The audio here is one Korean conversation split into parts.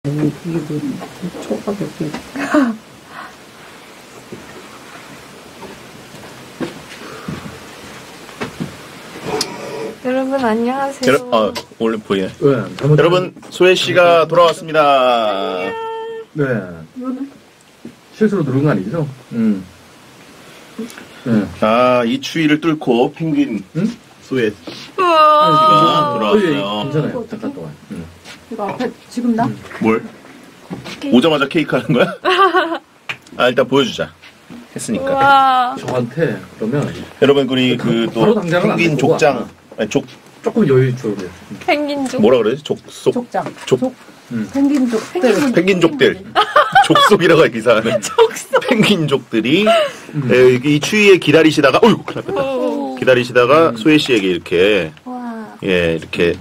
이게 뭐 초가 몇 개. 여러분 안녕하세요. 원래 보이네. 왜? 여러분 소혜 씨가 돌아왔습니다. 네. 실수로 누른 거 아니죠? 네. 아, 이 추위를 뚫고 펭귄 소혜 우와. 씨가 돌아왔어요. 괜찮아요. 잠깐 동안. 이거 앞에 지금 나? 뭘? 오자마자 케이크 하는 거야? 아, 일단 보여주자. 했으니까. 우와. 저한테 그러면 여러분 우리 그 또 바로 당장은 안 펭귄 되고 족장, 아니 조금 여유 줘요. 펭귄족. 뭐라 그러지? 족속. 족장. 족. 펭귄족들. 펭귄족들. 족속이라고 하기 이상하네. 족속. 펭귄족들이 이 추위에 기다리시다가, 어이구, 큰일 났다. 기다리시다가 소혜 씨에게 이렇게, 와. 예, 이렇게,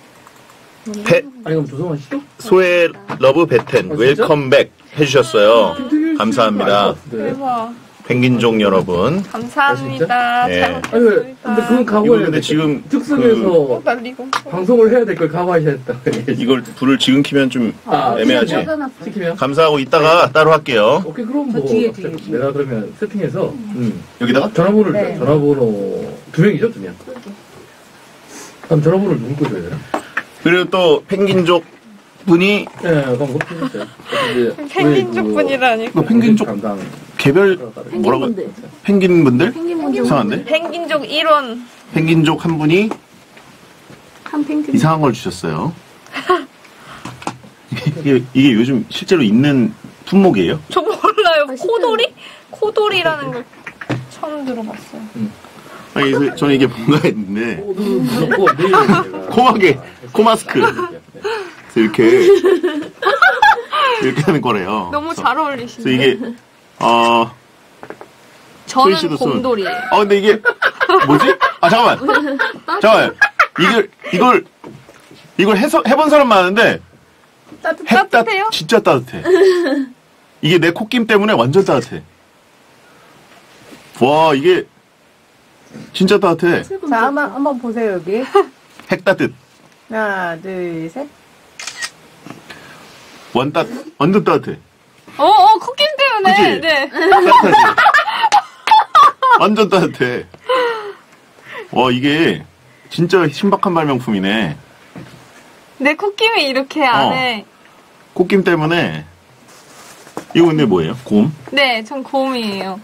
아니 그럼 조성하시죠? 소혜 러브 베텐, 웰컴백 해주셨어요. 감사합니다. 대박. 펭귄족 여러분. 감사합니다. 네. 잘 아니 왜? 먹겠습니다. 근데 그건 이거 각오해야 근데 돼. 지금 특성에서 날리고. 방송을 해야 될 걸 각오하셔야 했다. 이걸 불을 지금 키면 좀 애매하지. 시키면? 감사하고 이따가 따로 할게요. 오케이 그럼 뭐 뒤에. 내가 그러면 세팅해서 여기다가? 전화번호를 네. 전화번호 2명이죠 2명. 그럼 전화번호를 누구 거 줘야 되나? 그리고 또 펭귄족 분이 네, 그럼 그렇게 해주세요. 펭귄족 분이라니. 그 펭귄족 담당 개별 뭐라고? 펭귄분들? 이상한데? 펭귄족 1원. 펭귄족 한 분이 한 펭귄. 이상한 걸 주셨어요. 이게 요즘 실제로 있는 품목이에요? 저 몰라요. 코돌이? 코돌이라는 걸 처음 들어봤어요. 아니, 그래서 저는 이게 뭔가 했는데 무조건 내일 코마개, 코마스크. 그래서 이렇게 하는 거래요. 너무 잘 그래서 어울리시네요. 이게 소희 씨도 저는 손. 곰돌이에요. 근데 이게 뭐지? 아 잠깐만. 이걸 해본 사람 많은데 따뜻해요? 진짜 따뜻해. 이게 내 콧김 때문에 완전 따뜻해. 와 이게 진짜 따뜻해. 자, 한번 보세요, 여기. 핵 따뜻. 하나, 둘, 셋. 완전 따뜻해. 콧김 때문에. 그치? 네. 따뜻하지? 완전 따뜻해. 와 이게 진짜 신박한 발명품이네. 내 콧김이 이렇게 안에. 콧김 때문에. 이거 근데 뭐예요? 곰? 네, 전 곰이에요.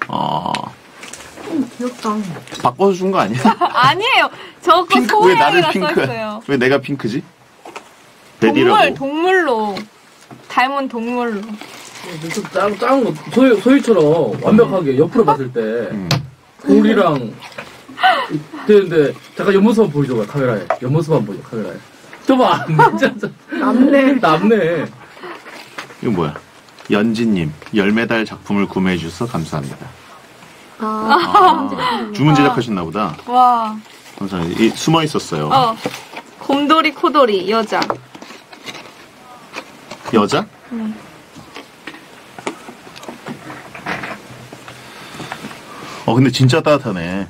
귀엽다. 바꿔서 준 거 아니야? 아니에요. 저거 핑크, 왜 나를 소혜이라 핑크야? 써있어요. 왜 내가 핑크지? 베디라고. 동물로. 닮은 동물로. 좀 작은 거 소희처럼 완벽하게 옆으로 봤을 때 우리랑 되는데 잠깐 옆모습 한번 보여줘봐 카메라에. 옆모습 한번 보여줘 카메라에. 저봐 남네. 이거 뭐야? 연진님, 열매달 작품을 구매해 주셔서 감사합니다. 주문 제작하셨나 보다. 와. 감사합니다. 숨어 있었어요. 곰돌이, 코돌이, 여자. 여자? 근데 진짜 따뜻하네.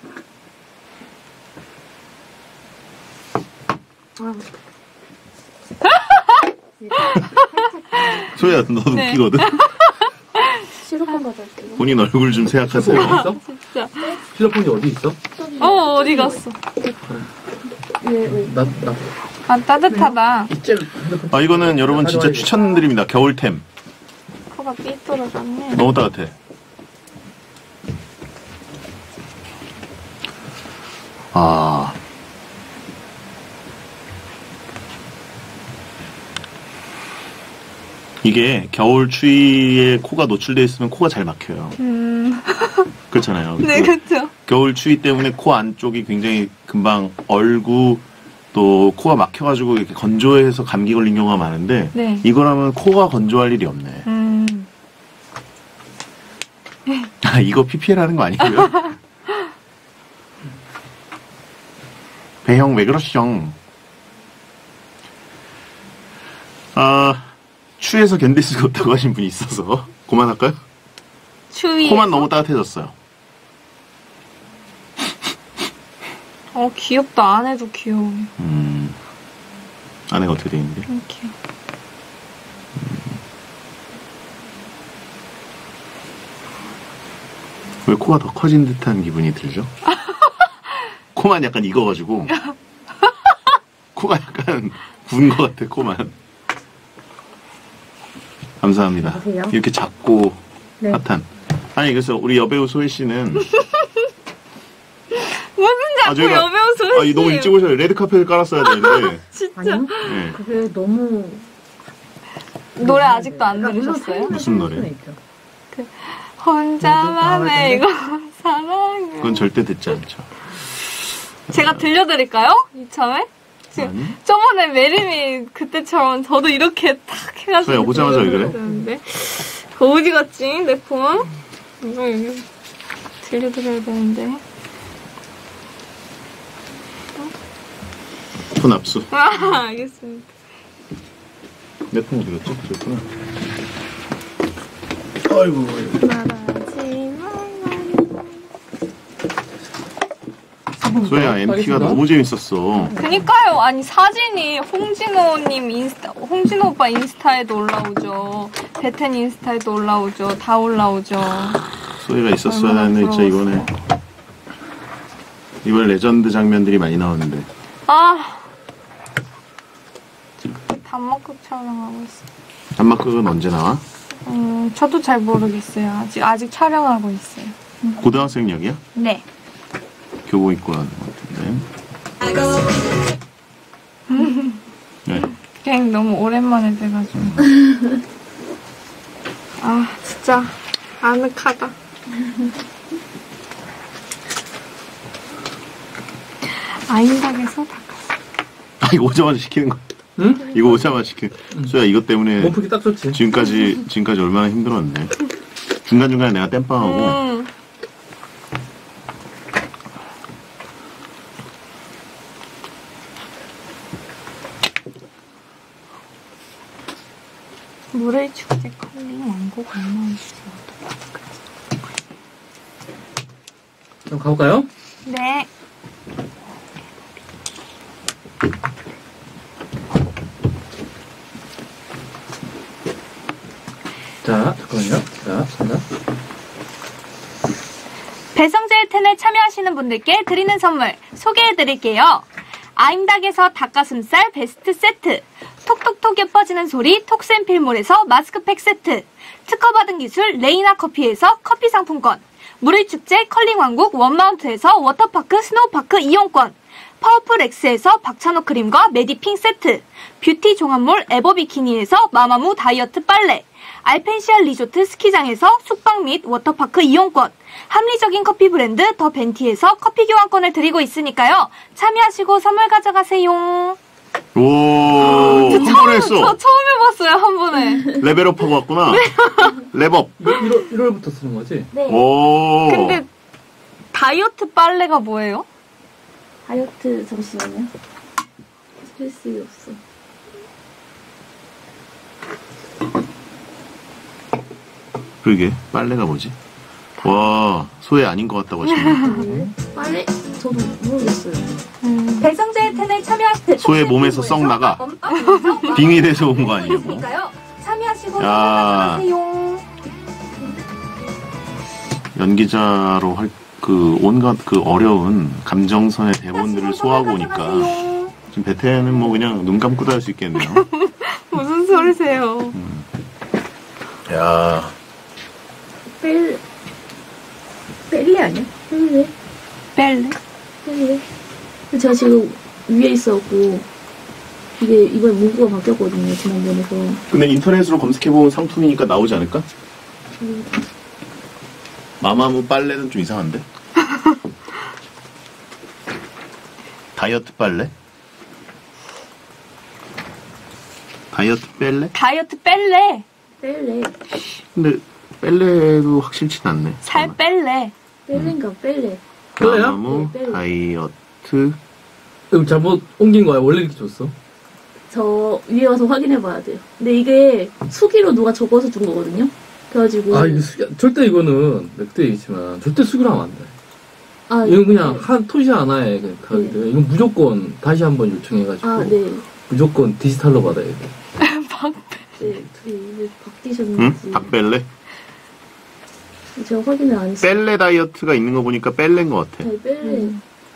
소희야, 너도 네. 웃기거든? 시럽 한번 받을게요. 본인 얼굴 좀 생각하세요. 있어? 진짜. 휴대폰이 어디 있어? 어디 갔어? 나 따뜻하다. 이제 휴대폰. 이거는 여러분 진짜 추천드립니다. 겨울템. 코가 삐뚤어졌네. 너무 따뜻해. 이게 겨울 추위에 코가 노출되어 있으면 코가 잘 막혀요. 그렇잖아요. 네, 그렇죠. 겨울 추위 때문에 코 안쪽이 굉장히 금방 얼고 또 코가 막혀가지고 이렇게 건조해서 감기 걸린 경우가 많은데 네. 이거라면 코가 건조할 일이 없네. 이거 PPL하는 거 아니고요? 배형 왜 그러시죠? 추위에서 견딜 수가 없다고 하신 분이 있어서 그만할까요? 추위. 코만 너무 따뜻해졌어요. 귀엽다. 안에도 귀여워. 안에가 어떻게 돼 있는데? 이렇게. 왜 코가 더 커진 듯한 기분이 들죠? 코만 약간 익어가지고 코가 약간 부은 것 같아. 코만. 감사합니다. 보세요. 이렇게 작고 네. 핫한. 아니 그래서 우리 여배우 소혜 씨는 무슨 자꾸 저희가- 여배우 소리. 너무 일찍 오셔요. 레드 카펫을 깔았어야 되는데. 진짜. 아니요? 네. 그게 너무 노래 아직도 안 그러니까 물론 들으셨어요? 타이밍은 무슨 노래? 수는 있죠. 혼자만의 이거 사랑. 그건 절대 듣지 않죠. 제가 들려드릴까요? 이참에? 아니? 저번에 메림이 그때처럼 저도 이렇게 탁 해가지고. 소혜야, 오자마자 왜 그래? 들려드렸는데. 그 어디 갔지? 내 폰? 이거 여기 들려드려야 되는데. 폰 압수. 아, 알겠습니다. 내 폰 어디 갔지? 저구나. 아이고. 소혜야, MT가 너무 재밌었어. 그니까요. 아니 사진이 홍진호님 인스타, 홍진호 오빠 인스타에도 올라오죠. 베텐 인스타에도 올라오죠. 다 올라오죠. 소혜가 있었어야 얼마나 하는데 진짜 이번에 레전드 장면들이 많이 나오는데. 아, 단막극 촬영하고 있어. 단막극은 언제 나와? 저도 잘 모르겠어요. 아직 촬영하고 있어요. 고등학생 역이야? 네. 교복 입고 하는 것 같은데. 네. 그냥 너무 오랜만에 돼가지고. 아, 진짜 아늑하다. 아임닭에서 닭가슴. 아, 이거 오자마자 시키는 거. 응? 이거 오자마자 시키는. 소혜야, 이것 때문에 몸풀기 딱 좋지. 지금까지 얼마나 힘들었네. 중간중간에 내가 땜빵하고. 물의 축제 컬링 왕국 얼마 있어? 그럼 가볼까요? 네. 자, 잠깐만요. 자, 간다. 배성재의 텐에 참여하시는 분들께 드리는 선물 소개해드릴게요. 아임닭에서 닭가슴살 베스트 세트, 톡톡톡 예뻐지는 소리 톡센필몰에서 마스크팩 세트, 특허받은 기술 레이나 커피에서 커피 상품권, 물의 축제 컬링왕국 원마운트에서 워터파크 스노우파크 이용권, 파워풀 X에서 박찬호 크림과 메디핑 세트, 뷰티 종합몰 에버비키니에서 마마무 다이어트 빨래, 알펜시아 리조트 스키장에서 숙박 및 워터파크 이용권, 합리적인 커피 브랜드 더 벤티에서 커피 교환권을 드리고 있으니까요. 참여하시고 선물 가져가세요. 오, 한 번에 했어. 저 처음 해봤어요, 한 번에. 레벨업 하고 왔구나. 랩업. 1월부터 쓰는 거지? 네. 오. 근데 다이어트 빨래가 뭐예요? 다이어트 잠시만요. 스트레스 없어. 그러게, 빨래가 뭐지? 와, 소혜 아닌 것 같다고 하시네. 빨리 저도 모르겠어요. 배성재의 텐에 참여하시고 소의 몸에서 썩 나가. 빙의돼서 온 거 아니냐고. 참여하시고 선물 야. 가져가세요. 연기자로 할 그 온갖 그 어려운 감정선의 대본들을 소화하고 오니까 지금 베테는 뭐 그냥 눈 감고도 할 수 있겠네요. 무슨 소리세요? 야, 뺄레 아니야? 뺄레? 뺄래? 뺄레? 제가 지금 위에 있어갖고 이게 이번에 문구가 바뀌었거든요. 지난번에서. 근데 인터넷으로 검색해보면 상품이니까 나오지 않을까? 마마무 빨래는 좀 이상한데? 다이어트 빨래? 다이어트 뺄래? 다이어트 뺄래. 뺄레. 근데 뺄래도 확실치 않네. 살 뺄래. 뺄레인가 뺄레. 뺄래요? 마마무 네, 뺄래. 다이어트. 그럼 잘못 옮긴 거야? 원래 이렇게 줬어? 저 위에 와서 확인해봐야 돼요. 근데 이게 수기로 누가 적어서 준 거거든요. 그래가지고 아, 이거 절대 이거는 몇 대 얘기지만 절대 수기로 하면 안 돼. 아, 이건 그냥 네. 한 토시 하나에 그냥 가게 돼. 이건 무조건 다시 한번 요청해가지고 아, 네. 무조건 디지털로 받아야 돼. 네, 둘이 이제 응? 바뀌셨는지. 닭 뺄래? 제가 확인을 안 했어요. 뺄레 다이어트가 있는 거 보니까 뺄레인 것 같아. 네, 뺄래.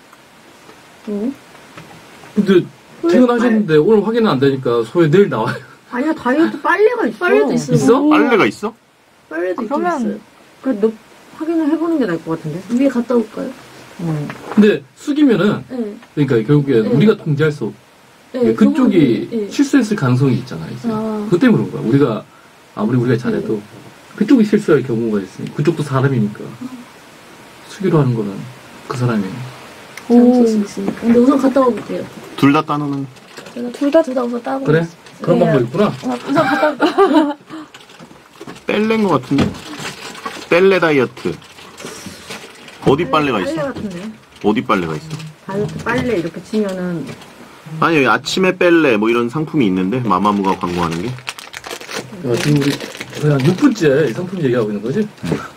근데 퇴근하셨는데 오늘 확인은 안 되니까 소에 내일 나와요. 아니야, 다이어트 빨래가 있어. 빨래도 있어. 있어? 빨레가 있어? 빨래도 있긴 그러면- 있어요. 그래, 너 확인을 해보는 게 나을 것 같은데. 위에 갔다 올까요? 근데 숙이면은 네. 그러니까 결국에 네. 우리가 통제할 수 없. 네, 그쪽이 그거는- 네. 실수했을 가능성이 있잖아요. 이제. 아. 그것 때문에 그런 거야. 우리가 아무리 우리가 잘해도 그쪽이 실수할 경우가 있으니 그쪽도 사람이니까 수기로 하는 거는 그 사람이. 잘못 쓸수 있으니까. 근데 우선 갔다 와볼게요. 둘 다 따놓는. 둘 다 우선 따고. 그래? 그런 네. 방법 있구나. 우선 갔다 올게요. 뺄레인 것 같은데? 뺄레 다이어트. 어디 빨래가 빨래 있어? 같은데. 어디 빨래가 있어? 다이어트 빨래 이렇게 치면은 아니, 여기 아침에 뺄레 뭐 이런 상품이 있는데 마마무가 광고하는 게. 야, 지금 우리 그냥 6분째 상품 얘기하고 있는 거지?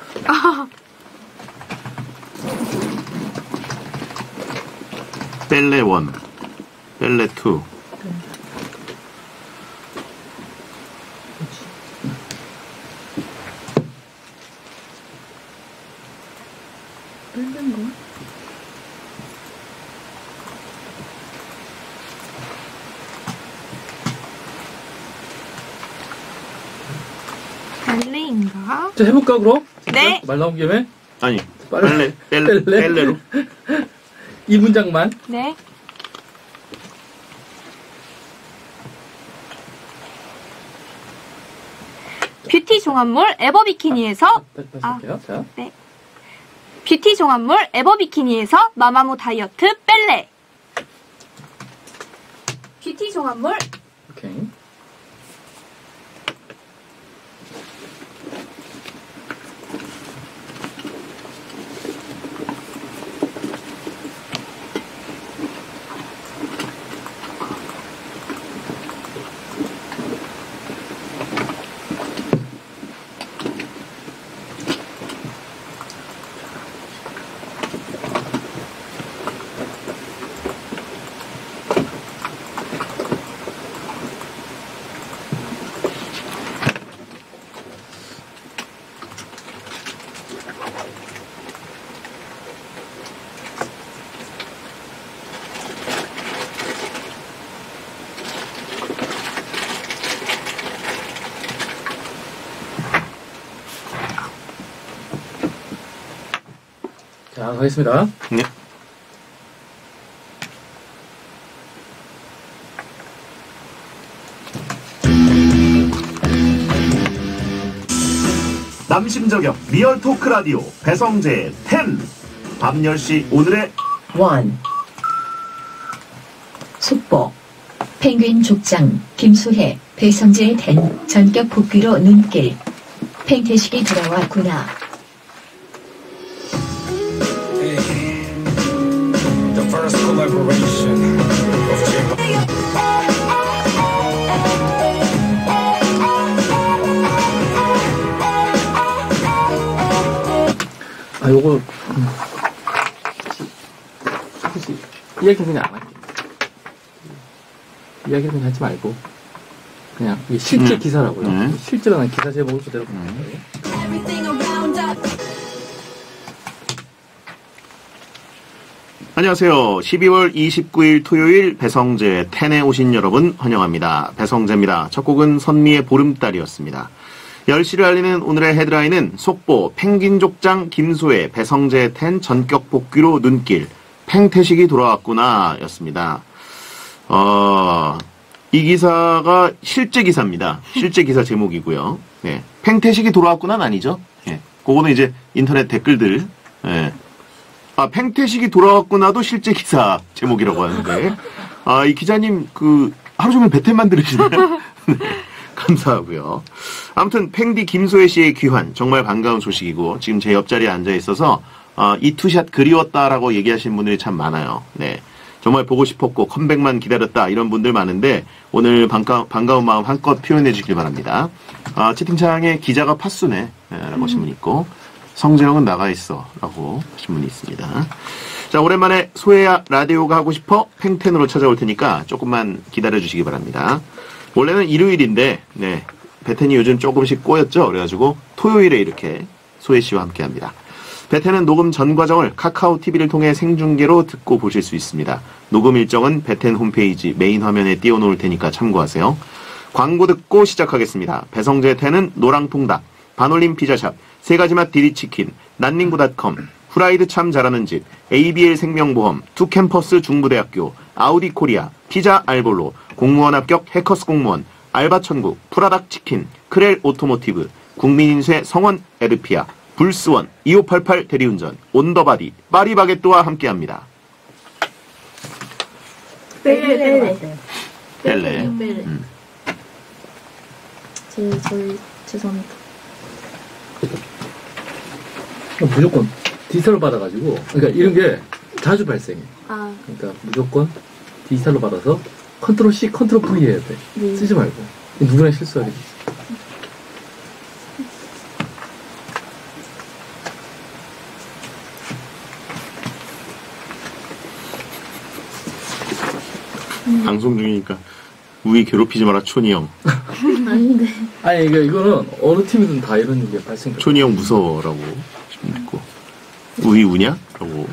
뺄레 1, 뺄레 2. 뺄는 거? 빨래인가? 자, 해볼까, 그럼? 네. 말 나온 김에? 아니, 빨래. 뺄레, 뺄레로. 이 문장만. 네. 뷰티 종합물 에버비키니에서 다시 할게요. 자. 뷰티 종합물 에버비키니에서 마마무 다이어트 뺄레. 뷰티 종합물 오케이. 자, 가겠습니다. 네. 남심저격 리얼 토크 라디오 배성재 10. 밤 10시 오늘의 원 속보 펭귄 족장 김수혜 배성재 된 전격 복귀로 눈길 팽태식이 돌아왔구나. The first collaboration of J. 아, 요거, 혹시, 이야기는 그냥 안 할게. 이야기는 그냥 하지 말고, 그냥, 이게 실제 기사라고요. 실제로 난 기사 제목을 그대로 보는 거예요. 안녕하세요. 12월 29일 토요일 배성재 10에 오신 여러분 환영합니다. 배성재입니다. 첫 곡은 선미의 보름달이었습니다. 10시를 알리는 오늘의 헤드라인은 속보 펭귄족장 김소혜 배성재 10 전격 복귀로 눈길 팽태식이 돌아왔구나 였습니다. 이 기사가 실제 기사입니다. 실제 기사 제목이고요. 네. 팽태식이 돌아왔구나는 아니죠. 예. 그거는 이제 인터넷 댓글들. 예. 아, 팽태식이 돌아왔구나도 실제 기사 제목이라고 하는데. 아, 이 기자님, 하루 종일 배틀만 들으시나요? 네. 감사하고요. 아무튼, 팽디 김소혜 씨의 귀환, 정말 반가운 소식이고, 지금 제 옆자리에 앉아 있어서, 이 투샷 그리웠다라고 얘기하시는 분들이 참 많아요. 네. 정말 보고 싶었고, 컴백만 기다렸다, 이런 분들 많은데, 오늘 반가운 마음 한껏 표현해 주길 바랍니다. 채팅창에 기자가 팥순해, 라고 하신 분 있고, 성재형은 나가 있어 라고 하신 분이 있습니다. 자, 오랜만에 소혜야 라디오가 하고 싶어 팽텐으로 찾아올 테니까 조금만 기다려 주시기 바랍니다. 원래는 일요일인데 네, 배텐이 요즘 조금씩 꼬였죠. 그래가지고 토요일에 이렇게 소혜씨와 함께합니다. 베텐은 녹음 전 과정을 카카오 TV를 통해 생중계로 듣고 보실 수 있습니다. 녹음 일정은 베텐 홈페이지 메인 화면에 띄워놓을 테니까 참고하세요. 광고 듣고 시작하겠습니다. 배성재 텐은 노랑통닭, 반올림 피자샵, 세가지맛 디디치킨, 난닝구닷컴, 후라이드 참 잘하는 집, ABL 생명보험, 투캠퍼스 중부대학교, 아우디 코리아, 피자 알볼로, 공무원 합격 해커스 공무원, 알바천국, 프라닥 치킨, 크렐 오토모티브, 국민인쇄 성원 에드피아, 불스원, 2588 대리운전, 온더바디, 파리바게뜨와 함께합니다. 뺄래. 뺄래. 저희 죄송합니다. 무조건 디지털로 받아가지고, 그러니까 이런 게 자주 발생해. 아, 그러니까 무조건 디지털로 받아서 컨트롤 C, 컨트롤 V 해야 돼. 네. 쓰지 말고. 누구나 실수하게. 방송 중이니까 우리 괴롭히지 마라 촌이 형. 아닌데. 아니, 이거는 어느 팀이든 다 이런 게 발생돼. 촌이 형 무서워라고 듣고 우리 우냐? 라고.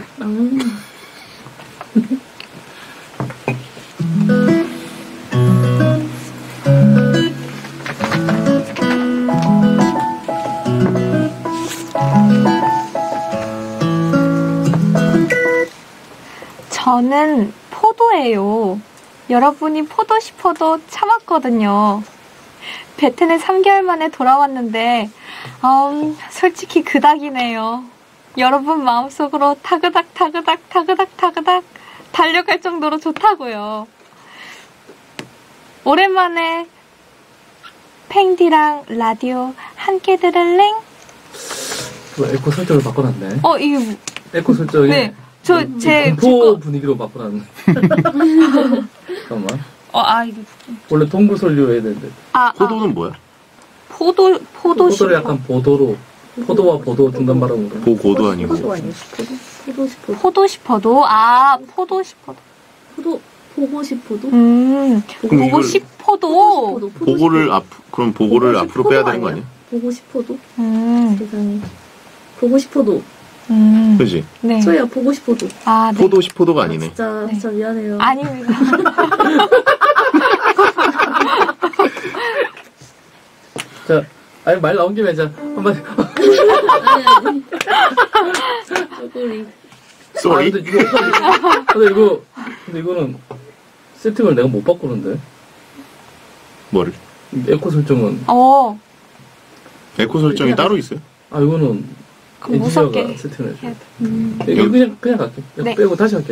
저는 포도예요. 여러분이 포도 싶어도 참았거든요. 베텐에 3개월 만에 돌아왔는데 솔직히 그닥이네요. 여러분 마음속으로 타그닥 달려갈 정도로 좋다고요. 오랜만에 팽디랑 라디오 함께 들을랭? 에코 설정을 바꿔놨네. 이게 에코 설정이 네. 제 공포 분위기로 바꿔놨네. 잠깐만. 이거 원래 동부설류 해야 되는데. 포도는 뭐야? 포도를 약간 보도로, 포도와 보도 중간 발음으로. 보고도 아니고. 포도 아니에요? 포도 싶어도. 포도 싶어도 포도 싶어도 보고 싶어도. 그럼 보고 이걸 싶어도 그럼 보고를 앞으로 빼야 되는 거 아니야? 보고 싶어도. 세상에. 보고 싶어도. 그지? 네. 소희야, 보고 싶어도. 네. 포도 싶어도가 아니네. 진짜 미안해요. 아닙니다. 자, 아니, 말 나온 김에, 한마디. 아니. 쪼꼬리. 쏘리. 근데 이거는 세팅을 내가 못 바꾸는데. 뭐를? 에코 설정은. 에코 설정이 따로 있어요? 이거는 그럼 무섭게 엔지니어가 세팅을 해줘. 해야 돼. 이거 그냥 갈게. 네. 빼고 다시 할게.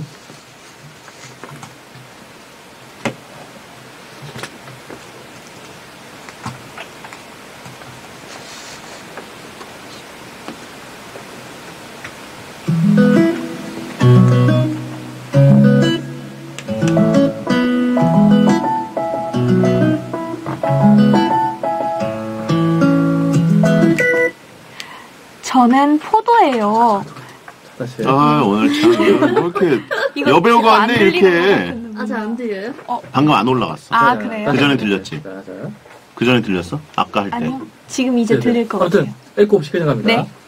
저는 포도예요. 다시. 오늘 참 이렇게 여배우가 왔네 이렇게. 잘 안 들려요? 방금 안 올라갔어. 그래요? 그 전에 들렸지? 자. 그 전에 들렸어? 아까 할 때. 아니요. 지금 이제 들릴 것 같아요. 아무튼 에코 없이 그냥 갑니다. 네.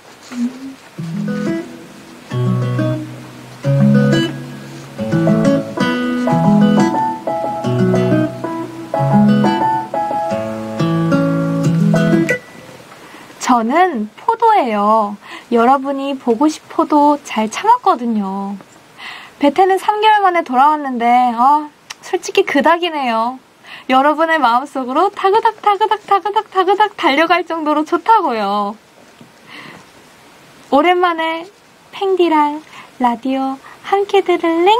저는 포도예요. 여러분이 보고 싶어도 잘 참았거든요. 베텐은 3개월 만에 돌아왔는데 솔직히 그닥이네요. 여러분의 마음속으로 타그닥 달려갈 정도로 좋다고요. 오랜만에 팽디랑 라디오 함께 들을랭?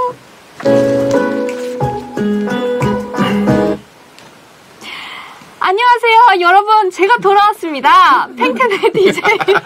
안녕하세요, 여러분. 제가 돌아왔습니다. 팽텐의 DJ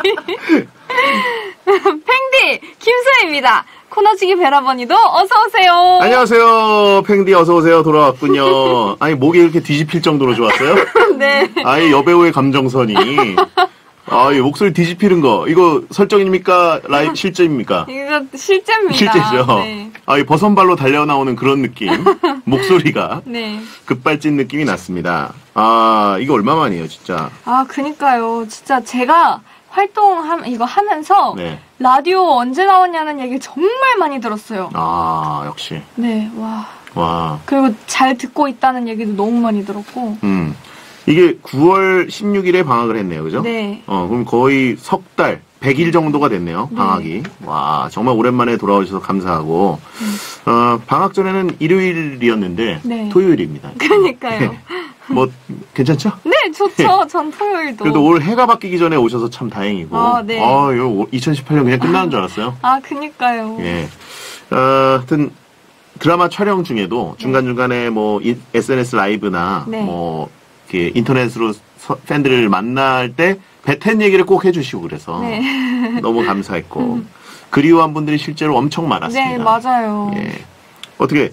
팽디 김소혜입니다. 코너지기 베라버니도 어서 오세요. 안녕하세요, 팽디 어서 오세요. 돌아왔군요. 아니 목이 이렇게 뒤집힐 정도로 좋았어요? 네. 아이 여배우의 감정선이. 이 목소리 뒤집히는 거 이거 설정입니까? 라이브 실제입니까? 이거 실제입니다. 실제죠. 네. 이 버선발로 달려 나오는 그런 느낌. 목소리가 네. 급발진 느낌이 났습니다. 이거 얼마만이에요, 진짜? 그니까요. 진짜 제가 이거 하면서 네. 라디오 언제 나오냐는 얘기를 정말 많이 들었어요. 아, 역시. 네, 와. 와. 그리고 잘 듣고 있다는 얘기도 너무 많이 들었고. 이게 9월 16일에 방학을 했네요. 그죠? 네. 그럼 거의 석 달, 100일 정도가 됐네요. 방학이. 와, 정말 오랜만에 돌아오셔서 감사하고. 방학 전에는 일요일이었는데, 네. 토요일입니다. 그러니까요. 뭐, 괜찮죠? 네, 좋죠. 전 토요일도. 그래도 올 해가 바뀌기 전에 오셔서 참 다행이고. 아, 네. 이거 2018년 그냥 끝나는 줄 알았어요. 아, 그니까요. 예. 하여튼, 드라마 촬영 중에도 중간중간에 뭐, SNS 라이브나, 네. 뭐, 이렇게 인터넷으로 팬들을 만날 때, 베텐 얘기를 꼭 해주시고 그래서. 네. 너무 감사했고. 그리워한 분들이 실제로 엄청 많았습니다. 네, 맞아요. 예. 어떻게,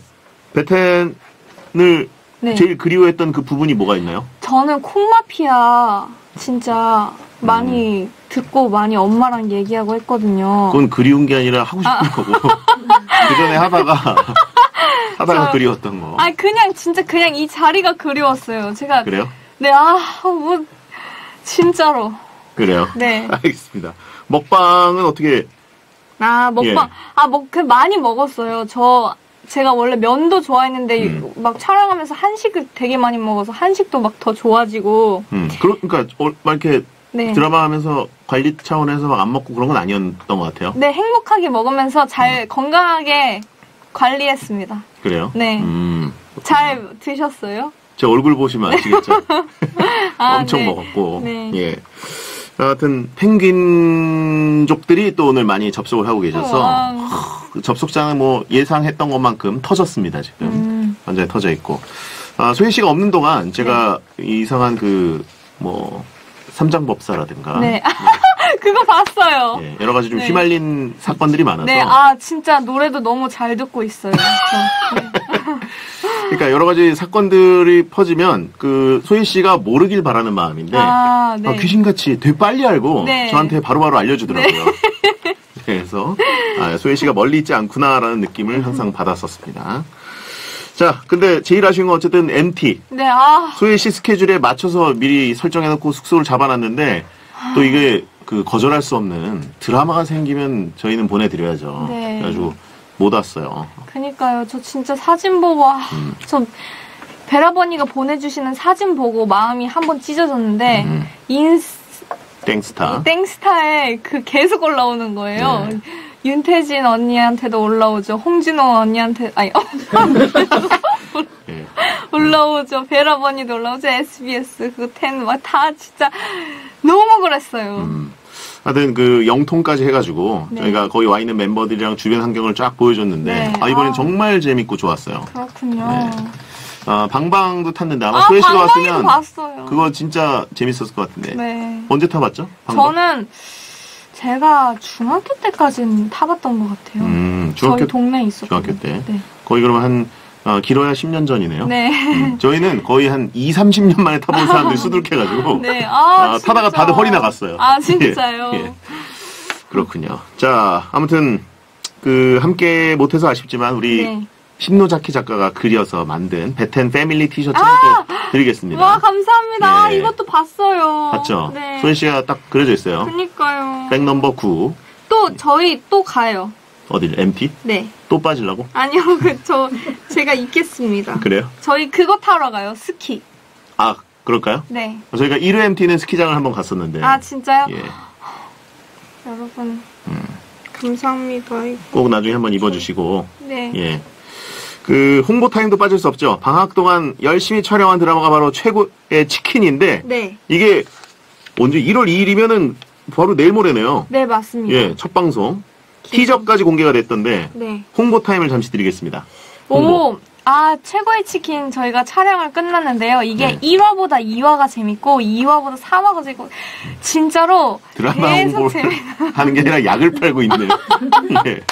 베텐을 네. 제일 그리워했던 그 부분이 뭐가 있나요? 저는 콩마피아 진짜 많이 듣고 많이 엄마랑 얘기하고 했거든요. 그건 그리운 게 아니라 하고 싶은 거고. 그 전에 하다가 그리웠던 거. 그냥 진짜 그냥 이 자리가 그리웠어요. 제가. 그래요? 네, 뭐, 진짜로. 그래요? 네. 알겠습니다. 먹방은 어떻게? 먹방. 예. 많이 먹었어요. 제가 원래 면도 좋아했는데, 막 촬영하면서 한식을 되게 많이 먹어서 한식도 막 더 좋아지고. 그러니까, 막 이렇게 네. 드라마 하면서 관리 차원에서 막 안 먹고 그런 건 아니었던 것 같아요. 네, 행복하게 먹으면서 잘 건강하게 관리했습니다. 그래요? 네. 잘 드셨어요? 제 얼굴 보시면 아시겠죠? 엄청 네. 먹었고. 네. 예. 하여튼 펭귄족들이 또 오늘 많이 접속을 하고 계셔서 그 접속자는 뭐 예상했던 것만큼 터졌습니다. 지금 완전히 터져 있고. 소희 씨가 없는 동안 제가 이상한 삼장법사라든가 네. 그거 봤어요. 예, 여러 가지 좀 네. 휘말린 사건들이 많아서. 네, 진짜 노래도 너무 잘 듣고 있어요. 그러니까 여러 가지 사건들이 퍼지면 그 소희 씨가 모르길 바라는 마음인데 네. 귀신같이 되게 빨리 알고 네. 저한테 바로바로 알려주더라고요. 그래서 소희 씨가 멀리 있지 않구나라는 느낌을 항상 받았었습니다. 자, 근데 제일 아쉬운 건 어쨌든 MT. 네, 소희 씨 스케줄에 맞춰서 미리 설정해놓고 숙소를 잡아놨는데 또 이게 거절할 수 없는 드라마가 생기면 저희는 보내드려야죠. 네. 그래가지고 못 왔어요. 그니까요. 저 진짜 사진 보고 저 베라버니가 보내주시는 사진 보고 마음이 한번 찢어졌는데 땡스타. 땡스타에 계속 올라오는 거예요. 네. 윤태진 언니한테도 올라오죠. 홍진호 언니한테 네. 올라오죠. 베라버니도 올라오죠. SBS 막 다 진짜 너무 그랬어요. 하여튼 영통까지 해가지고 네. 저희가 거기 와 있는 멤버들이랑 주변 환경을 쫙 보여줬는데 네. 이번엔 정말 재밌고 좋았어요. 그렇군요. 네. 방방도 탔는데 아마 소혜 씨가 방방이도 왔으면 봤어요. 그거 진짜 재밌었을 것 같은데. 네. 언제 타봤죠? 방방? 저는 제가 중학교 때까지는 타봤던 것 같아요. 저희 동네에 있었거든요. 중학교 때. 네. 거의 그러면 길어야 10년 전이네요. 네. 저희는 거의 한 2-30년 만에 타본 사람들이 수두룩해가지고 네. 타다가 진짜. 다들 허리 나갔어요. 진짜요? 예. 그렇군요. 자, 아무튼 함께 못해서 아쉽지만 우리 네. 신노자키 작가가 그려서 만든 베텐 패밀리 티셔츠를 또 드리겠습니다. 와, 감사합니다. 네. 이것도 봤어요. 봤죠? 네. 소연 씨가 딱 그려져 있어요. 그니까요. 백 넘버 9. 저희 또 가요. 어딜? MT? 네. 또 빠지려고? 아니요, 제가 있겠습니다. 그래요? 저희 그거 타러 가요, 스키. 그럴까요? 네. 저희가 1회 MT는 스키장을 한번 갔었는데. 진짜요? 예. 여러분, 감사합니다. 꼭 나중에 한번 입어주시고. 네. 예. 홍보 타임도 빠질 수 없죠. 방학 동안 열심히 촬영한 드라마가 바로 최고의 치킨인데. 네. 이게 언제 1월 2일이면은 바로 내일 모레네요. 네, 맞습니다. 예, 첫 방송. 티저까지 공개가 됐던데. 네. 홍보 타임을 잠시 드리겠습니다. 홍보. 최고의 치킨 저희가 촬영을 끝났는데요. 이게 네. 1화보다 2화가 재밌고 2화보다 3화가 재밌고 진짜로 드라마 계속 홍보를 하는 게 아니라 약을 팔고 있네. 예.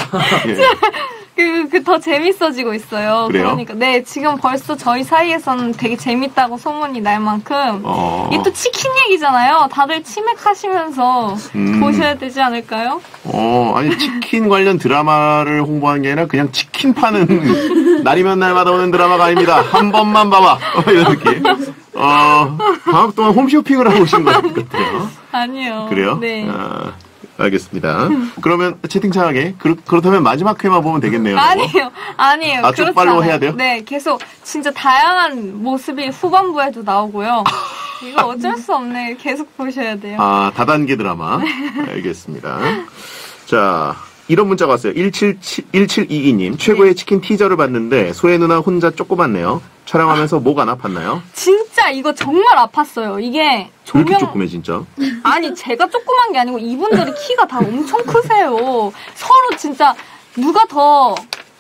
더 재밌어지고 있어요. 그래요? 그러니까 네, 지금 벌써 저희 사이에서는 되게 재밌다고 소문이 날 만큼 이게 또 치킨 얘기잖아요. 다들 치맥하시면서 보셔야 되지 않을까요? 아니 치킨 관련 드라마를 홍보하는 게 아니라 그냥 치킨 파는 날이면 날마다 오는 드라마가 아닙니다. 한 번만 봐봐. 이런 느낌. 방학 동안 홈쇼핑을 하고 오신 것 같아요. 아니요. 그래요? 네. 아, 알겠습니다. 그러면 채팅창하게 그렇다면 마지막 회만 보면 되겠네요. 아니에요. 아, 쭉 팔로우 해야 돼요? 네, 계속 진짜 다양한 모습이 후반부에도 나오고요. 이거 어쩔 수 없네. 계속 보셔야 돼요. 아, 다단계 드라마. 알겠습니다. 자, 이런 문자가 왔어요. 1722님. 최고의 치킨 티저를 봤는데 소혜 누나 혼자 쪼꼬맣네요. 촬영하면서 목 안 아팠나요? 진짜 이거 정말 아팠어요. 이게 왜 조명 이렇게 쪼꼬매 진짜? 아니 제가 조그만 게 아니고 이분들이 키가 다 엄청 크세요. 서로 진짜 누가 더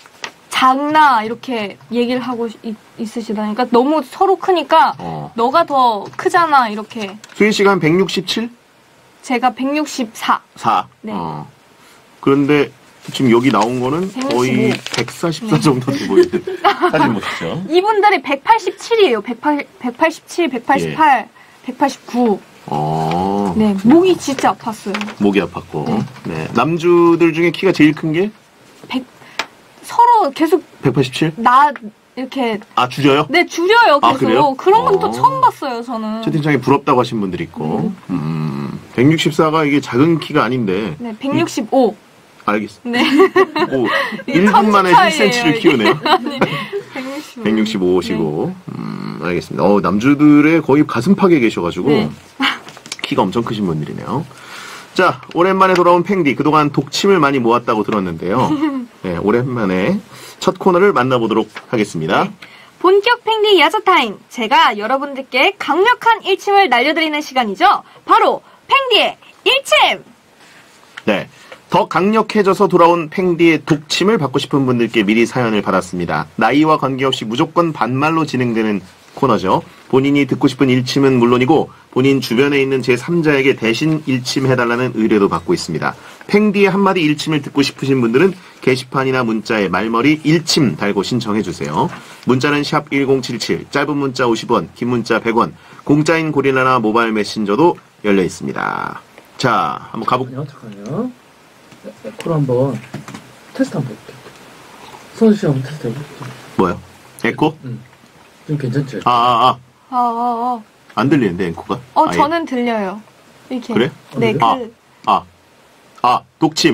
작나 이렇게 얘기를 하고 있으시다니까 너무 서로 크니까 너가 더 크잖아 이렇게. 소혜 씨가 한 167? 제가 164. 4. 네. 그런데 지금 여기 나온 거는 165. 거의 144 정도 돼 보이는데. 사진 보시죠. 이분들이 187이에요. 187, 188, 189. 네, 목이 진짜 아팠어요. 목이 아팠고. 네. 남주들 중에 키가 제일 큰 게? 서로 계속 187? 이렇게. 아, 줄여요? 네, 줄여요, 계속. 아, 그래요? 그런 건 또 처음 봤어요, 저는. 채팅창에 부럽다고 하신 분들이 있고. 164가 이게 작은 키가 아닌데. 네, 165. 알겠습니다. 네. 오, 1분 만에 1cm를 키우네요. 아니, 165시고. 알겠습니다. 남주들의 거의 가슴팍에 계셔가지고. 네. 키가 엄청 크신 분들이네요. 자, 오랜만에 돌아온 팽디. 그동안 독침을 많이 모았다고 들었는데요. 네, 오랜만에 첫 코너를 만나보도록 하겠습니다. 네. 본격 팽디 야자타임. 제가 여러분들께 강력한 일침을 날려드리는 시간이죠. 바로 팽디의 일침! 네. 더 강력해져서 돌아온 팽디의 독침을 받고 싶은 분들께 미리 사연을 받았습니다. 나이와 관계없이 무조건 반말로 진행되는 코너죠. 본인이 듣고 싶은 일침은 물론이고 본인 주변에 있는 제3자에게 대신 일침해달라는 의뢰도 받고 있습니다. 팽디의 한마디 일침을 듣고 싶으신 분들은 게시판이나 문자에 말머리 일침 달고 신청해주세요. 문자는 샵 1077, 짧은 문자 50원, 긴 문자 100원, 공짜인 고릴라나 모바일 메신저도 열려 있습니다. 자, 한번 가볼까요? 잠깐만요. 에코를 한번 테스트 한번 볼게요. 수원 씨 한번 테스트 해볼게요. 뭐요? 에코? 좀 괜찮지? 안 들리는데, 앵코가? 아예. 저는 들려요. 이렇게. 그래? 네, 독침.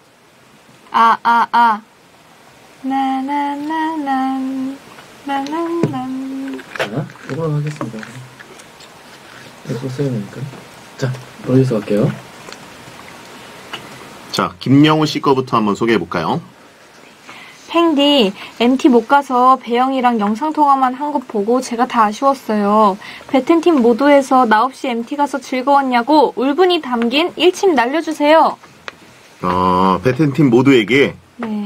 나나나난, 나나난. 자, 이걸로 하겠습니다. 에코 써야 되니까. 자, 여기서 갈게요. 자, 김영우 씨 거부터 한번 소개해볼까요? 팽디, MT 못 가서 배영이랑 영상통화만 한 거 보고 제가 다 아쉬웠어요. 배텐팀 모두에서 나 없이 MT 가서 즐거웠냐고 울분이 담긴 일침 날려주세요. 배텐팀 모두에게? 네.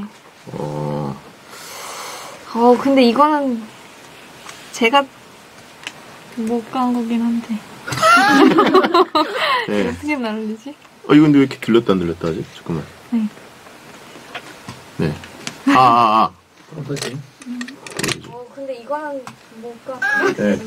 근데 이거는 제가 못 간 거긴 한데. 네. 어떻게 날리지? 이거 근데 왜 이렇게 들렸다 안 들렸다 하지? 잠깐만. 네. 어떠지? 근데 이거는 못 가. 네.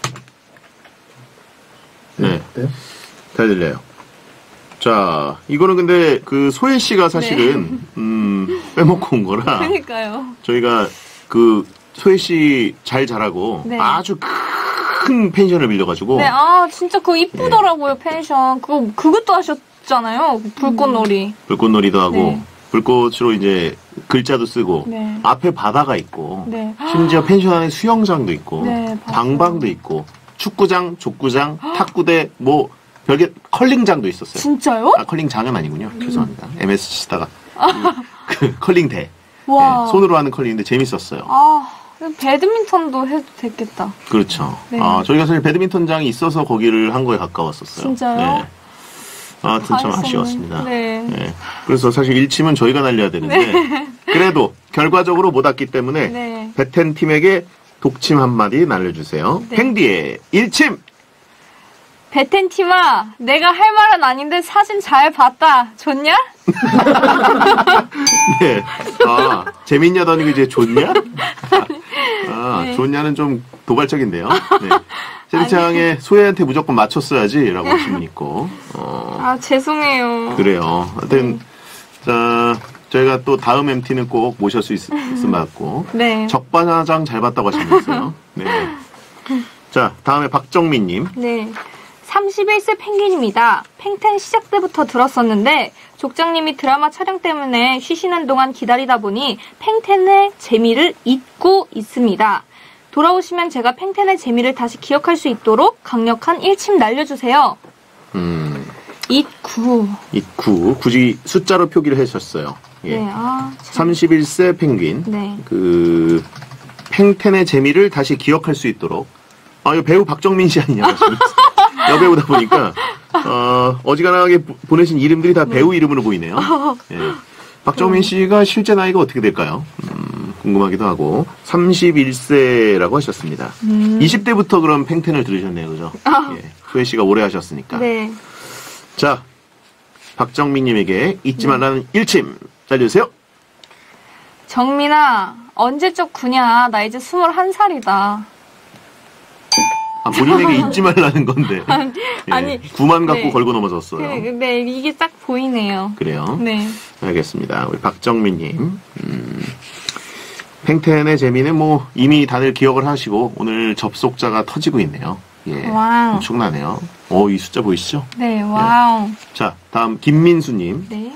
네. 어때요? 잘 들려요. 자, 이거는 근데 그 소혜 씨가 사실은, 빼먹고 온 거라. 그러니까요. 저희가 그 소혜 씨 잘 자라고 네. 아주 큰 펜션을 빌려가지고. 네, 진짜 그거 이쁘더라고요, 펜션. 그것도 하셨잖아요. 불꽃놀이. 불꽃놀이도 하고, 네. 불꽃으로 이제 글자도 쓰고, 네. 앞에 바다가 있고, 네. 심지어 펜션 안에 수영장도 있고, 네, 맞아요. 방방도 있고, 축구장, 족구장, 탁구대, 별개 컬링장도 있었어요. 진짜요? 컬링장은 아니군요. 죄송합니다. MS 치다가. 그 컬링대. 와. 네, 손으로 하는 컬링인데 재밌었어요. 배드민턴도 해도 됐겠다. 그렇죠. 네. 저희가 사실 배드민턴장이 있어서 거기를 한 거에 가까웠었어요. 진짜요? 네. 아무튼 참 알겠습니다. 아쉬웠습니다. 네. 네. 그래서 사실 일침은 저희가 날려야 되는데, 그래도 결과적으로 못 왔기 때문에, 네. 배텐 팀에게 독침 한마디 날려주세요. 네. 팽디의 일침! 배텐팀아, 내가 할 말은 아닌데 사진 잘 봤다. 좋냐? 네. 재밌냐더니 이제 좋냐? 네. 좋냐는 좀 도발적인데요. 네. 채팅창에 소혜한테 무조건 맞췄어야지 라고 하신 분 있고. 죄송해요. 그래요. 하여튼, 자, 저희가 또 다음 MT는 꼭 모실 수 있을 것 같고. 네. 적반하장 잘 봤다고 하신 분 있어요. 네. 자, 다음에 박정민님. 네. 31세 펭귄입니다. 팽텐 시작 때부터 들었었는데 족장님이 드라마 촬영 때문에 쉬시는 동안 기다리다 보니 팽텐의 재미를 잊고 있습니다. 돌아오시면 제가 팽텐의 재미를 다시 기억할 수 있도록 강력한 일침 날려주세요. 잊구. 굳이 숫자로 표기를 하셨어요. 예. 네, 참. 31세 펭귄. 네. 그 팽텐의 재미를 다시 기억할 수 있도록. 이거 배우 박정민 씨 아니냐? 여배우다 보니까 어지간하게 보내신 이름들이 다 배우 이름으로 보이네요. 예. 박정민 씨가 실제 나이가 어떻게 될까요? 궁금하기도 하고 31세라고 하셨습니다. 20대부터 그럼 팽텐을 들으셨네요, 그죠? 예. 소혜 씨가 오래 하셨으니까. 네. 자, 박정민님에게 잊지 말라는 일침 잘려주세요. 정민아, 언제적 구냐? 나 이제 21살이다. 본인에게 잊지 말라는 건데. 아니, 구만 갖고 네. 걸고 넘어졌어요. 네, 이게 딱 보이네요. 그래요? 네. 알겠습니다. 우리 박정민님. 팽텐의 재미는 뭐 이미 다들 기억을 하시고 오늘 접속자가 터지고 있네요. 예. 와우. 엄청나네요. 이 숫자 보이시죠? 네, 와우. 자, 다음 김민수님. 네.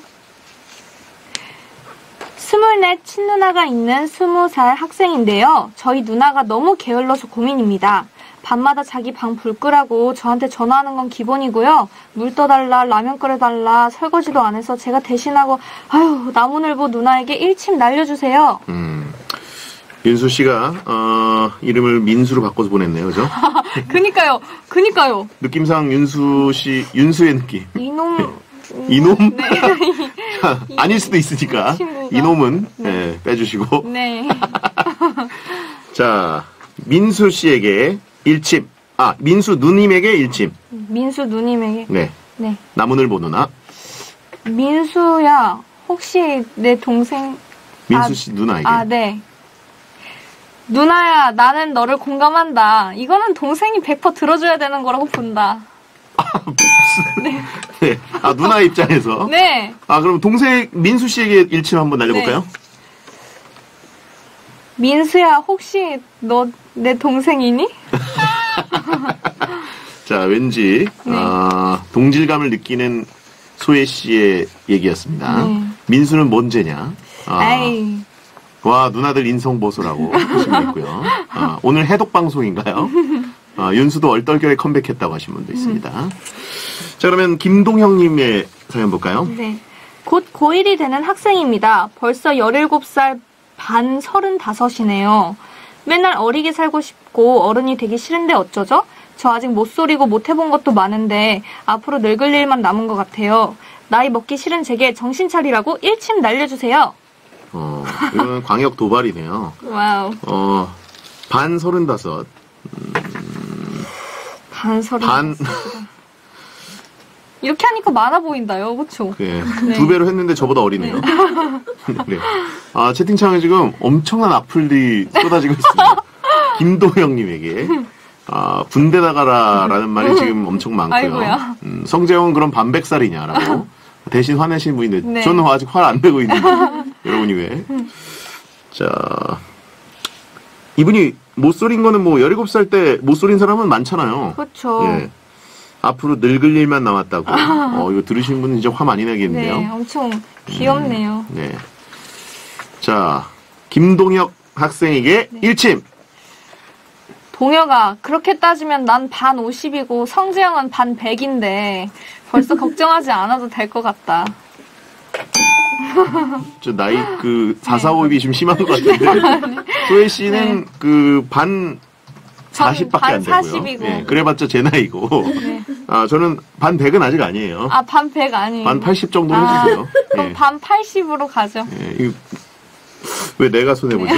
24 친누나가 있는 20살 학생인데요. 저희 누나가 너무 게을러서 고민입니다. 밤마다 자기 방 불 끄라고 저한테 전화하는 건 기본이고요. 물 떠달라, 라면 끓여달라, 설거지도 안 해서 제가 대신하고 나무늘보 누나에게 일침 날려주세요. 윤수 씨가 이름을 민수로 바꿔서 보냈네요, 그죠? 그니까요. 느낌상 윤수의 느낌. 이놈. 네. 아닐 수도 있으니까 친구가. 이놈은 네, 빼주시고. 네. 자, 민수 씨에게 일침. 민수 누님에게 일침. 민수 누님에게. 네. 네. 나무늘보 누나. 민수야, 혹시 내 동생. 민수 씨 누나에게. 네. 누나야, 나는 너를 공감한다. 이거는 동생이 100% 들어줘야 되는 거라고 본다. 네. 누나 입장에서. 네. 그럼 동생 민수 씨에게 일침 한번 날려볼까요? 네. 민수야, 혹시 너 내 동생이니? 자, 왠지 네. 동질감을 느끼는 소혜 씨의 얘기였습니다. 네. 민수는 뭔 죄냐? 에이. 와, 누나들 인성보소라고 하신 분 있고요. 오늘 해독 방송인가요? 윤수도 얼떨결에 컴백했다고 하신 분도 있습니다. 자, 그러면 김동형님의 사연 볼까요? 네. 곧 고1이 되는 학생입니다. 벌써 17살 반 35이네요. 맨날 어리게 살고 싶고 어른이 되기 싫은데 어쩌죠? 저 아직 못 소리고 못 해본 것도 많은데 앞으로 늙을 일만 남은 것 같아요. 나이 먹기 싫은 제게 정신 차리라고 일침 날려주세요. 이거는 광역 도발이네요. 와우. 반 35. 반 35. 이렇게 하니까 많아 보인다요, 그쵸? 네. 네. 2배로 했는데 저보다 어리네요. 네. 채팅창에 지금 엄청난 악플이 쏟아지고 있습니다. 김도영님에게 군대 나가라라는 말이 지금 엄청 많고요. 아이고야. 성재형은 그럼 반백살이냐라고 대신 화내신 분인데 네. 저는 아직 화 안 내고 있는데 여러분이 왜? 자, 이분이 못 소린 거는 뭐 17살 때 못 소린 사람은 많잖아요. 그렇죠. 예. 앞으로 늙을 일만 남았다고. 이거 들으신 분은 이제 화 많이 나겠는데요. 네, 엄청 귀엽네요. 네. 자, 김동혁 학생에게 일침. 동혁아, 그렇게 따지면 난 반 50이고 성재형은 반 100인데 벌써 걱정하지 않아도 될 것 같다. 저 나이 445입이 좀 심한 것 같은데. 소혜 씨는 반 40밖에 안 되고요. 40이고. 네, 그래봤자 제 나이고. 네. 저는 반 100은 아직 아니에요. 반 100 아니에요. 반 80 정도 해주세요. 그럼 네. 반 80으로 가죠. 네, 왜 내가 손해보지?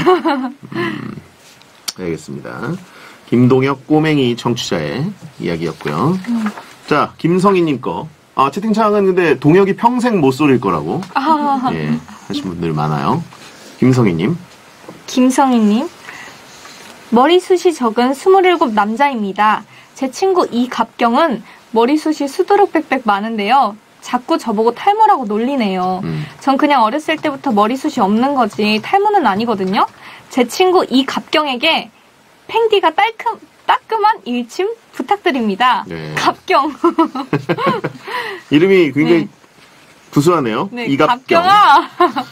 알겠습니다. 김동혁 꼬맹이 청취자의 이야기였고요. 자, 김성희님 거. 채팅창은 근데 동혁이 평생 못 소릴 거라고. 예, 하신 분들 많아요. 김성희님. 김성희님. 머리숱이 적은 27 남자입니다. 제 친구 이갑경은 머리숱이 수두룩 빽빽 많은데요. 자꾸 저보고 탈모라고 놀리네요. 전 그냥 어렸을 때부터 머리숱이 없는 거지 탈모는 아니거든요. 제 친구 이갑경에게 팽디가 따끔한 일침 부탁드립니다. 네. 갑경. 이름이 굉장히 네. 구수하네요. 네, 이갑경. 갑경아.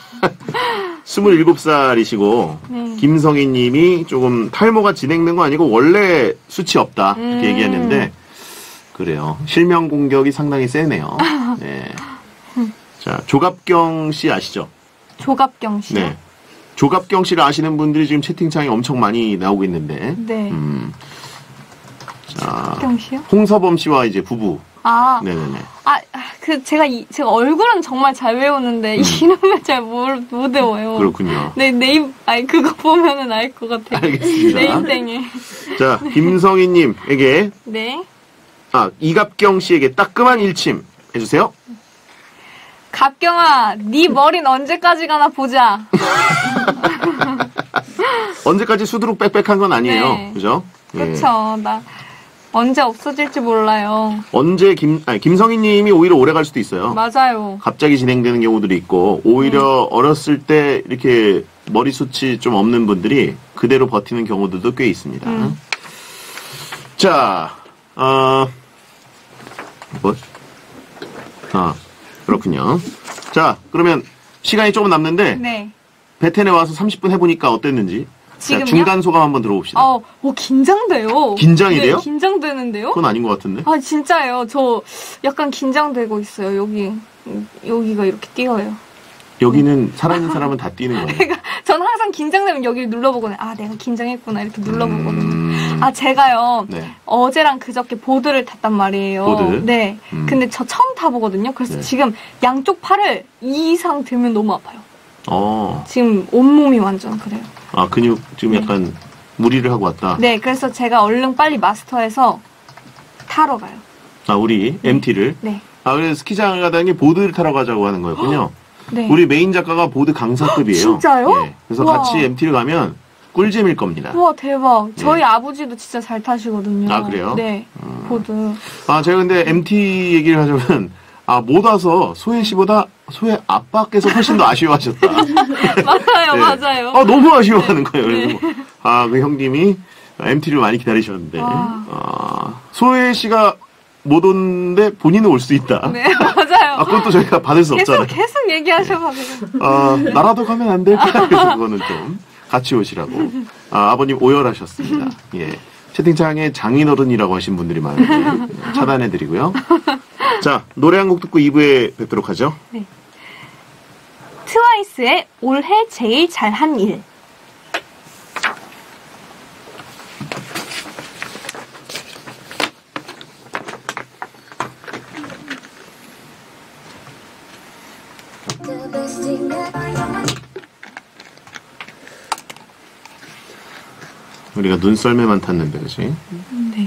27살이시고 네. 김성희 님이 조금 탈모가 진행된 거 아니고 원래 수치 없다 이렇게 얘기했는데 그래요. 실명 공격이 상당히 세네요. 네. 자, 조갑경 씨 아시죠? 조갑경 씨. 네. 조갑경 씨를 아시는 분들이 지금 채팅창에 엄청 많이 나오고 있는데. 네. 자, 조갑경 씨요? 홍서범 씨와 이제 부부. 아, 네네네. 제가 얼굴은 정말 잘 외우는데, 이름을 잘 못 외워요. 그렇군요. 네, 그거 보면은 알 것 같아요. 알겠습니다. 네임땡에. 자, 김성희 님에게, 네. 이갑경 씨에게 따끔한 일침 해주세요. 갑경아, 네 머리는 언제까지 가나 보자. 언제까지 수두룩 빽빽한 건 아니에요. 네. 그죠? 그쵸. 나 언제 없어질지 몰라요. 언제 김성희 님이 오히려 오래 갈 수도 있어요. 맞아요. 갑자기 진행되는 경우들이 있고, 오히려 어렸을 때 이렇게 머리숱이 좀 없는 분들이 그대로 버티는 경우들도 꽤 있습니다. 자, 그렇군요. 자, 그러면 시간이 조금 남는데, 네. 베텐에 와서 30분 해보니까 어땠는지. 지금요? 자, 중간 소감 한번 들어봅시다. 긴장돼요. 긴장이 돼요? 네, 긴장되는데요? 그건 아닌 것 같은데. 진짜예요. 저 약간 긴장되고 있어요. 여기가 이렇게 뛰어요. 여기는 살아있는 사람은 다 뛰는 거예요. 전 항상 긴장되면 여기를 눌러보거든요. 내가 긴장했구나. 이렇게 눌러보거든요. 제가요. 네. 어제랑 그저께 보드를 탔단 말이에요. 보드? 네. 근데 저 처음 타보거든요. 그래서 네. 지금 양쪽 팔을 2 이상 들면 너무 아파요. 지금 온몸이 완전 그래요. 근육 지금 약간 무리를 하고 왔다. 네. 그래서 제가 얼른 빨리 마스터해서 타러 가요. 우리 MT를. 네. 그래서 스키장을 가다는 게 보드를 타러 가자고 하는 거였군요. 네. 우리 메인 작가가 보드 강사급이에요. 진짜요? 네. 그래서 우와. 같이 MT를 가면 꿀잼일 겁니다. 우와, 대박. 저희 네. 아버지도 진짜 잘 타시거든요. 그래요? 네. 보드. 제가 근데 MT 얘기를 하자면, 못 와서 소혜 씨보다 소혜 아빠께서 훨씬 더 아쉬워하셨다. 맞아요, 네. 맞아요. 너무 아쉬워하는 거예요. 그래서 그 형님이 MT를 많이 기다리셨는데, 소혜 씨가 못 오는데 본인은 올 수 있다. 네, 맞아요. 그건 또 저희가 받을 수 없잖아요. 계속 얘기하셔가지고. 나라도 가면 안 될까? 그래서 그거는 좀 같이 오시라고. 아버님 오열하셨습니다. 예. 채팅창에 장인어른이라고 하신 분들이 많은데 차단해드리고요. 자, 노래 한 곡 듣고 2부에 뵙도록 하죠. 네. 트와이스의 올해 제일 잘한 일. 우리가 눈썰매만 탔는데, 그치? 네.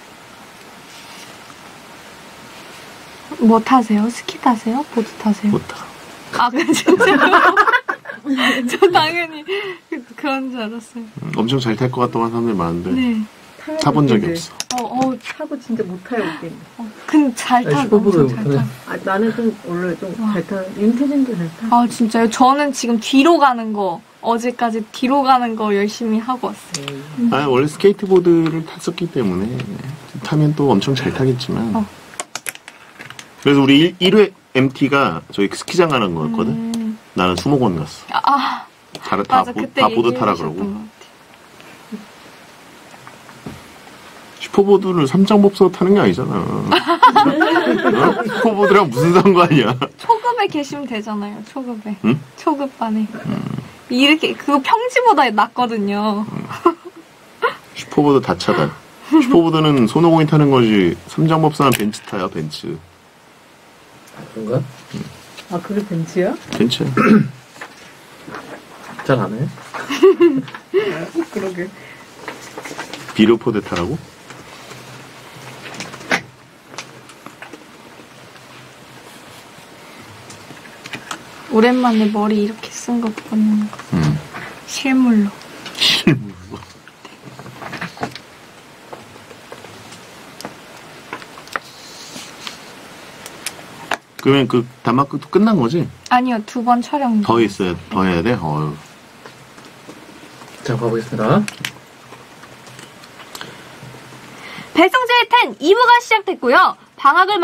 뭐 타세요? 스키 타세요? 보드 타세요? 못 타. 진짜요? 저 당연히 그런 줄 알았어요. 엄청 잘 탈 것 같다고 하는 사람들이 많은데, 네. 타본 적이 없어. 타고 진짜 못 타요, 웃긴. 근데 잘 타요. 슈퍼보드 엄청 잘 못하네. 타요. 나는 좀 원래 좀 잘 타. 윤태진도 잘 타. 진짜요? 저는 지금 뒤로 가는 거, 어제까지 뒤로 가는 거 열심히 하고 왔어요. 원래 스케이트보드를 탔었기 때문에, 타면 또 엄청 잘 타겠지만. 그래서 우리 1회 MT가 저희 스키장 가는 거였거든? 나는 수목원 갔어. 맞아, 그때 다 보드 타라 얘기해주셨던 그러고. 것 같아요. 슈퍼보드를 삼장법서 타는 게 아니잖아. 슈퍼보드랑 무슨 상관이야? 초급에 계시면 되잖아요, 초급에. 응? 초급반에. 이렇게, 그거 평지보다 낫거든요. 슈퍼보드 다 차단. 슈퍼보드는 손오공이 타는 거지. 삼장법사는 벤츠 타요, 벤츠. 그런가? 그게 벤츠야? 벤츠. 잘 안 해? 그러게. 비료포드 타라고? 오랜만에 머리 이렇게 쓴 거 보는 거. 실물로. 실물로. 그러면 그 단막극도 끝난 거지? 아니요, 2번 촬영. 더 있어야, 더 해야 돼? 자, 가보겠습니다. 배성재의 10 2부가 시작됐고요. 방학을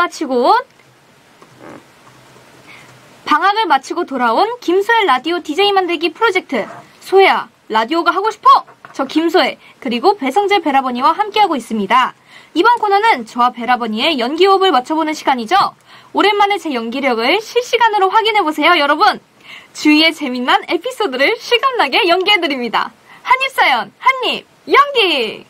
마치고 돌아온 김소혜 라디오 DJ 만들기 프로젝트. 소혜야, 라디오가 하고 싶어! 저 김소혜, 그리고 배성재 베라버니와 함께하고 있습니다. 이번 코너는 저와 베라버니의 연기 호흡을 맞춰보는 시간이죠. 오랜만에 제 연기력을 실시간으로 확인해보세요, 여러분. 주위의 재미난 에피소드를 실감나게 연기해드립니다. 한입사연, 한입, 연기!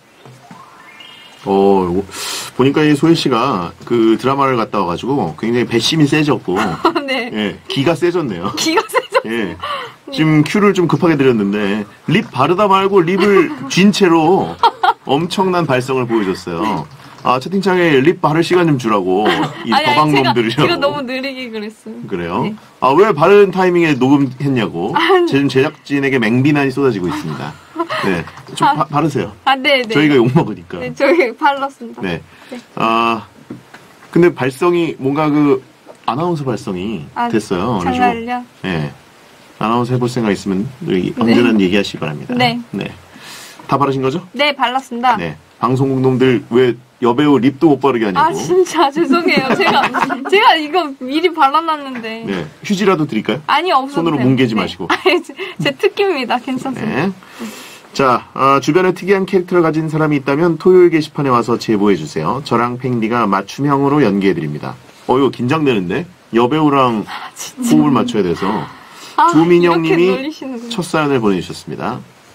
보니까 이 소혜 씨가 그 드라마를 갔다 와가지고 굉장히 배심이 세졌고, 네. 예, 기가 세졌네요. 기가 세졌어. 예. 지금 큐를 좀 급하게 드렸는데, 립 바르다 말고 립을 쥔 채로 엄청난 발성을 보여줬어요. 아, 채팅창에 립 바를 시간 좀 주라고. 이 더방놈들이라고. 제가 너무 느리게 그랬어요. 그래요? 네. 아, 왜 바른 타이밍에 녹음했냐고. 지금 제작진에게 맹비난이 쏟아지고 있습니다. 네. 좀 바르세요. 네네. 저희가 욕먹으니까. 네, 저희 발랐습니다. 네. 아, 근데 발성이, 뭔가 아나운서 발성이 됐어요. 정말요? 네. 아나운서 해볼 생각 있으면 언제든 얘기하시기 바랍니다. 네. 네. 다 바르신 거죠? 네, 발랐습니다. 네. 방송국 놈들 왜 여배우 립도 못 바르게 하냐고. 아, 진짜 죄송해요. 제가 이거 미리 발라놨는데. 네. 휴지라도 드릴까요? 아니, 없어도 손으로 돼요. 뭉개지 네. 마시고. 아니, 제 특기입니다. 괜찮습니다. 네. 자, 주변에 특이한 캐릭터를 가진 사람이 있다면 토요일 게시판에 와서 제보해주세요. 저랑 팽디가 맞춤형으로 연기해드립니다. 이거 긴장되는데? 여배우랑 호흡을 맞춰야 돼서. 조민영님이 첫 사연을 보내주셨습니다.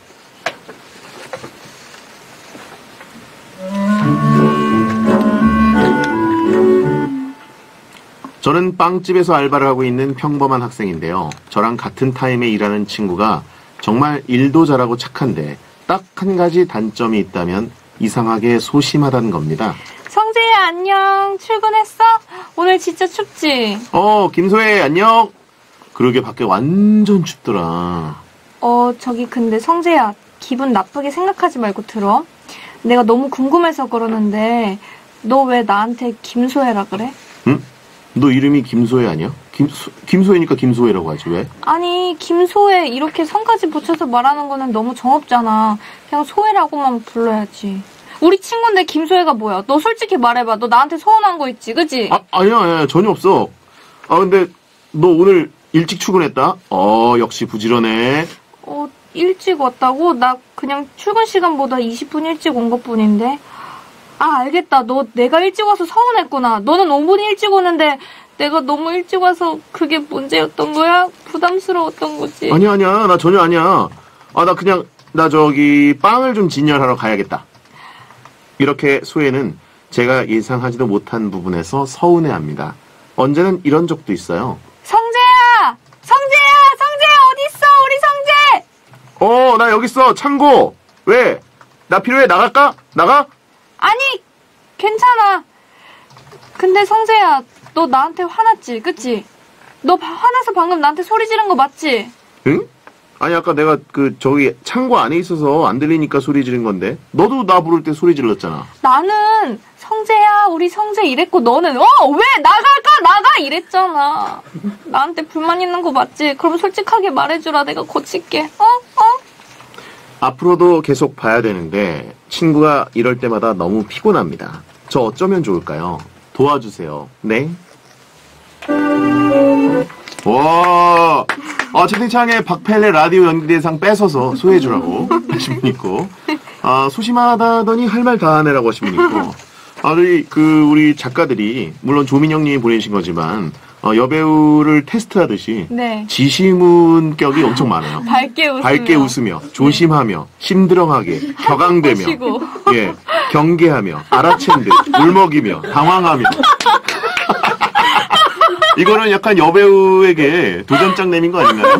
저는 빵집에서 알바를 하고 있는 평범한 학생인데요. 저랑 같은 타임에 일하는 친구가 정말 일도 잘하고 착한데 딱 한 가지 단점이 있다면 이상하게 소심하다는 겁니다. 성재야, 안녕. 출근했어? 오늘 진짜 춥지? 김소혜 안녕. 그러게 밖에 완전 춥더라. 저기 근데 성재야, 기분 나쁘게 생각하지 말고 들어. 내가 너무 궁금해서 그러는데 너 왜 나한테 김소혜라 그래? 응? 너 이름이 김소혜 아니야? 김소혜니까 김소혜라고 하지 왜? 아니, 김소혜 이렇게 성까지 붙여서 말하는 거는 너무 정없잖아. 그냥 소혜라고만 불러야지. 우리 친구인데 김소혜가 뭐야? 너 솔직히 말해봐. 너 나한테 서운한 거 있지, 그치? 아니야, 전혀 없어. 근데 너 오늘 일찍 출근했다? 역시 부지런해. 일찍 왔다고? 나 그냥 출근 시간보다 20분 일찍 온 것뿐인데. 알겠다. 너 내가 일찍 와서 서운했구나. 너는 5분 일찍 오는데 내가 너무 일찍 와서 그게 문제였던 거야? 부담스러웠던 거지? 아니야. 나 전혀 아니야. 나 저기 빵을 좀 진열하러 가야겠다. 이렇게 소혜는 제가 예상하지도 못한 부분에서 서운해합니다. 언제는 이런 적도 있어요. 성재야 어딨어? 우리 성재! 나 여기 있어. 창고. 왜? 나 필요해? 나갈까? 나가? 아니, 괜찮아. 근데 성재야, 너 나한테 화났지, 그치? 너 화나서 방금 나한테 소리 지른 거 맞지? 응? 아니, 아까 내가 저기 창고 안에 있어서 안 들리니까 소리 지른 건데. 너도 나 부를 때 소리 질렀잖아. 나는 성재야, 우리 성재 이랬고 너는 왜 나가 이랬잖아. 나한테 불만 있는 거 맞지? 그럼 솔직하게 말해주라. 내가 고칠게. 앞으로도 계속 봐야 되는데 친구가 이럴 때마다 너무 피곤합니다. 저 어쩌면 좋을까요? 도와주세요. 네. 와, 채팅창에 박펠레 라디오 연기대상 뺏어서 소개해주라고 하신 분 있고, 소심하다더니 할 말 다 하네라고 하신 분 있고, 우리 작가들이, 물론 조민영님이 보내신 거지만, 여배우를 테스트하듯이, 네. 지시문격이 엄청 많아요. 밝게 웃으며, 조심하며, 심드렁하게, 격앙되며, 예, 경계하며, 알아챈 듯, 울먹이며, 당황하며. 이거는 약간 여배우에게 도전장 내민 거 아닌가요?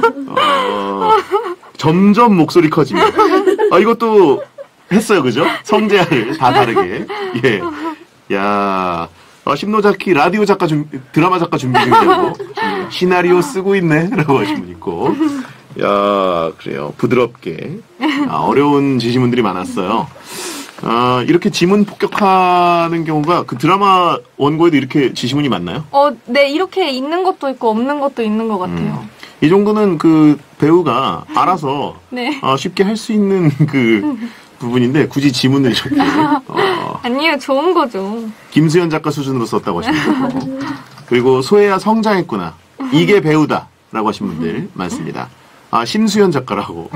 점점 목소리 커지며. 이것도 했어요, 그죠? 성재를 다 다르게. 예. 야, 심노자키 라디오 작가 드라마 작가 준비 중이라고. 시나리오 쓰고 있네. 라고 하신 분 있고. 야, 그래요. 부드럽게. 어려운 지시문들이 많았어요. 이렇게 지문 폭격하는 경우가 그 드라마 원고에도 이렇게 지시문이 많나요? 네, 이렇게 있는 것도 있고 없는 것도 있는 것 같아요. 이 정도는 그 배우가 알아서 네. 쉽게 할 수 있는 부분인데 굳이 지문을 이렇게 아니요, 좋은 거죠. 김수현 작가 수준으로 썼다고 하시는 분. 그리고 소혜야 성장했구나. 이게 배우다. 라고 하신 분들 많습니다. 아, 심수현 작가라고.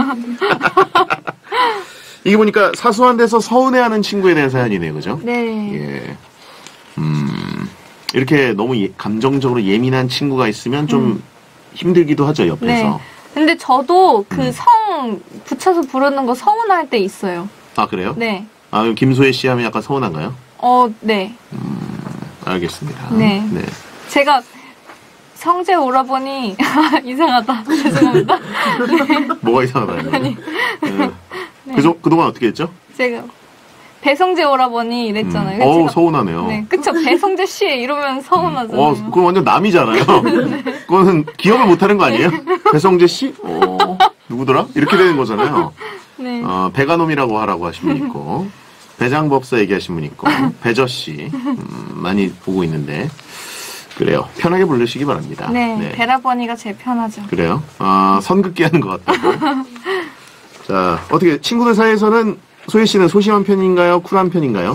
이게 보니까 사소한 데서 서운해하는 친구에 대한 사연이네요. 그죠? 네. 예. 이렇게 너무 감정적으로 예민한 친구가 있으면 좀 힘들기도 하죠, 옆에서. 네. 근데 저도 그 성 붙여서 부르는 거 서운할 때 있어요. 아, 그래요? 네. 아, 그럼 김소혜 씨 하면 약간 서운한가요? 네. 알겠습니다. 네. 제가 성재 오라버니 이상하다. 죄송합니다. 네. 뭐가 이상하다요? 아니. 네. 그동안 어떻게 했죠? 제가 배성재 오라버니 이랬잖아요. 어우, 서운하네요. 네, 그쵸. 배성재 씨 이러면 서운하잖아요. 그건 완전 남이잖아요. 그거는 기억을 못하는 거 아니에요? 배성재 씨? 누구더라? 이렇게 되는 거잖아요. 네. 배가놈이라고 하라고 하신 분 있고, 배장법사 얘기하신 분 있고, 배저 씨 많이 보고 있는데, 그래요. 편하게 부르시기 바랍니다. 네, 베라버니가 제일 편하죠. 그래요? 선긋기 하는 것 같다고. 자, 어떻게 친구들 사이에서는 소혜 씨는 소심한 편인가요? 쿨한 편인가요?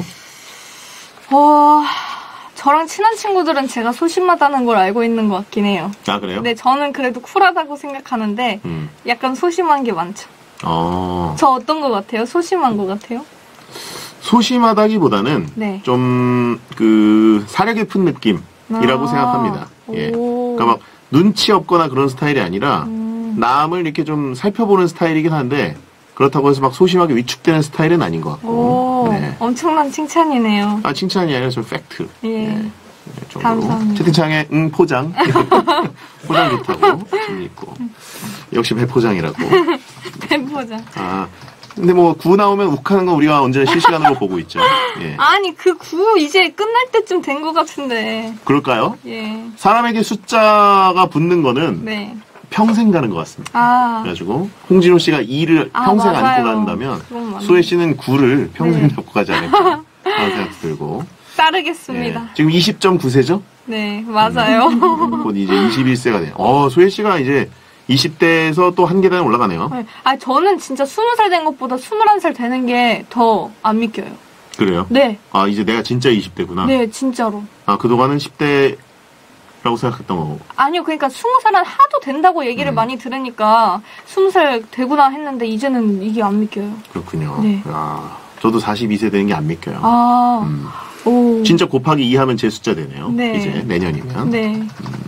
저랑 친한 친구들은 제가 소심하다는 걸 알고 있는 것 같긴 해요. 아, 그래요? 네, 저는 그래도 쿨하다고 생각하는데 약간 소심한 게 많죠. 저 어떤 것 같아요? 소심한 것 같아요? 소심하다기보다는 네. 좀 사려 깊은 느낌이라고 생각합니다. 예. 그러니까 막 눈치 없거나 그런 스타일이 아니라 남을 이렇게 좀 살펴보는 스타일이긴 한데 그렇다고 해서 막 소심하게 위축되는 스타일은 아닌 것 같고. 네. 엄청난 칭찬이네요. 칭찬이 아니라 좀 팩트. 예. 네. 감사합니다. 채팅창에 포장. 포장 좋다고 질문 있고. 역시 배포장이라고. 배포장. 근데 뭐 구 나오면 욱하는 거 우리가 언제나 실시간으로 보고 있죠. 예. 아니 그 구 이제 끝날 때쯤 된 것 같은데. 그럴까요? 예. 사람에게 숫자가 붙는 거는 네. 평생 가는 것 같습니다. 그래가지고 홍진호 씨가 2를 평생 맞아요. 안고 간다면 소혜 씨는 9를 평생 안고 가지 않을까 하는 생각도 들고. 따르겠습니다. 예. 지금 20.9세죠? 네, 맞아요. 곧 이제 21세가 돼요. 소혜 씨가 이제 20대에서 또 한 계단 올라가네요. 네. 저는 진짜 20살 된 것보다 21살 되는 게 더 안 믿겨요. 그래요? 네. 이제 내가 진짜 20대구나. 네, 진짜로. 그동안은 10대라고 생각했던 거고. 아니요, 그러니까 20살은 하도 된다고 얘기를 많이 들으니까 20살 되구나 했는데 이제는 이게 안 믿겨요. 그렇군요. 네. 저도 42세 되는 게 안 믿겨요. 오. 진짜 곱하기 2 하면 제 숫자 되네요. 네. 이제 내년이면. 네.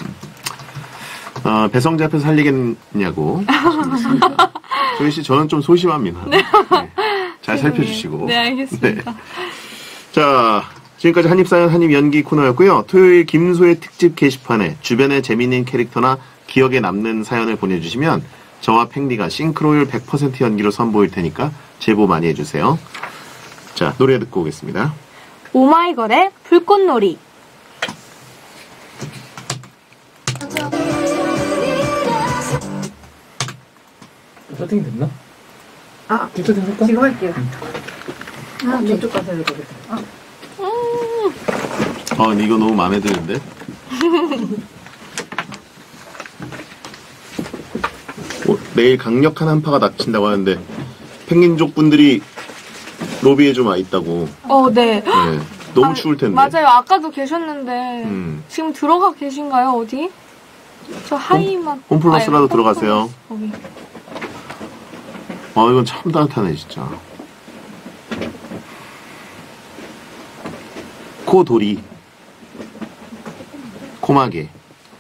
배성재 앞에서 살리겠냐고. 소희 씨, 저는 좀 소심합니다. 네. 잘 살펴주시고. 네, 알겠습니다. 네. 자, 지금까지 한입사연 한입연기 코너였고요. 토요일 김소혜 특집 게시판에 주변에 재미있는 캐릭터나 기억에 남는 사연을 보내주시면 저와 팽디가 싱크로율 100% 연기로 선보일 테니까 제보 많이 해주세요. 자, 노래 듣고 오겠습니다. 오마이걸의 불꽃놀이. 세팅 됐나? 세팅 할까? 지금 할게요. 저쪽 가서 해야 되겠다. 근데 이거 너무 마음에 드는데? 내일 강력한 한파가 닥친다고 하는데 펭귄족 분들이 로비에 좀 와 있다고. 네. 네. 너무 추울 텐데. 맞아요. 아까도 계셨는데 지금 들어가 계신가요? 어디? 저 하이만. 홈플러스라도 들어가세요. 거기. 이건 참 따뜻하네 진짜. 코돌이, 코마개.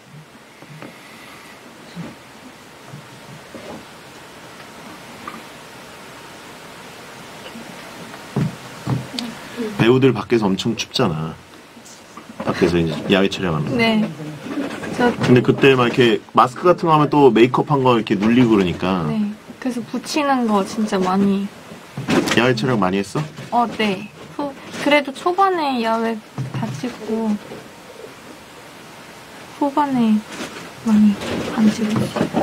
배우들 밖에서 엄청 춥잖아. 밖에서 이제 야외 촬영하면. 네. 근데 그때 막 이렇게 마스크 같은 거 하면 또 메이크업 한 거 이렇게 눌리고 그러니까. 네. 그래서 붙이는 거 진짜 많이. 야외 촬영 많이 했어? 네. 그래도 초반에 야외 다 찍고 후반에 많이 안 찍었어.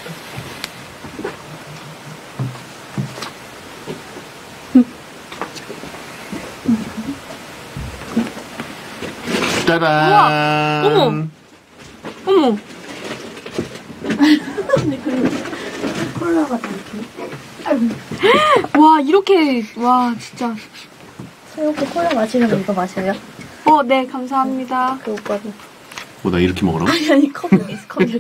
짜란. 어머. 콜라가 많지. 와, 이렇게, 와, 진짜. 새우고 콜라 마시면 이거 마셔요? 네, 감사합니다. 그 오빠도. 뭐 나 이렇게 먹으라고? 아니, 컵 여기 있어, 컵 여기.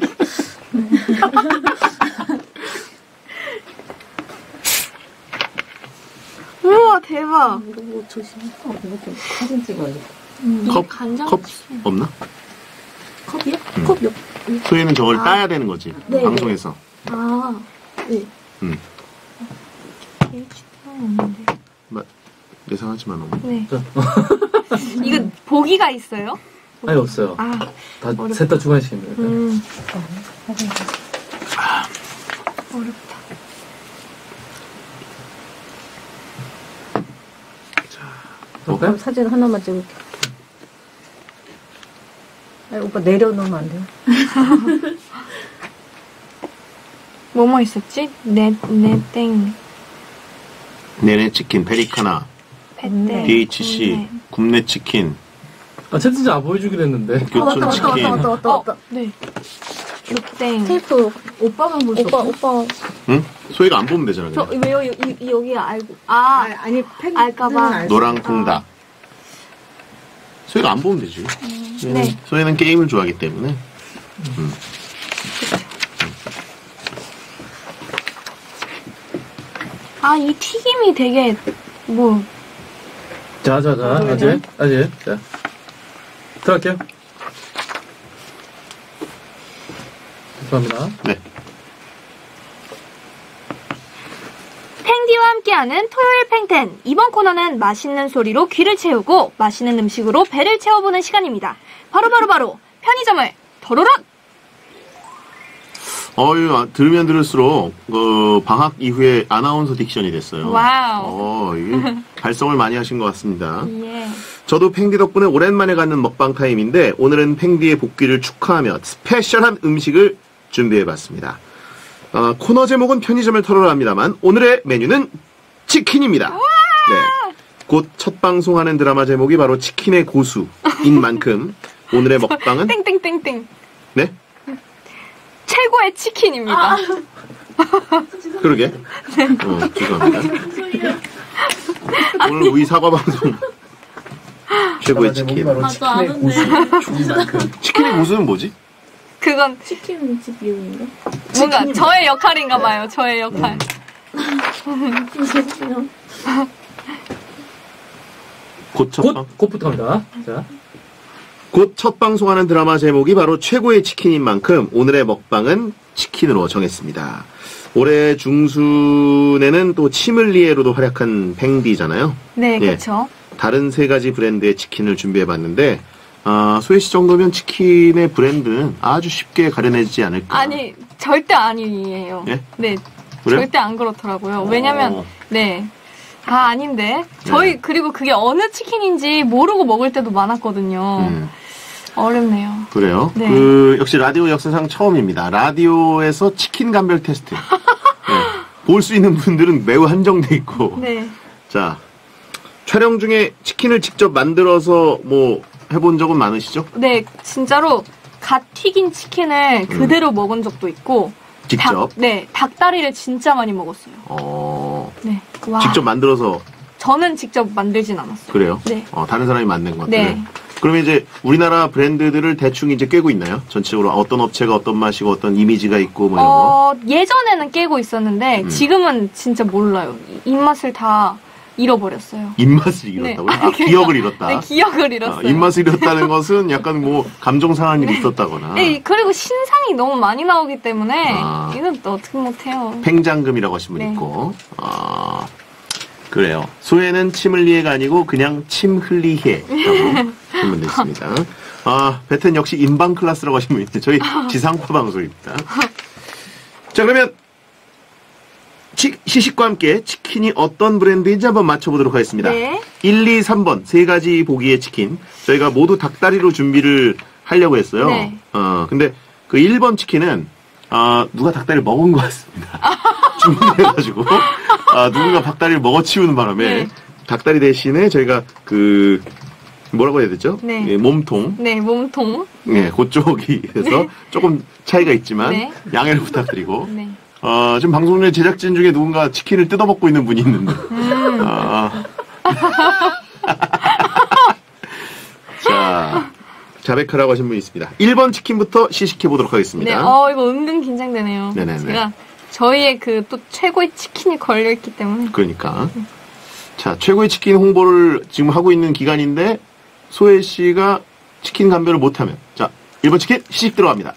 우와, 대박. 이거 뭐 조심해. 이렇게 사진 찍어야겠다. 컵, 간장 컵 없나? 컵이요? 컵 옆. 소희는 저걸 아. 따야 되는 거지. 네, 방송에서. 아, 네. 예상하지만 너무. 네. 이거 보기가 있어요? 아니, 없어요. 아, 다, 셋 다 주관식입니다. 어렵다. 그럼 사진 하나만 찍을게. 아니, 오빠 내려놓으면 안 돼요? 뭐뭐 있었지? 네땡. 네네 치킨, 페리카나, 페떼. BHC, 굽네 치킨, 아, 채팅창 안 보여주기로 했는데. 교촌 치킨. 왔다. 네. 땡. 테이프. 오빠만 볼 수 없어? 오빠. 응? 소희가 안 보면 되잖아. 저, 그냥. 왜요? 여기 알고. 아니, 팬 알까봐. 노랑통닭. 소희가 안 보면 되지. 네. 소희는 게임을 좋아하기 때문에. 아, 이 튀김이 되게, 자, 아직. 자. 들어갈게요. 죄송합니다. 네. 팽디와 함께하는 토요일 팽텐. 이번 코너는 맛있는 소리로 귀를 채우고 맛있는 음식으로 배를 채워보는 시간입니다. 바로 편의점을 도로락! 들으면 들을수록, 방학 이후에 아나운서 딕션이 됐어요. 와우. 이게 발성을 많이 하신 것 같습니다. 예. 저도 팽디 덕분에 오랜만에 갖는 먹방 타임인데, 오늘은 팽디의 복귀를 축하하며 스페셜한 음식을 준비해봤습니다. 코너 제목은 편의점을 털어랍니다만, 오늘의 메뉴는 치킨입니다. 네. 곧 첫 방송하는 드라마 제목이 바로 치킨의 고수인 만큼, 오늘의 먹방은, 땡땡땡땡. 네? 최고의 치킨입니다. 그러게. 죄송합니다. 오늘 우리 사과 방송 최고의 치킨. 바로 치킨의 고수. 치킨의 고수는 뭐지? 그건 치킨 집 이름인가? 뭔가 저의 역할인가 봐요. 저의 역할. 죄송해요. 곧부터 갑니다. 자. 곧 첫 방송하는 드라마 제목이 바로 최고의 치킨인 만큼 오늘의 먹방은 치킨으로 정했습니다. 올해 중순에는 또 치물리에로도 활약한 팽디잖아요. 네, 예. 그렇죠. 다른 세 가지 브랜드의 치킨을 준비해봤는데 소혜 씨 정도면 치킨의 브랜드는 아주 쉽게 가려내지 않을까. 아니, 절대 아니에요. 예? 네, 그래요? 절대 안 그렇더라고요. 왜냐면, 네. 아닌데. 저희, 그리고 그게 어느 치킨인지 모르고 먹을 때도 많았거든요. 어렵네요. 그래요? 네. 역시 라디오 역사상 처음입니다. 라디오에서 치킨 감별 테스트. 네. 볼 수 있는 분들은 매우 한정돼 있고. 네. 자, 촬영 중에 치킨을 직접 만들어서 해본 적은 많으시죠? 네, 진짜로 갓 튀긴 치킨을 그대로 먹은 적도 있고. 직접? 닭다리를 진짜 많이 먹었어요. 네. 와. 직접 만들어서. 저는 직접 만들진 않았어요. 그래요? 네. 다른 사람이 만든 것 같아요. 네. 그러면 이제 우리나라 브랜드들을 대충 이제 꿰고 있나요? 전체적으로 어떤 업체가 어떤 맛이고 어떤 이미지가 있고 이런 거? 예전에는 깨고 있었는데 지금은 진짜 몰라요. 입맛을 다 잃어버렸어요. 입맛을 잃었다고요? 네. 기억을 잃었다. 네, 기억을 잃었어요. 입맛을 잃었다는 것은 약간 감정 상한 일이 있었다거나. 네, 그리고 신상이 너무 많이 나오기 때문에 이건 또 어떻게 못해요. 팽장금이라고 하신 분 네. 있고. 그래요. 소혜는 침흘리해가 아니고 그냥 침흘리해라고 하면 됐습니다. 베텐 역시 인방 클래스라고 하신 분 있는데 저희 지상파 방송입니다. 자, 그러면 시식과 함께 치킨이 어떤 브랜드인지 한번 맞춰보도록 하겠습니다. 네. 1, 2, 3번 세 가지 보기의 치킨. 저희가 모두 닭다리로 준비를 하려고 했어요. 네. 근데 그 1번 치킨은 누가 닭다리를 먹은 것 같습니다. 주문해가지고 누군가 닭다리를 먹어치우는 바람에 네. 닭다리 대신에 저희가 뭐라고 해야 되죠? 네. 예, 몸통. 네, 몸통. 네, 그쪽이 해서 조금 차이가 있지만 네. 양해를 부탁드리고 네. 지금 방송 중에 제작진 중에 누군가 치킨을 뜯어먹고 있는 분이 있는데. 자, 자베카라고 하신 분이 있습니다. 1번 치킨부터 시식해보도록 하겠습니다. 네, 이거 은근 긴장되네요. 네네네. 제가 저희의 그 또 최고의 치킨이 걸려있기 때문에. 그러니까. 자, 최고의 치킨 홍보를 지금 하고 있는 기간인데, 소혜 씨가 치킨 감별을 못하면. 자, 1번 치킨 시식 들어갑니다.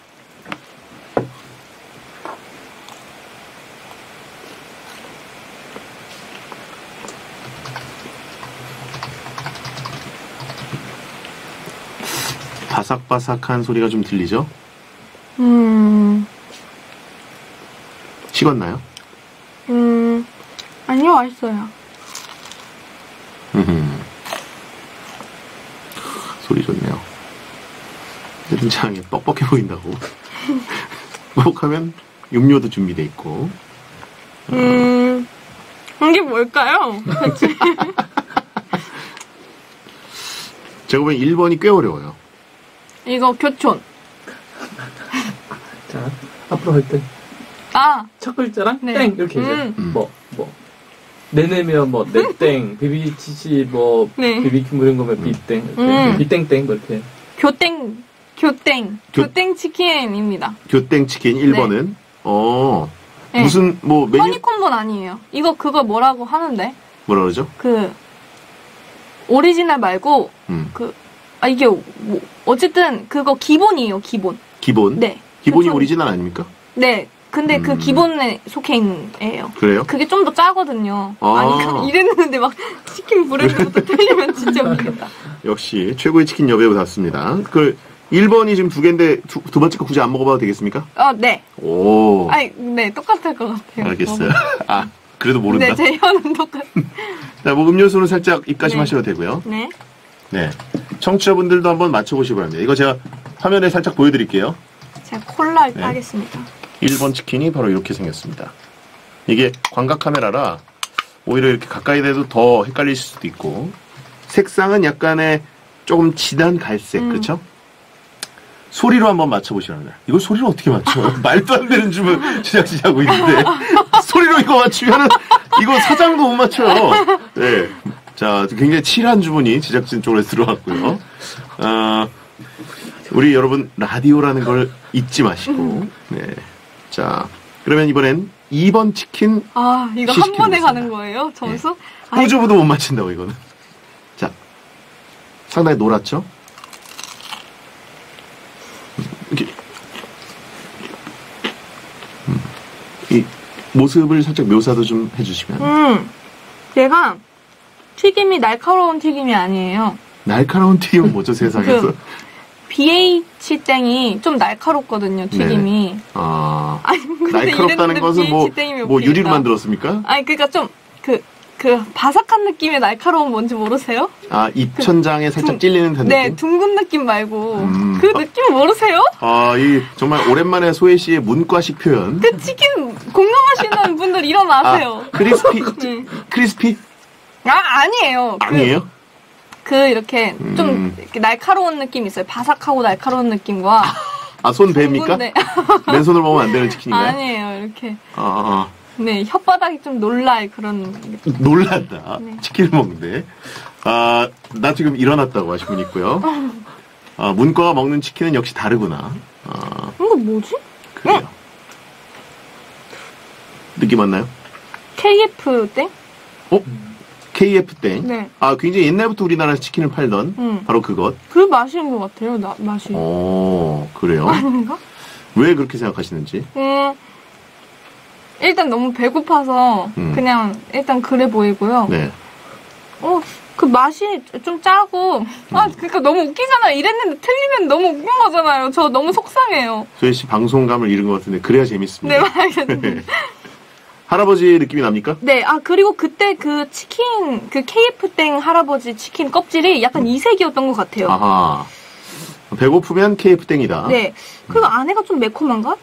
바삭바삭한 소리가 좀 들리죠? 식었나요? 아니요, 맛있어요. 소리 좋네요. 굉장히 뻑뻑해 보인다고. 뻑뻑하면 음료도 준비돼 있고. 이게 뭘까요? 제가 보기엔 1번이 꽤 어려워요. 이거 교촌. 자, 앞으로 할 때. 첫 글자랑 네. 땡 이렇게 이제 내내면 내땡 비비치치 네. 비비큐 뭐 이런 거면 비땡 비땡땡 뭐 이렇게 교땡 치킨입니다. 교땡 치킨 1번은 네. 무슨 뭐 메뉴 허니콤보는 아니에요. 그거 뭐라고 하는데? 뭐라 그러죠? 오리지널 말고 이게 어쨌든 그거 기본이에요. 기본. 네. 기본이 교촌. 오리지널 아닙니까? 네. 근데 그 기본에 속해 있는 애예요. 그래요? 그게 좀 더 짜거든요. 아. 이랬는데 막 치킨 브랜드부터 틀리면 진짜 웃기겠다. 역시 최고의 치킨 여배우답습니다. 1번이 지금 2개인데 두 번째 거 굳이 안 먹어봐도 되겠습니까? 네. 오. 네, 똑같을 것 같아요. 알겠어요. 그래도 모른다. 네, 제 혀는 똑같아요. 자, 뭐 음료수는 살짝 입가심 하셔도 되고요. 네. 네. 청취자분들도 한번 맞춰보시기 바랍니다. 이거 제가 화면에 살짝 보여드릴게요. 제가 콜라를 네. 따겠습니다. 1번 치킨이 바로 이렇게 생겼습니다. 이게 광각 카메라라 오히려 이렇게 가까이 대도 더 헷갈릴 수도 있고 색상은 약간의 조금 진한 갈색, 그렇죠? 소리로 한번 맞춰보시기 바랍니다. 이걸 소리로 어떻게 맞춰? 말도 안 되는 춤을 제작진하고 있는데 소리로 이거 맞추면은 이거 사장도 못 맞춰요. 네. 자, 굉장히 칠한 주문이 제작진 쪽으로 들어왔고요. 우리 여러분 라디오라는 걸 잊지 마시고 네. 자, 그러면 이번엔 2번 치킨 이거 한 번에 시식해보겠습니다. 가는 거예요? 점수? 호주부도 못 맞힌다고 이거는. 자, 상당히 노랗죠? 이렇게 이 모습을 살짝 묘사도 좀 해주시면. 얘가 튀김이 날카로운 튀김이 아니에요. 날카로운 튀김은 뭐죠 세상에서? BH땡이 좀 날카롭거든요, 튀김이. 근데 날카롭다는 이랬는데 것은 BH땡이면 뭐 웃기겠다. 유리로 만들었습니까? 그러니까 좀 바삭한 느낌의 날카로운 뭔지 모르세요? 입천장에 살짝 찔리는 듯한 네, 느낌? 둥근 느낌 말고 그 느낌 모르세요? 이 정말 오랜만에 소혜 씨의 문과식 표현. 그 치킨 공감하시는 분들 일어나세요. 크리스피? 아니에요. 아니에요? 이렇게 좀 이렇게 날카로운 느낌이 있어요. 바삭하고 날카로운 느낌과. 손 뱀입니까? 네. 맨손을 먹으면 안 되는 치킨인가요? 아니에요. 이렇게. 아. 네, 혓바닥이 좀 놀랄 그런. 놀란다. 네. 치킨을 먹는데. 나 지금 일어났다고 하신 분 있고요. 문과가 먹는 치킨은 역시 다르구나. 이거 뭐지? 그래요. 느낌 왔나요? KF땡? KF땡. 네. 굉장히 옛날부터 우리나라에서 치킨을 팔던 바로 그것. 그 맛인 것 같아요, 맛이. 그래요? 아닌가? 왜 그렇게 생각하시는지? 일단 너무 배고파서 그냥 일단 그래 보이고요. 네. 그 맛이 좀 짜고 그러니까 너무 웃기잖아요. 이랬는데 틀리면 너무 웃긴 거잖아요. 저 너무 속상해요. 소혜 씨 방송감을 잃은 것 같은데 그래야 재밌습니다. 네, 알겠습니다. 할아버지 느낌이 납니까? 네, 그리고 그때 그 치킨, KF땡 할아버지 치킨 껍질이 약간 이색이었던 것 같아요. 아하. 배고프면 KF땡이다. 네. 그리고 안에가 좀 매콤한가?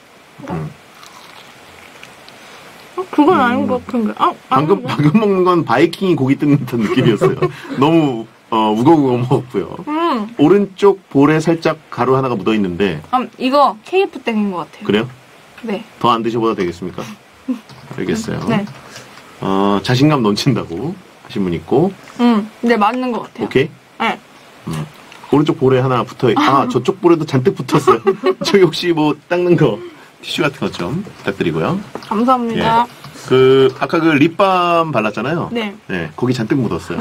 그건 아닌 것 같은데. 방금 먹는 건 바이킹이 고기 뜯는 듯한 느낌이었어요. 너무, 우거우거 먹었고요. 오른쪽 볼에 살짝 가루 하나가 묻어 있는데. 이거 KF땡인 것 같아요. 그래요? 네. 더 안 드셔봐도 되겠습니까? 알겠어요. 네. 자신감 넘친다고 하신 분 있고. 네, 맞는 것 같아요. 오케이. 네. 오른쪽 볼에 하나 저쪽 볼에도 잔뜩 붙었어요. 저기 혹시 뭐 닦는 거, 티슈 같은 것 좀 부탁드리고요. 감사합니다. 아까 그 립밤 발랐잖아요. 네. 네, 거기 잔뜩 묻었어요.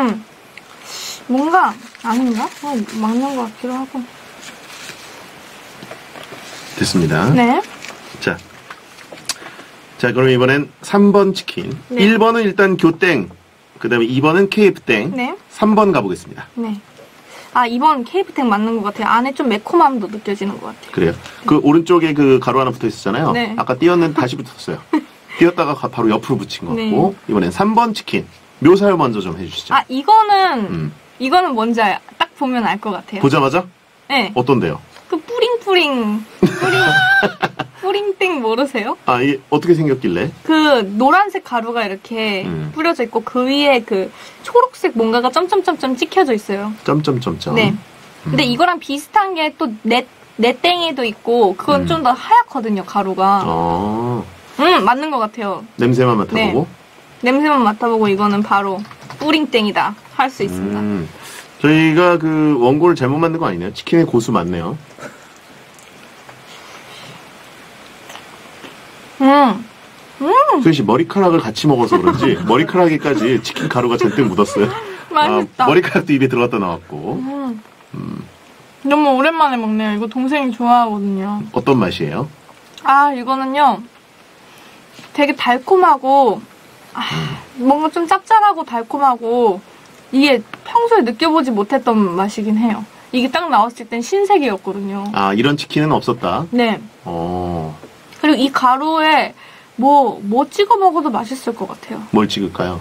뭔가, 아닌가? 맞는 것 같기도 하고. 됐습니다. 네. 자, 그럼 이번엔 3번 치킨. 네. 1번은 일단 교땡, 그 다음에 2번은 KF땡, 네. 3번 가보겠습니다. 네. 아, 이번 KF텍 맞는 것 같아요. 안에 좀 매콤함도 느껴지는 것 같아요. 그래요. 그 오른쪽에 그 가루 하나 붙어 있었잖아요. 네. 아까 띄었는데 다시 붙었어요. 띄었다가 바로 옆으로 붙인 거 네. 같고, 이번엔 3번 치킨. 묘사를 먼저 좀 해주시죠. 아, 이거는 뭔지 딱 보면 알 것 같아요. 보자마자? 네. 어떤데요? 그 뿌링땡 모르세요? 아, 이게 어떻게 생겼길래? 그 노란색 가루가 이렇게 뿌려져 있고 그 위에 그 초록색 뭔가가 점점점점 찍혀져 있어요. 점점점점. 네. 근데 이거랑 비슷한 게 또 넷땡이도 있고 그건 좀 더 하얗거든요, 가루가. 맞는 것 같아요. 냄새만 맡아보고? 네. 냄새만 맡아보고 이거는 바로 뿌링땡이다 할 수 있습니다. 저희가 그 원고를 잘못 만든 거 아니네요? 치킨의 고수 맞네요. 소희 씨 머리카락을 같이 먹어서 그런지 머리카락에까지 치킨 가루가 잔뜩 묻었어요. 맛있다. 머리카락도 입에 들어갔다 나왔고. 너무 오랜만에 먹네요. 이거 동생이 좋아하거든요. 어떤 맛이에요? 아, 이거는요. 되게 달콤하고 뭔가 좀 짭짤하고 달콤하고 이게 평소에 느껴보지 못했던 맛이긴 해요. 이게 딱 나왔을 땐 신세계였거든요. 아, 이런 치킨은 없었다? 네. 그리고 이 가루에 뭐 찍어 먹어도 맛있을 것 같아요. 뭘 찍을까요?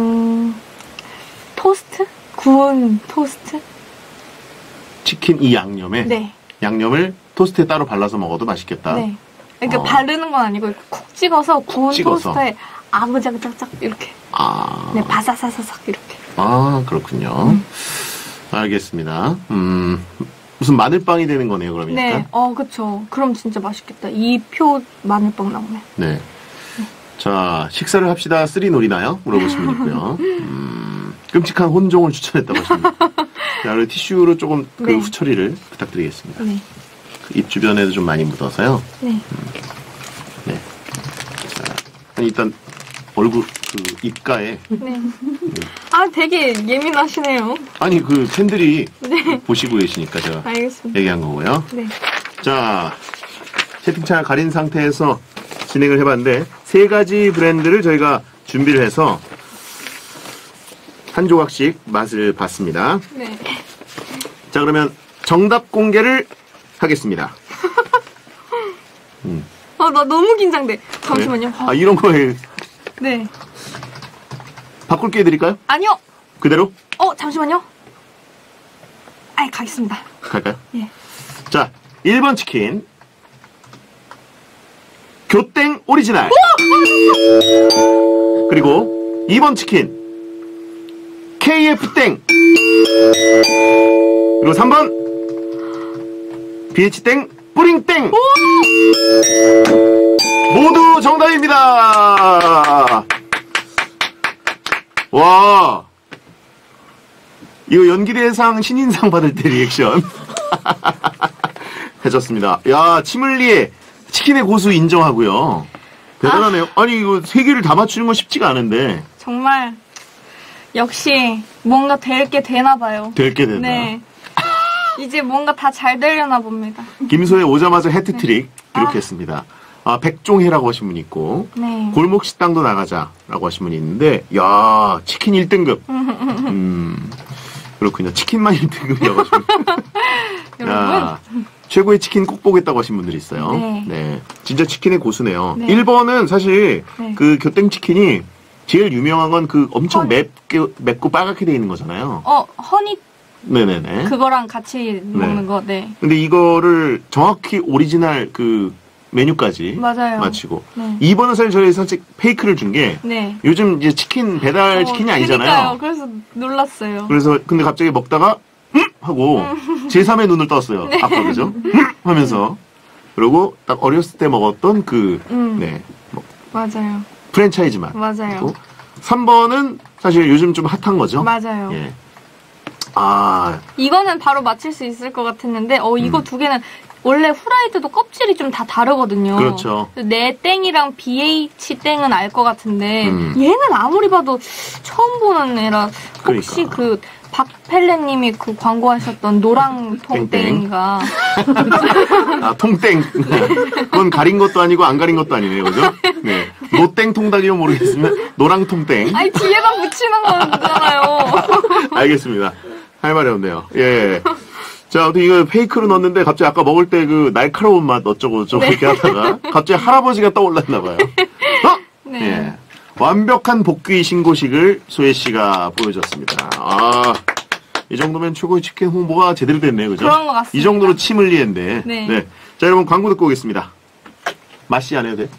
토스트? 구운 토스트? 치킨 이 양념에? 네. 양념을 토스트에 따로 발라서 먹어도 맛있겠다? 네. 그러니까 바르는 건 아니고 쿡 찍어서 구운 토스트에 아무짝짝짝 이렇게. 네, 바사사사삭 이렇게. 아, 그렇군요. 알겠습니다. 무슨 마늘빵이 되는 거네요, 그러면. 네, 그쵸. 그럼 진짜 맛있겠다. 이 표 마늘빵 나오네. 네. 자, 식사를 합시다. 쓰리 노리나요? 물어보신 분 있고요. 끔찍한 혼종을 추천했다고 하십니다. 자, 그리고 티슈로 조금 그 후처리를 부탁드리겠습니다. 네. 그 입 주변에도 좀 많이 묻어서요. 네. 네. 자, 일단 얼굴 그 입가에. 네. 아, 되게 예민하시네요. 아니 그 팬들이 보시고 계시니까 제가 알겠습니다. 얘기한 거고요. 네. 자, 채팅창을 가린 상태에서 진행을 해봤는데 3가지 브랜드를 저희가 준비를 해서 한 조각씩 맛을 봤습니다. 네. 자, 그러면 정답 공개를 하겠습니다. 나 너무 긴장돼. 잠시만요. 네? 아, 이런 거에 네. 바꿀게 해드릴까요? 아니요. 그대로? 잠시만요. 가겠습니다. 갈까요? 예. 자, 1번 치킨 교땡 오리지널. 그리고 2번 치킨 KF땡. 그리고 3번 BH땡 뿌링땡. 모두 정답입니다. 와, 이거 연기대상 신인상 받을 때 리액션 해줬습니다. 야, 치물리에 치킨의 고수 인정하고요. 대단하네요. 아니 이거 3개를 다 맞추는 건 쉽지가 않은데. 정말 역시 뭔가 될 게 되나 봐요. 될 게 된다. 네. 이제 뭔가 다 잘 되려나 봅니다. 김소혜 오자마자 해트트릭 기록했습니다. 백종혜라고 하신 분이 있고, 네. 골목 식당도 나가자라고 하신 분이 있는데, 야, 치킨 1등급. 그렇군요. 치킨만 1등급이라고 하신 분. 야, 최고의 치킨 꼭 보겠다고 하신 분들이 있어요. 네. 진짜 치킨의 고수네요. 네. 1번은 사실 네. 그 교땡 치킨이 제일 유명한 건 그 엄청 맵고 빨갛게 돼 있는 거잖아요. 허니 네네네. 그거랑 같이 먹는 거. 네. 근데 이거를 정확히 오리지널 그 메뉴까지 맞아요. 마치고. 네. 2번은 사실 저희 살짝 페이크를 준 게 네. 요즘 이제 치킨 배달 치킨이 아니잖아요. 그러니까요. 그래서 놀랐어요. 그래서 근데 갑자기 먹다가 하고 제3의 눈을 떴어요. 네. 아까 그죠? 하면서 그리고 딱 어렸을 때 먹었던 네, 맞아요. 프랜차이즈 맛. 맞아요. 3번은 사실 요즘 좀 핫한 거죠? 맞아요. 예. 아, 이거는 바로 맞힐 수 있을 것 같았는데, 이거 두 개는 원래 후라이드도 껍질이 좀 다 다르거든요. 그렇죠. 내 땡이랑 BH 땡은 알 것 같은데, 음. 얘는 아무리 봐도 처음 보는 애라, 혹시 그러니까. 박펠레님이 광고하셨던 노랑 통땡인가? 아, 통땡. 그건 가린 것도 아니고 안 가린 것도 아니네요, 그죠? 네. 노땡 통닭이면 모르겠으면 노랑 통땡. 아니, 뒤에만 붙이는 거잖아요. 알겠습니다. 할 말이 없네요. 예. 자, 아무튼 이거 페이크로 넣었는데 갑자기 아까 먹을 때 그 날카로운 맛 어쩌고저쩌고 이렇게 하다가 갑자기 할아버지가 떠올랐나봐요. 네. 예. 완벽한 복귀 신고식을 소혜 씨가 보여줬습니다. 아, 이 정도면 최고의 치킨 홍보가 제대로 됐네요, 그죠? 그런 것 같습니다. 이 정도로 침 흘리는데. 네. 자, 여러분 광고 듣고 오겠습니다. 맛이 안 해도 돼?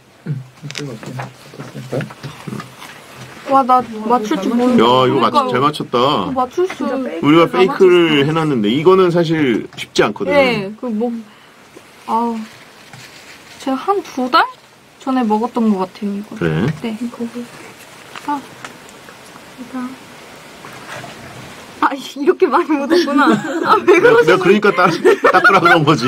와, 나 맞출 줄 모르겠어. 야, 이거 잘 맞췄다. 맞출 수. 우리가 페이크를 해놨는데 이거는 사실 쉽지 않거든요. 네, 아우. 제가 한 2달 전에 먹었던 것 같아요, 이거. 그래. 네. 아, 이렇게 많이 묻었구나. 아, 왜 그러지? 내가 그러니까 닦으라 그런 거지.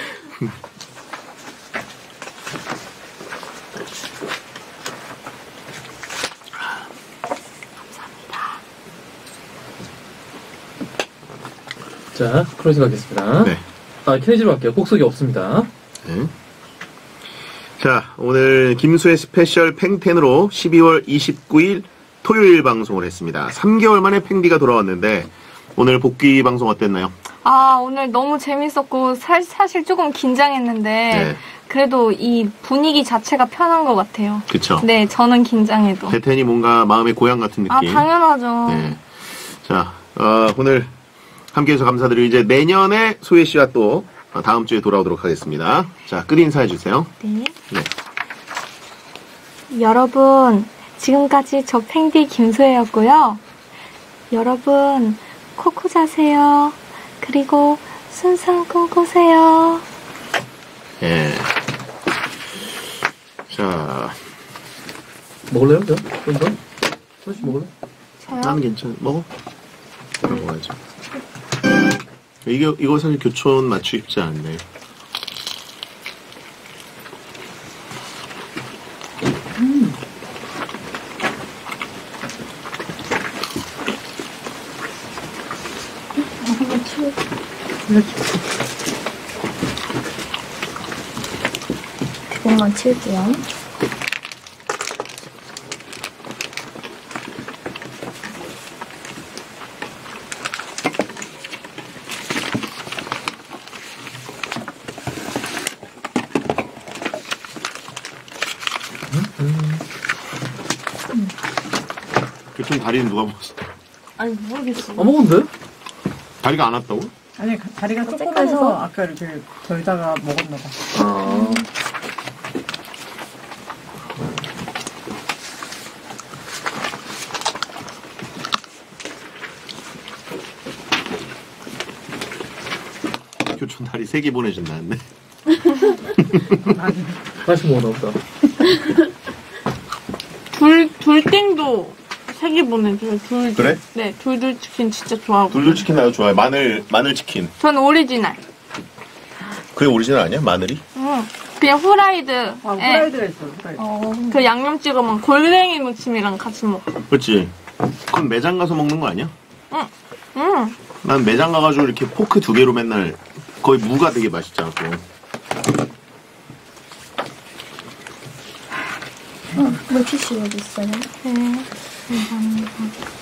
자, 크로즈 가겠습니다. 네. 케이지로 갈게요. 곡석이 없습니다. 네. 자, 오늘 김수의 스페셜 팽텐으로 12월 29일 토요일 방송을 했습니다. 3개월 만에 팽디가 돌아왔는데 오늘 복귀 방송 어땠나요? 아, 오늘 너무 재밌었고 사실 조금 긴장했는데 네. 그래도 이 분위기 자체가 편한 것 같아요. 그쵸? 네, 저는 긴장해도. 베텐이 뭔가 마음의 고향 같은 느낌. 아, 당연하죠. 네. 자, 오늘 함께해서 감사드리고 이제 내년에 소혜 씨와 또 다음 주에 돌아오도록 하겠습니다. 자, 끝 인사해 주세요. 네. 네. 여러분, 지금까지 저 팽디 김소혜였고요. 여러분, 코코 자세요. 그리고 순수한 꿈 꾸세요. 예. 자, 먹을래요? 저? 좀 더? 소시 먹을래? 저요? 나는 괜찮아. 먹어. 먹어야죠. 이거 사실 교촌 맞추기 쉽지 않네. 조금만 치울게요. 교촌 다리는 누가 먹었어? 아니, 모르겠어. 먹었는데? 다리가 안 왔다고? 아니, 다리가 깜짝해서. 조그매서 아까 이렇게 덜다가 먹었나 봐. 아. 교촌 다리 3개 보내준다는데. 다시 먹어나 보다. 둘땡도 3개 보내줘요. 그래? 네, 둘둘 치킨 진짜 좋아하고. 둘둘 치킨 나도 좋아해. 마늘 치킨. 전 오리지널. 그게 오리지널 아니야? 마늘이? 그냥 후라이드. 아, 네. 후라이드가 있어, 후라이드. 그 양념 찍으면 골뱅이 무침이랑 같이 먹어. 그렇지. 그건 매장 가서 먹는 거 아니야? 응. 난 매장 가가지고 이렇게 포크 2개로 맨날 거의 무가 되게 맛있잖아. 또. 물티슈 여기 있어요. 네. 감사합니다.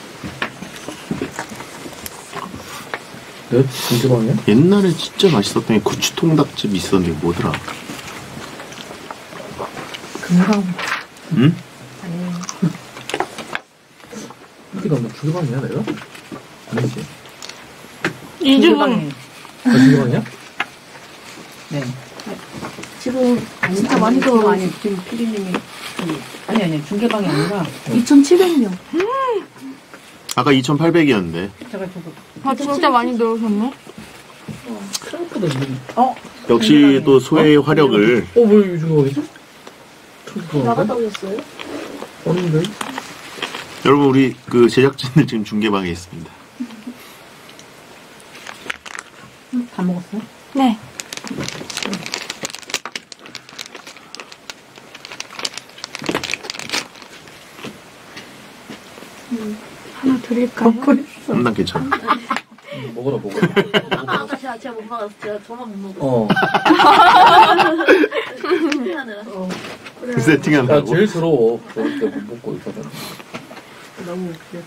네? 김치방이야? 옛날에 진짜 맛있었던 게 고추통닭집 있었는데 뭐더라? 금방. 응? 여기가 뭐 주기방이야 내가? 아니지. 이 집은 주기방이야? 네. 지금 진짜 아니, 많이 그거 들어. 아니, 지금 피디님이. 아니, 중계방이 아니라. 2,700명. 아까 2,800이었는데. 제가 저거. 진짜 많이 들어오셨네. 생각보다 역시 또 소혜의 화력을 왜 이거 중국어겠지? 나갔다 오셨어요? 없는데? 여러분 우리 그 제작진들 지금 중계방에 있습니다. 다 먹었어요? 네. 하나 드릴까요? 난 괜찮아. 먹어라. 아까 제가 못 먹었어. 제가 저만 못 먹었어. 세팅하느라. 세팅한다고? 제일 서러워. 저럴 때못 먹고 있거든. 너무 웃겨.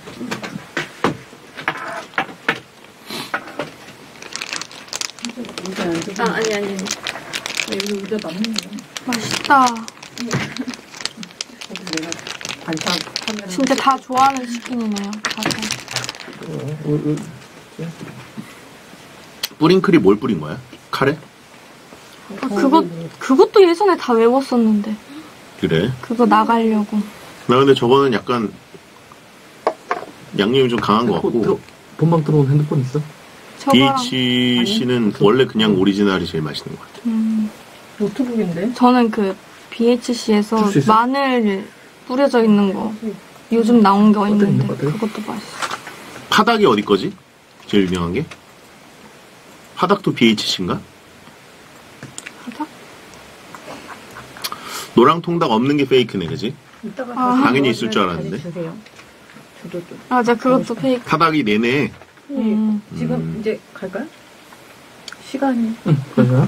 아니. 여기 의자 남는 거야. 맛있다. 내가 반찬 카메라. 진짜 다 좋아하는 치킨이네요. 다들. 뿌링클이 뭘 뿌린 거야? 카레? 아, 그것도 예전에 다 외웠었는데. 그래? 그거 나가려고. 나 근데 저거는 약간 양념이 좀 강한 것 같고 본방 들어온 핸드폰 있어? 저거랑. BHC는 원래 그냥 오리지널이 제일 맛있는 것 같아. 노트북인데? 저는 그 BHC에서 줄 수 있어? 마늘 뿌려져 있는 거 요즘 나온 거 있는데 배터리? 그것도 맛있어. 파닭이 어디 거지? 제일 유명한 게? 파닭도 BHC인가? 파닭? 노랑통닭 없는 게 페이크네, 그지? 이따가 아. 당연히 있을 줄 알았는데. 주세요. 저도 좀. 맞아, 그것도 페이크. 파닭이 내내. 지금 이제 갈까요? 시간이. 응, 그래서요?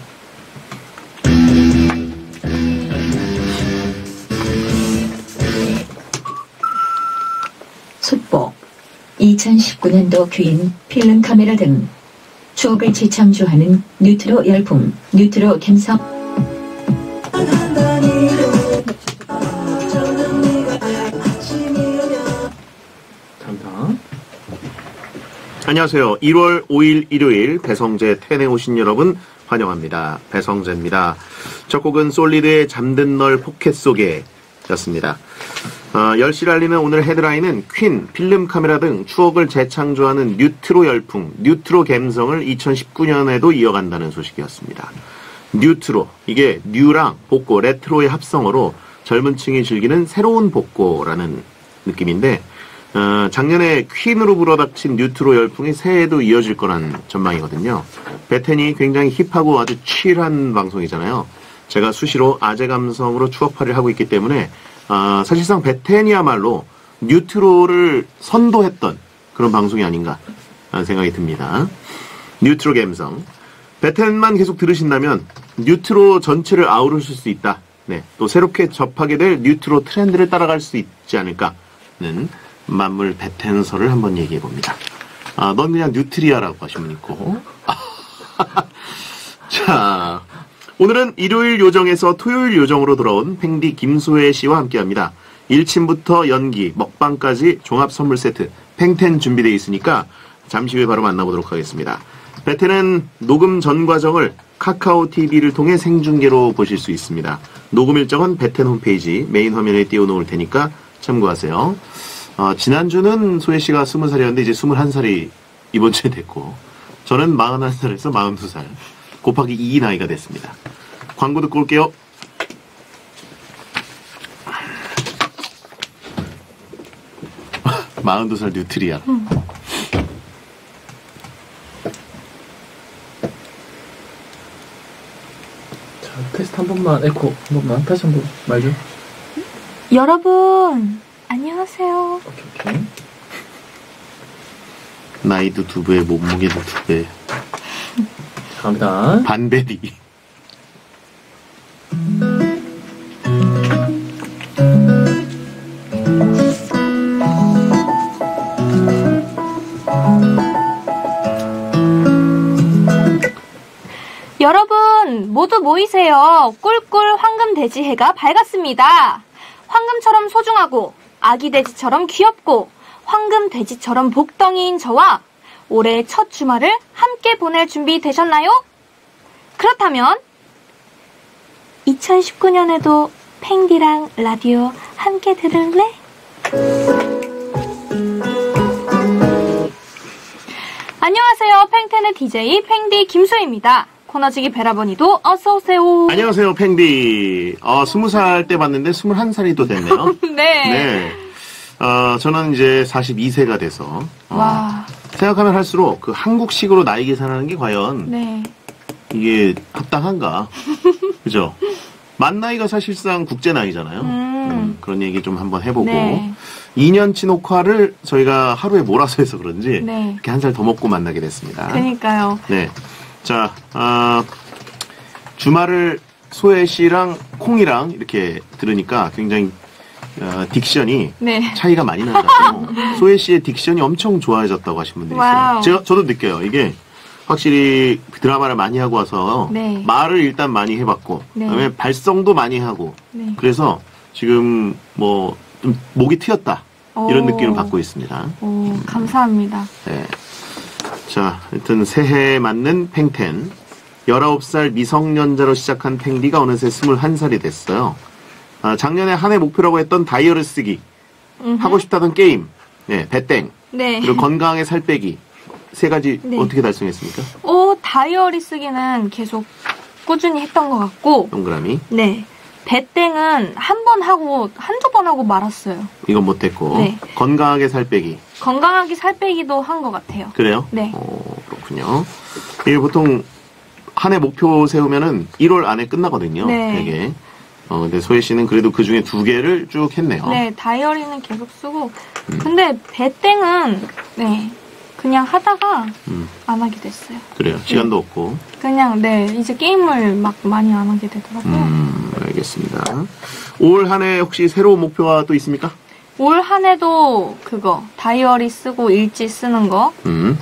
속보 2019년도 퀸 필름 카메라 등 추억을 재창조하는 뉴트로 열풍, 뉴트로 감성. 잠깐. 안녕하세요. 1월 5일 일요일 배성재 텐에 오신 여러분 환영합니다. 배성재입니다. 첫 곡은 솔리드의 잠든 널 포켓 속에 였습니다. 10시 알리는 오늘 헤드라인은 퀸, 필름 카메라 등 추억을 재창조하는 뉴트로 열풍, 뉴트로 감성을 2019년에도 이어간다는 소식이었습니다. 뉴트로, 이게 뉴랑 복고, 레트로의 합성어로 젊은 층이 즐기는 새로운 복고라는 느낌인데 작년에 퀸으로 불어닥친 뉴트로 열풍이 새해에도 이어질 거란 전망이거든요. 베텐이 굉장히 힙하고 아주 칠한 방송이잖아요. 제가 수시로 아재 감성으로 추억팔이를 하고 있기 때문에 사실상 베텐이야말로 뉴트로를 선도했던 그런 방송이 아닌가 하는 생각이 듭니다. 뉴트로 감성. 베텐만 계속 들으신다면 뉴트로 전체를 아우르실 수 있다. 네, 또 새롭게 접하게 될 뉴트로 트렌드를 따라갈 수 있지 않을까는 만물 베텐설을 한번 얘기해 봅니다. 넌 그냥 뉴트리아라고 하신 분 있고. 자, 오늘은 일요일 요정에서 토요일 요정으로 돌아온 팽디 김소혜 씨와 함께합니다. 1침부터 연기, 먹방까지 종합 선물 세트 팽텐 준비되어 있으니까 잠시 후에 바로 만나보도록 하겠습니다. 베텐은 녹음 전 과정을 카카오 TV를 통해 생중계로 보실 수 있습니다. 녹음 일정은 베텐 홈페이지 메인 화면에 띄워놓을 테니까 참고하세요. 지난주는 소혜 씨가 20살이었는데 이제 21살이 이번 주에 됐고 저는 41살에서 42살 곱하기 2 나이가 됐습니다. 광고 듣고 올게요. 마흔두 살 뉴트리아. 자, 테스트 한 번만, 에코 한 번만, 다시 한 번 말 좀. 여러분, 안녕하세요. 오케이. 나이도 2배, 몸무게도 2배. 갑니다. 반배리. 여러분, 모두 모이세요. 꿀꿀 황금돼지해가 밝았습니다. 황금처럼 소중하고 아기돼지처럼 귀엽고 황금돼지처럼 복덩이인 저와 올해 첫 주말을 함께 보낼 준비 되셨나요? 그렇다면 2019년에도 팽디랑 라디오 함께 들을래? 안녕하세요. 팽텐의 DJ 팽디 김수희입니다. 코너지기 베라버니도 어서오세요. 안녕하세요, 팽디. 20살 때 봤는데 21살이 또 됐네요. 네. 저는 이제 42세가 돼서. 와. 생각하면 할수록 그 한국식으로 나이 계산하는 게 과연 네. 이게 합당한가? 그죠? 만 나이가 사실상 국제 나이잖아요. 그런 얘기 좀 한번 해보고. 네. 2년치 녹화를 저희가 하루에 몰아서 해서 그런지 네. 이렇게 한 살 더 먹고 만나게 됐습니다. 그러니까요. 네. 자, 주말을 소혜 씨랑 콩이랑 이렇게 들으니까 굉장히 딕션이 네. 차이가 많이 난다고. 소혜 씨의 딕션이 엄청 좋아졌다고 하신 분들이 와우. 있어요. 저도 느껴요. 이게 확실히 드라마를 많이 하고 와서 네. 말을 일단 많이 해봤고, 네. 그다음에 발성도 많이 하고, 네. 그래서 지금 뭐 좀 목이 트였다 이런 느낌을 받고 있습니다. 오, 감사합니다. 네. 자, 하여튼 새해에 맞는 팽텐. 19살 미성년자로 시작한 팽디가 어느새 21살이 됐어요. 작년에 한 해 목표라고 했던 다이어리 쓰기, 하고 싶다던 게임, 네, 배땡, 네. 그리고 건강하게 살 빼기. 세 가지 네. 어떻게 달성했습니까? 다이어리 쓰기는 계속 꾸준히 했던 것 같고, 동그라미. 네. 배땡은 한 번 하고, 한두 번 하고 말았어요. 이건 못했고. 네. 건강하게 살 빼기. 건강하게 살 빼기도 한 것 같아요. 그래요? 네. 그렇군요. 이게 보통 한 해 목표 세우면은 1월 안에 끝나거든요. 네. 되게. 근데 소혜 씨는 그래도 그 중에 2개를 쭉 했네요. 네, 다이어리는 계속 쓰고. 근데 배땡은, 네, 그냥 하다가 안 하게 됐어요. 그래요. 시간도 없고. 그냥, 네, 이제 게임을 막 많이 안 하게 되더라고요. 알겠습니다. 올 한 해 혹시 새로운 목표가 또 있습니까? 올 한 해도 그거, 다이어리 쓰고 일지 쓰는 거.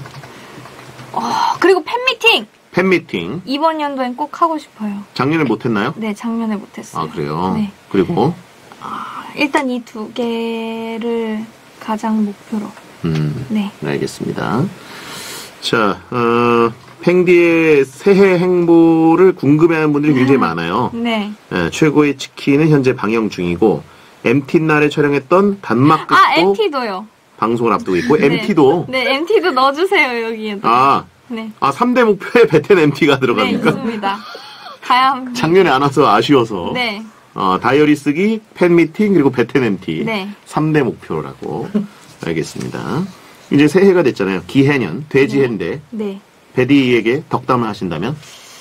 그리고 팬미팅! 팬미팅. 이번 연도엔 꼭 하고 싶어요. 작년에 못했나요? 네, 작년에 못했어요. 아, 그래요? 네. 그리고? 일단 이 2개를 가장 목표로. 네. 알겠습니다. 자, 팽디의 새해 행보를 궁금해하는 분들이 굉장히 많아요. 네. 최고의 치킨은 현재 방영 중이고, MT날에 촬영했던 단막극도 MT도요. 방송을 앞두고 있고, 네. MT도. 네, MT도 넣어주세요, 여기에도. 네. 3대 목표에 배텐 MT가 네, 들어갑니까? 있습니다. 가야 합니다. 작년에 안 와서 아쉬워서. 네. 다이어리 쓰기, 팬미팅, 그리고 배텐 MT. 네. 3대 목표라고. 알겠습니다. 이제 새해가 됐잖아요. 기해년, 돼지해인데, 네. 베디에게 덕담을 하신다면?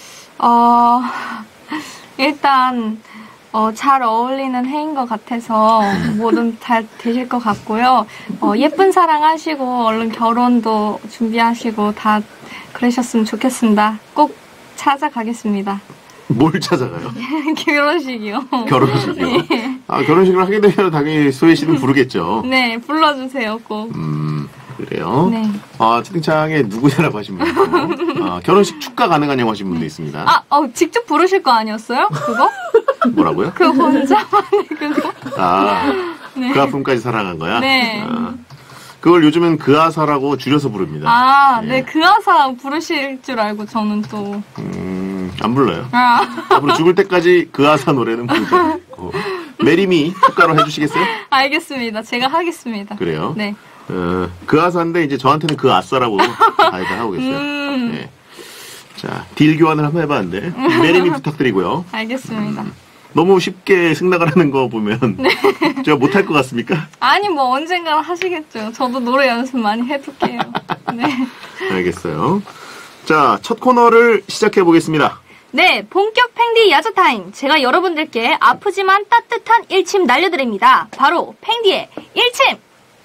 일단, 잘 어울리는 해인 것 같아서 뭐든 잘 되실 것 같고요. 예쁜 사랑 하시고, 얼른 결혼도 준비하시고, 다 그러셨으면 좋겠습니다. 꼭 찾아가겠습니다. 뭘 찾아가요? 결혼식이요. 결혼식이요? 네. 결혼식을 하게 되면 당연히 소혜 씨는 부르겠죠. 네, 불러주세요, 꼭. 그래요? 네. 채팅창에 누구냐라고 하신 분 있고, 결혼식 축가 가능하냐고 하신 분도 있습니다. 직접 부르실 거 아니었어요? 그거? 뭐라고요? 그 혼자만의 그거? 네. 그 아픔까지 사랑한 거야? 네. 그걸 요즘은 그아사라고 줄여서 부릅니다. 네, 그아사 부르실 줄 알고 저는 또. 안 불러요. 앞으로 죽을 때까지 그아사 노래는 부르지 않고. 메리미 축가로 해주시겠어요? 알겠습니다. 제가 하겠습니다. 그래요? 네. 그아사인데 이제 저한테는 그 아싸라고 아이들 하고 계세요. 네. 자, 딜 교환을 한번 해봤는데 메리미 부탁드리고요. 알겠습니다. 너무 쉽게 승낙을 하는 거 보면 네. 제가 못할 것 같습니까? 아니 뭐 언젠가는 하시겠죠. 저도 노래 연습 많이 해둘게요. 네. 알겠어요. 자, 첫 코너를 시작해 보겠습니다. 네, 본격 팽디 야자 타임. 제가 여러분들께 아프지만 따뜻한 일침 날려드립니다. 바로 팽디의 일침.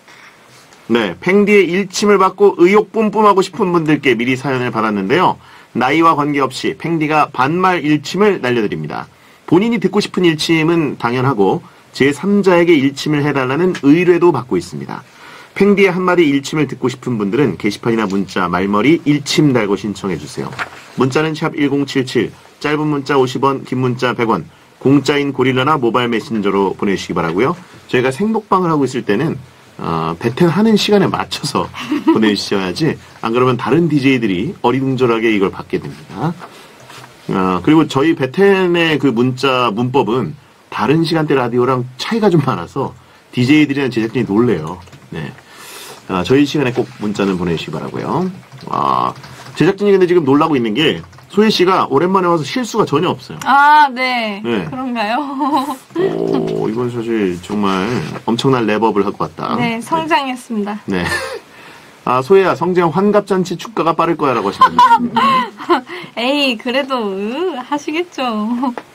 네, 팽디의 일침을 받고 의욕 뿜뿜하고 싶은 분들께 미리 사연을 받았는데요. 나이와 관계없이 팽디가 반말 일침을 날려드립니다. 본인이 듣고 싶은 일침은 당연하고 제3자에게 일침을 해달라는 의뢰도 받고 있습니다. 팽디의 한마디 일침을 듣고 싶은 분들은 게시판이나 문자, 말머리 일침 달고 신청해주세요. 문자는 샵 1077, 짧은 문자 50원, 긴 문자 100원, 공짜인 고릴라나 모바일 메신저로 보내주시기 바라고요. 저희가 생독방을 하고 있을 때는 배텐 하는 시간에 맞춰서 보내주셔야지 안 그러면 다른 DJ들이 어리둥절하게 이걸 받게 됩니다. 그리고 저희 배텐의 그 문자 문법은 다른 시간대 라디오랑 차이가 좀 많아서 DJ들이나 제작진이 놀래요. 네. 저희 시간에 꼭 문자는 보내주시기 바라고요. 제작진이 근데 지금 놀라고 있는 게 소혜 씨가 오랜만에 와서 실수가 전혀 없어요. 아, 네. 네. 그런가요? 이건 사실 정말 엄청난 랩업을 하고 왔다. 네, 성장했습니다. 네. 소혜야, 성재형 환갑잔치 축가가 빠를 거야 라고 하시는데. 에이, 그래도, 하시겠죠.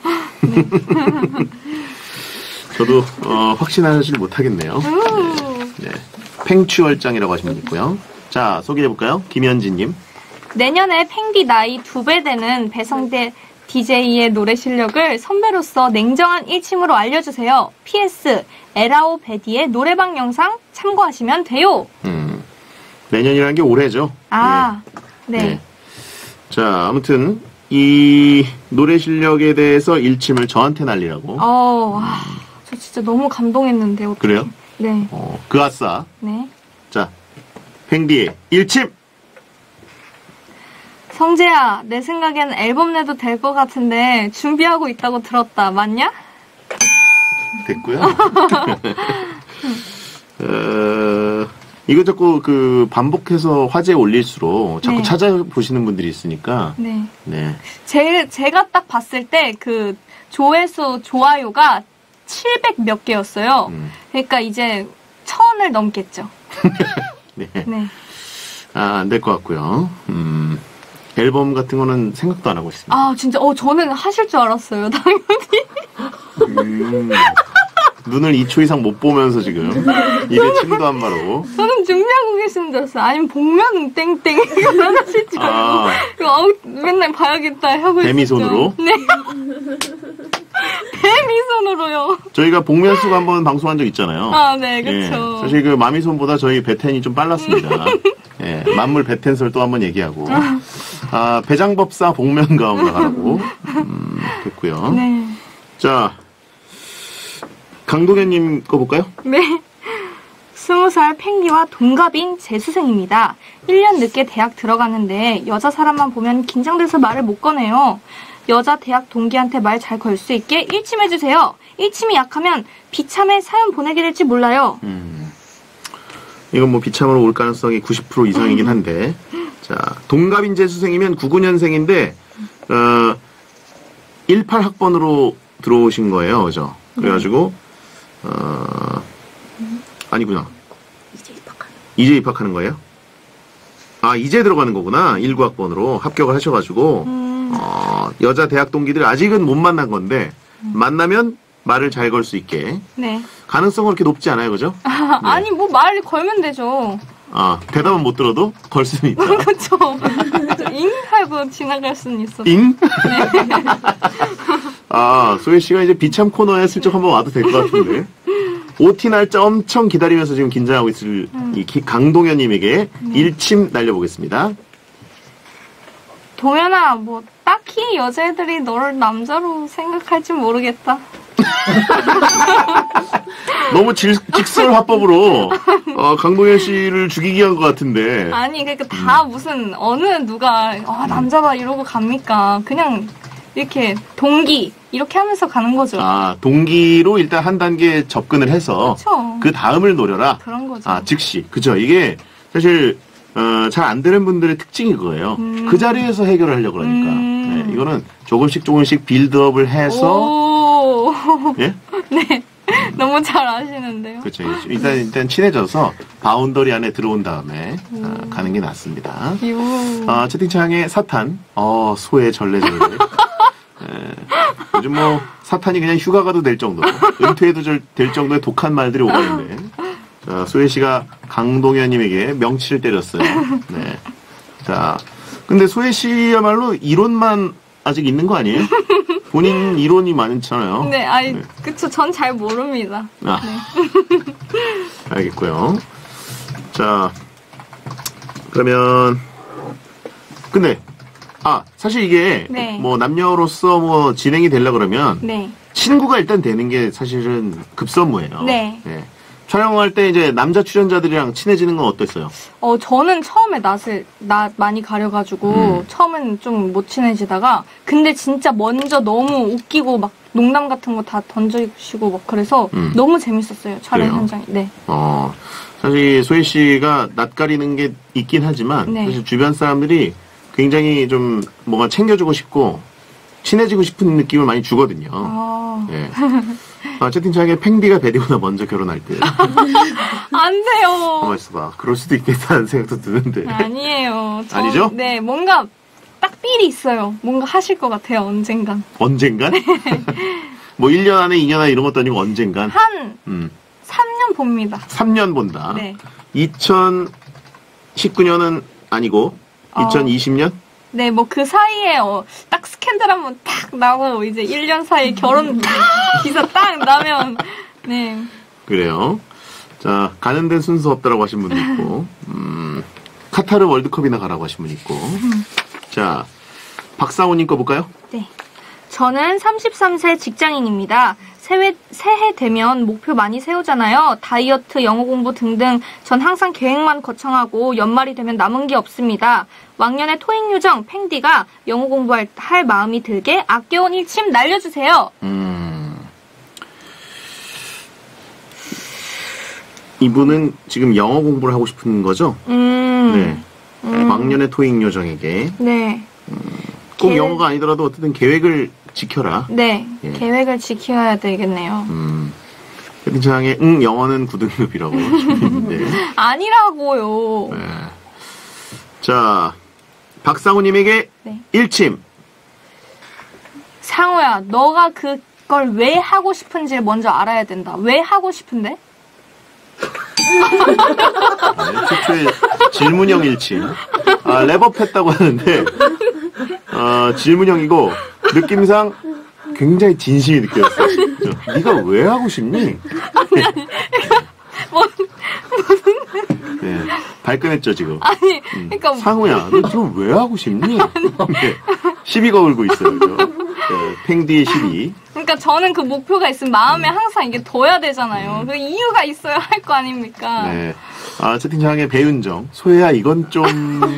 저도, 확신하지 못하겠네요. 네. 팽취월장이라고 하시면 있고요. 자, 소개해볼까요? 김현진님. 내년에 팽디 나이 2배 되는 배성재 DJ의 노래 실력을 선배로서 냉정한 일침으로 알려주세요. PS, 에라오 베디의 노래방 영상 참고하시면 돼요. 내년이라는 게 올해죠. 네. 자, 아무튼 이 노래 실력에 대해서 일침을 저한테 날리라고. 저 진짜 너무 감동했는데요. 그래요? 네. 그 아싸. 네. 자, 팽디의 일침. 성재야, 내 생각엔 앨범 내도 될 것 같은데 준비하고 있다고 들었다. 맞냐? 됐고요. 이거 자꾸 반복해서 화제에 올릴수록 자꾸 네. 찾아보시는 분들이 있으니까. 네. 네. 제가 딱 봤을 때 조회수, 좋아요가 700 몇 개였어요. 그러니까 이제 1000을 넘겠죠. 네. 네. 안 될 것 같고요. 앨범 같은 거는 생각도 안 하고 있습니다. 진짜, 저는 하실 줄 알았어요, 당연히. 눈을 2초 이상 못 보면서 지금 입에 침도 안 바르고. 저는 준비하고 계신 줄 알았어요. 아니면 복면 땡땡 이거 하실 줄 알고. 맨날 봐야겠다 하고 데미손으로? 네. 데미손으로요. 저희가 복면수가 한번 방송한 적 있잖아요. 네, 그쵸. 사실 마미손보다 저희 배텐이 좀 빨랐습니다. 예, 만물 배텐설 또 한번 얘기하고. 배장법사 복면가온가 가라고. 됐고요. 네. 자, 강동현님 거 볼까요? 네. 20살 팽디와 동갑인 재수생입니다. 1년 늦게 대학 들어갔는데 여자 사람만 보면 긴장돼서 말을 못 꺼내요. 여자 대학 동기한테 말 잘 걸 수 있게 일침해주세요. 일침이 약하면 비참해 사연 보내게 될지 몰라요. 이건 비참으로 올 가능성이 90% 이상이긴 한데. 자, 동갑인 재수생이면 99년생인데, 18학번으로 들어오신 거예요. 그죠? 그래가지고, 아니구나. 이제 입학하는 거예요? 이제 들어가는 거구나. 19학번으로 합격을 하셔가지고, 여자 대학 동기들 아직은 못 만난 건데, 만나면 말을 잘 걸 수 있게. 네. 가능성은 그렇게 높지 않아요, 그죠? 네. 아니, 말 걸면 되죠. 대답은 못 들어도 걸 수는 있다. 그쵸. 잉? 하고 지나갈 수는 있어. 잉? 소혜 씨가 이제 비참 코너에 슬쩍 한번 와도 될 것 같은데. OT 날짜 엄청 기다리면서 지금 긴장하고 있을 이 강동현님에게 일침 날려보겠습니다. 동현아, 딱히 여자애들이 너를 남자로 생각할지 모르겠다. 너무 직설 화법으로 강동현 씨를 죽이기 한 것 같은데. 아니, 그러니까 다 무슨 누가 남자다 이러고 갑니까? 그냥 이렇게 동기 이렇게 하면서 가는 거죠. 동기로 일단 한 단계 접근을 해서 그쵸. 그 다음을 노려라. 그런 거죠. 즉시. 그죠. 이게 사실 잘 안 되는 분들의 특징이 그거예요. 그 자리에서 해결을 하려고 그러니까. 네, 이거는 조금씩 빌드업을 해서. 예? 네. 너무 잘 아시는데요. 그렇죠. 일단 친해져서 바운더리 안에 들어온 다음에 가는 게 낫습니다. 채팅창에 사탄, 소의 전래전래. 요즘 사탄이 그냥 휴가 가도 될 정도로, 은퇴해도 될 정도의 독한 말들이 오고 있는데, 자, 소혜 씨가 강동현님에게 명치를 때렸어요. 네. 자, 근데 소혜 씨야말로 이론만 아직 있는 거 아니에요? 본인 이론이 많잖아요. 네, 그쵸. 전 잘 모릅니다. 네. 알겠고요. 자, 그러면, 근데, 사실 이게, 네. 남녀로서 진행이 되려 그러면, 네. 친구가 일단 되는 게 사실은 급선무예요. 네. 촬영할 때 이제 남자 출연자들이랑 친해지는 건 어땠어요? 저는 처음에 낯 많이 가려가지고, 처음엔 좀 못 친해지다가, 근데 진짜 먼저 너무 웃기고 막 농담 같은 거 다 던져주시고 막 그래서 너무 재밌었어요. 촬영 그래요? 현장이. 네. 사실 소희 씨가 낯가리는 게 있긴 하지만 네. 사실 주변 사람들이 굉장히 좀 뭔가 챙겨주고 싶고 친해지고 싶은 느낌을 많이 주거든요. 네. 채팅창에 팽디가 베리보다 먼저 결혼할 때. 안 돼요. 가만 있어봐. 그럴 수도 있겠다는 생각도 드는데. 아니에요. 아니죠? 네, 뭔가 딱 삘이 있어요. 뭔가 하실 것 같아요, 언젠간. 언젠간? 뭐 1년 안에 2년 안에 이런 것도 아니고 언젠간? 한 3년 봅니다. 3년 본다. 네. 2019년은 아니고 2020년? 네, 뭐 그 사이에 딱 스캔들 한번 딱 나고 이제 1년 사이에 결혼 기사 딱 나면 네. 그래요. 자, 가는 데는 순서 없다라고 하신 분도 있고 카타르 월드컵이나 가라고 하신 분 있고 자, 박상호님 거 볼까요? 네. 저는 33세 직장인입니다. 새해 되면 목표 많이 세우잖아요. 다이어트, 영어 공부 등등. 전 항상 계획만 거창하고 연말이 되면 남은 게 없습니다. 왕년의 토익 요정 팽디가 영어 공부할 할 마음이 들게 아껴온 일침 날려주세요. 이분은 지금 영어 공부를 하고 싶은 거죠? 네. 왕년의 토익 요정에게. 네. 꼭 영어가 아니더라도 어쨌든 계획을 지켜라. 네. 예. 계획을 지켜야 되겠네요. 채팅창에 영어는 9등급이라고 있는데. 아니라고요. 네. 자, 박상우님에게 네. 일침. 상우야, 너가 그걸 왜 하고 싶은지를 먼저 알아야 된다. 왜 하고 싶은데? 네, 최초의 질문형 일침. 랩업했다고 하는데 질문형이고 느낌상 굉장히 진심이 느껴졌어요. 네가 왜 하고 싶니? 네, 발끈했죠 지금. 아니, 그러니까 상우야, 너 지금 왜 하고 싶니? 네, 시비가 울고 있어요. 네, 팽디의 시비. 그러니까 저는 그 목표가 있으면 마음에 항상 이게 둬야 되잖아요. 그 이유가 있어야 할 거 아닙니까? 네. 채팅창에 배윤정. 소혜야, 이건 좀.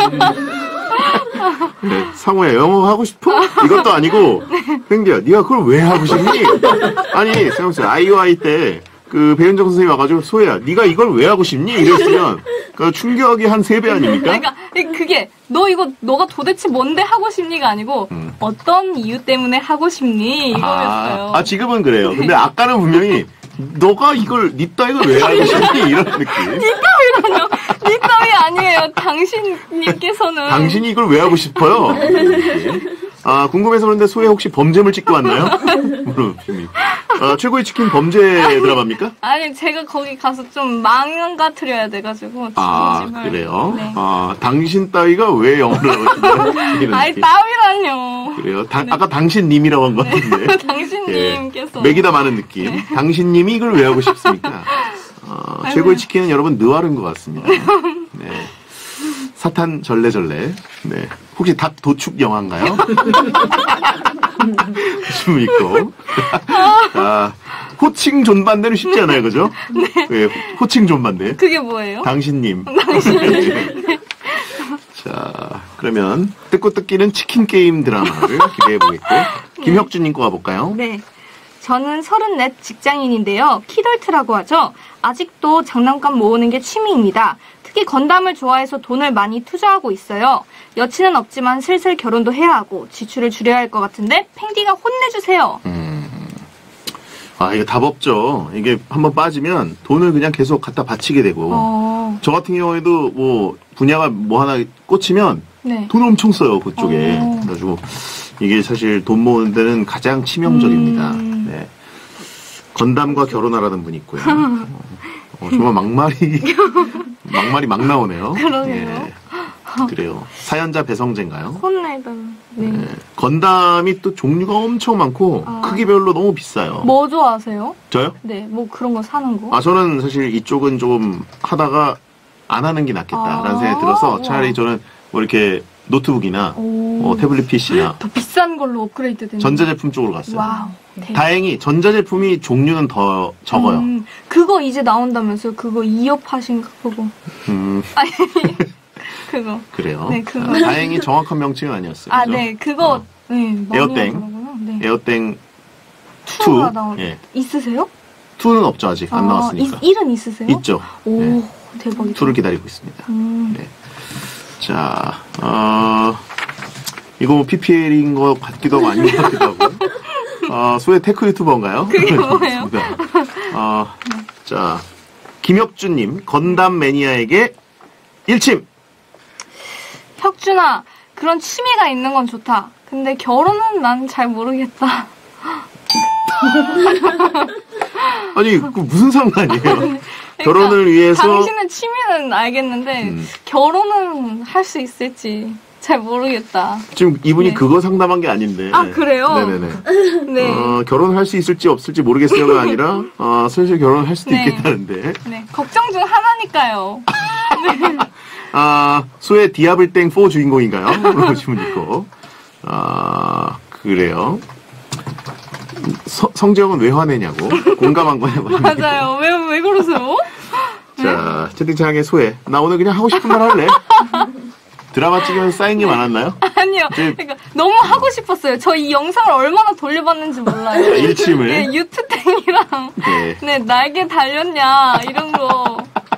네. 상우야, 영어 하고 싶어? 이것도 아니고, 팽디야, 네가 그걸 왜 하고 싶니? 아니, 생각해보세요. 아이오아이 때, 그 배윤정 선생님이 와가지고, 소혜야, 네가 이걸 왜 하고 싶니? 이랬으면, 그 충격이 한 3배 아닙니까? 그러니까 그게 너가 도대체 뭔데 하고 싶니가 아니고 어떤 이유 때문에 하고 싶니 이거였어요. 지금은 그래요. 근데 아까는 분명히 너가 이걸 네 따위가 왜 하고 싶니? 이런 느낌. 니 따위라뇨? 니 따위 아니에요. 당신님께서는. 당신이 이걸 왜 하고 싶어요? 궁금해서 그런데 소혜 혹시 범죄물 찍고 왔나요? 물어봅니다. 최고의 치킨 범죄 드라마입니까? 아니, 제가 거기 가서 좀 망가뜨려야 돼가지고. 그래요? 네. 당신 따위가 왜 영어를 하고 싶나요? 아니, 따위라뇨. 그래요? 아까 당신님이라고 한 것 같은데. 당신님께서. 맥이다 많은 느낌. 당신님이 이걸 왜 하고 싶습니까? 최고의 치킨은 여러분 느와르인 것 같습니다. 네. 사탄 절레절레. 네. 혹시 닭 도축 영화인가요? 좀 있고. 호칭 존반대는 쉽지 않아요, 그죠? 네. 호칭 존반대. 그게 뭐예요? 당신님. 자, 그러면 뜯고 뜯기는 치킨 게임 드라마를 기대해 보겠고. 김혁준님 거 가볼까요? 네. 저는 34 직장인인데요. 키덜트라고 하죠. 아직도 장난감 모으는 게 취미입니다. 특히 건담을 좋아해서 돈을 많이 투자하고 있어요. 여친은 없지만 슬슬 결혼도 해야 하고 지출을 줄여야 할 것 같은데 팽디가 혼내주세요. 이게 답 없죠. 이게 한번 빠지면 돈을 그냥 계속 갖다 바치게 되고 저 같은 경우에도 뭐 분야가 뭐 하나 꽂히면 네. 돈 엄청 써요, 그쪽에. 그래가지고 이게 사실 돈 모으는 데는 가장 치명적입니다. 네. 건담과 결혼하라는 분이 있고요. 정말 막말이 막 나오네요. 그러게요. 네. 그래요. 사연자 배성재인가요? 혼내다. 네. 네. 건담이 또 종류가 엄청 많고 크기별로 너무 비싸요. 뭐 좋아하세요? 저요? 네, 뭐 그런 거 사는 거? 저는 사실 이쪽은 좀 하다가 안 하는 게 낫겠다라는 생각이 들어서 차라리 저는 뭐 이렇게 노트북이나 태블릿 PC나 더 비싼 걸로 업그레이드 되는 전자제품 쪽으로 갔어요. 와우. 대박. 다행히 전자제품이 종류는 더 적어요. 그거 이제 나온다면서요? 그거 2업 하신가 그거? 아니 그거. 그래요. 네, 그거. 다행히 정확한 명칭은 아니었어요. 그죠? 네, 그거. 네, 많이 에어땡. 하더라고요. 네. 에어땡 2가 나오 예. 있으세요? 2는 없죠, 아직. 안 나왔으니까. 1은 있으세요? 있죠. 오, 네. 대박이다. 2를 기다리고 있습니다. 음. 자, 이거 뭐 PPL인 것 같기도 하고 아닌 것 같기도 하고. 소의 테크 유튜버인가요? 그게 뭐예요? 자, 김혁준님, 건담 매니아에게 일침! 혁준아, 그런 취미가 있는 건 좋다. 근데 결혼은 난 잘 모르겠다. 아니, 그 무슨 상관이에요? 결혼을 위해서. 당신의 취미는 알겠는데, 결혼은 할 수 있을지 잘 모르겠다. 지금 이분이 네. 그거 상담한 게 아닌데. 아, 그래요? 네네네. 네. 결혼할 수 있을지 없을지 모르겠어요가 아니라, 슬슬 결혼할 수도 네. 있겠다는데. 네. 걱정 중 하나니까요. 네. 소의 디아블땡 4 주인공인가요? 물어보시면 있고. 그래요. 성재형은 왜 화내냐고. 공감한 거냐고. 맞아요. 왜 그러세요? 자, 채팅창에 소혜. 나 오늘 그냥 하고 싶은 말 할래. 드라마 찍으면서 쌓인 게 많았나요? 아니요. 그러니까 너무 하고 싶었어요. 저 이 영상을 얼마나 돌려봤는지 몰라요. 일침을. 네, 유튜땡이랑 네. 네, 날개 달렸냐 이런 거.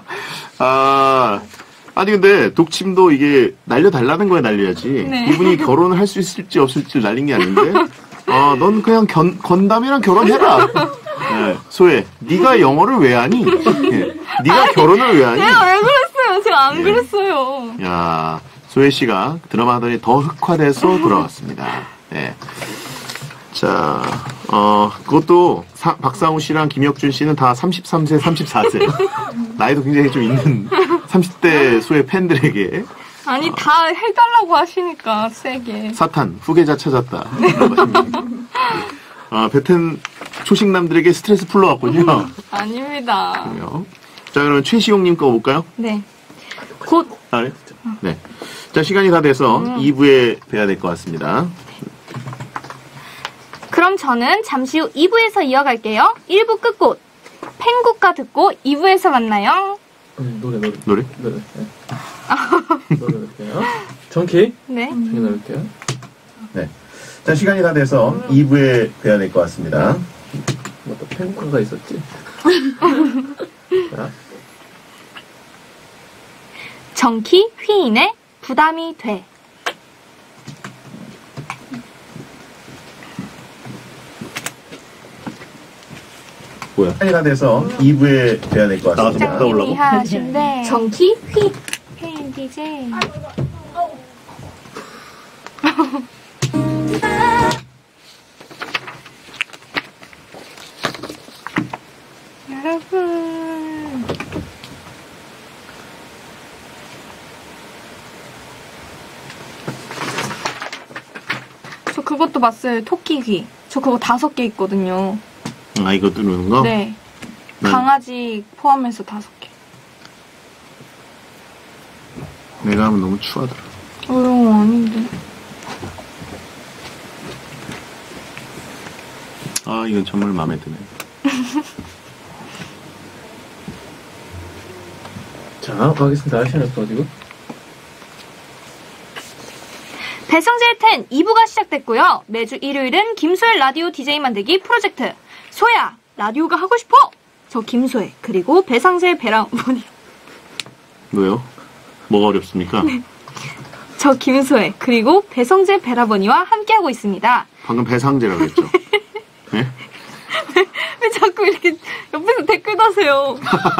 아니 근데 독침도 이게 날려달라는 거에 날려야지. 네. 이분이 결혼을 할 수 있을지 없을지 날린 게 아닌데. 넌 그냥 건담이랑 결혼해라. 네, 소혜, 네가 영어를 왜 하니? 네, 네가 결혼을 왜 하니? 제가 왜 그랬어요? 제가 안 네. 그랬어요. 야, 소혜 씨가 드라마 하더니 더 흑화돼서 돌아왔습니다. 네. 자, 그것도 박상우 씨랑 김혁준 씨는 다 33세, 34세. 나이도 굉장히 좀 있는 30대 소의 팬들에게 아니 다 해달라고 하시니까 세게. 사탄, 후계자 찾았다. 베텐 초식남들에게 스트레스 풀러왔군요. 아닙니다. 그래요. 자, 그러면 최시용님 거 볼까요? 네. 곧 네. 자, 시간이 다 돼서 2부에 뵈야 될 것 같습니다. 그럼 저는 잠시 후 2부에서 이어갈게요. 1부 끝곡 팽국가 듣고 2부에서 만나요. 노래? 네. 노래 넣을게요. 정키? 네. 정키 넣을게요. 네. 자, 시간이 다 돼서 2부에 뵈야 될 것 같습니다. 뭐또 팬과가 있었지? 자. 정키 휘인의 부담이 돼. 뭐야? 시간이 다 돼서 2부에 뵈야 될 것 같습니다. 나가서 먹다 올라고? 하신대. 정키 휘인 DJ. 여러분. 저 그것도 봤어요. 토끼귀. 저 그거 5개 있거든요. 이거 누르는 거? 네. 난- 강아지 포함해서 5개. 내가 하면 너무 추하더라. 아닌데. 이건 정말 마음에 드네. 자, 가겠습니다. 시간이 없어가지고. 배성재의 10 2부가 시작됐고요. 매주 일요일은 김소혜 라디오 DJ 만들기 프로젝트. 소야, 라디오가 하고 싶어! 저 김소혜, 그리고 배상재 배랑분이. 왜요? 뭐가 어렵습니까? 저 김소혜, 그리고 배성재 배라버니와 함께하고 있습니다. 방금 배상제라고 했죠? 네? 왜 자꾸 이렇게 옆에서 댓글 다세요?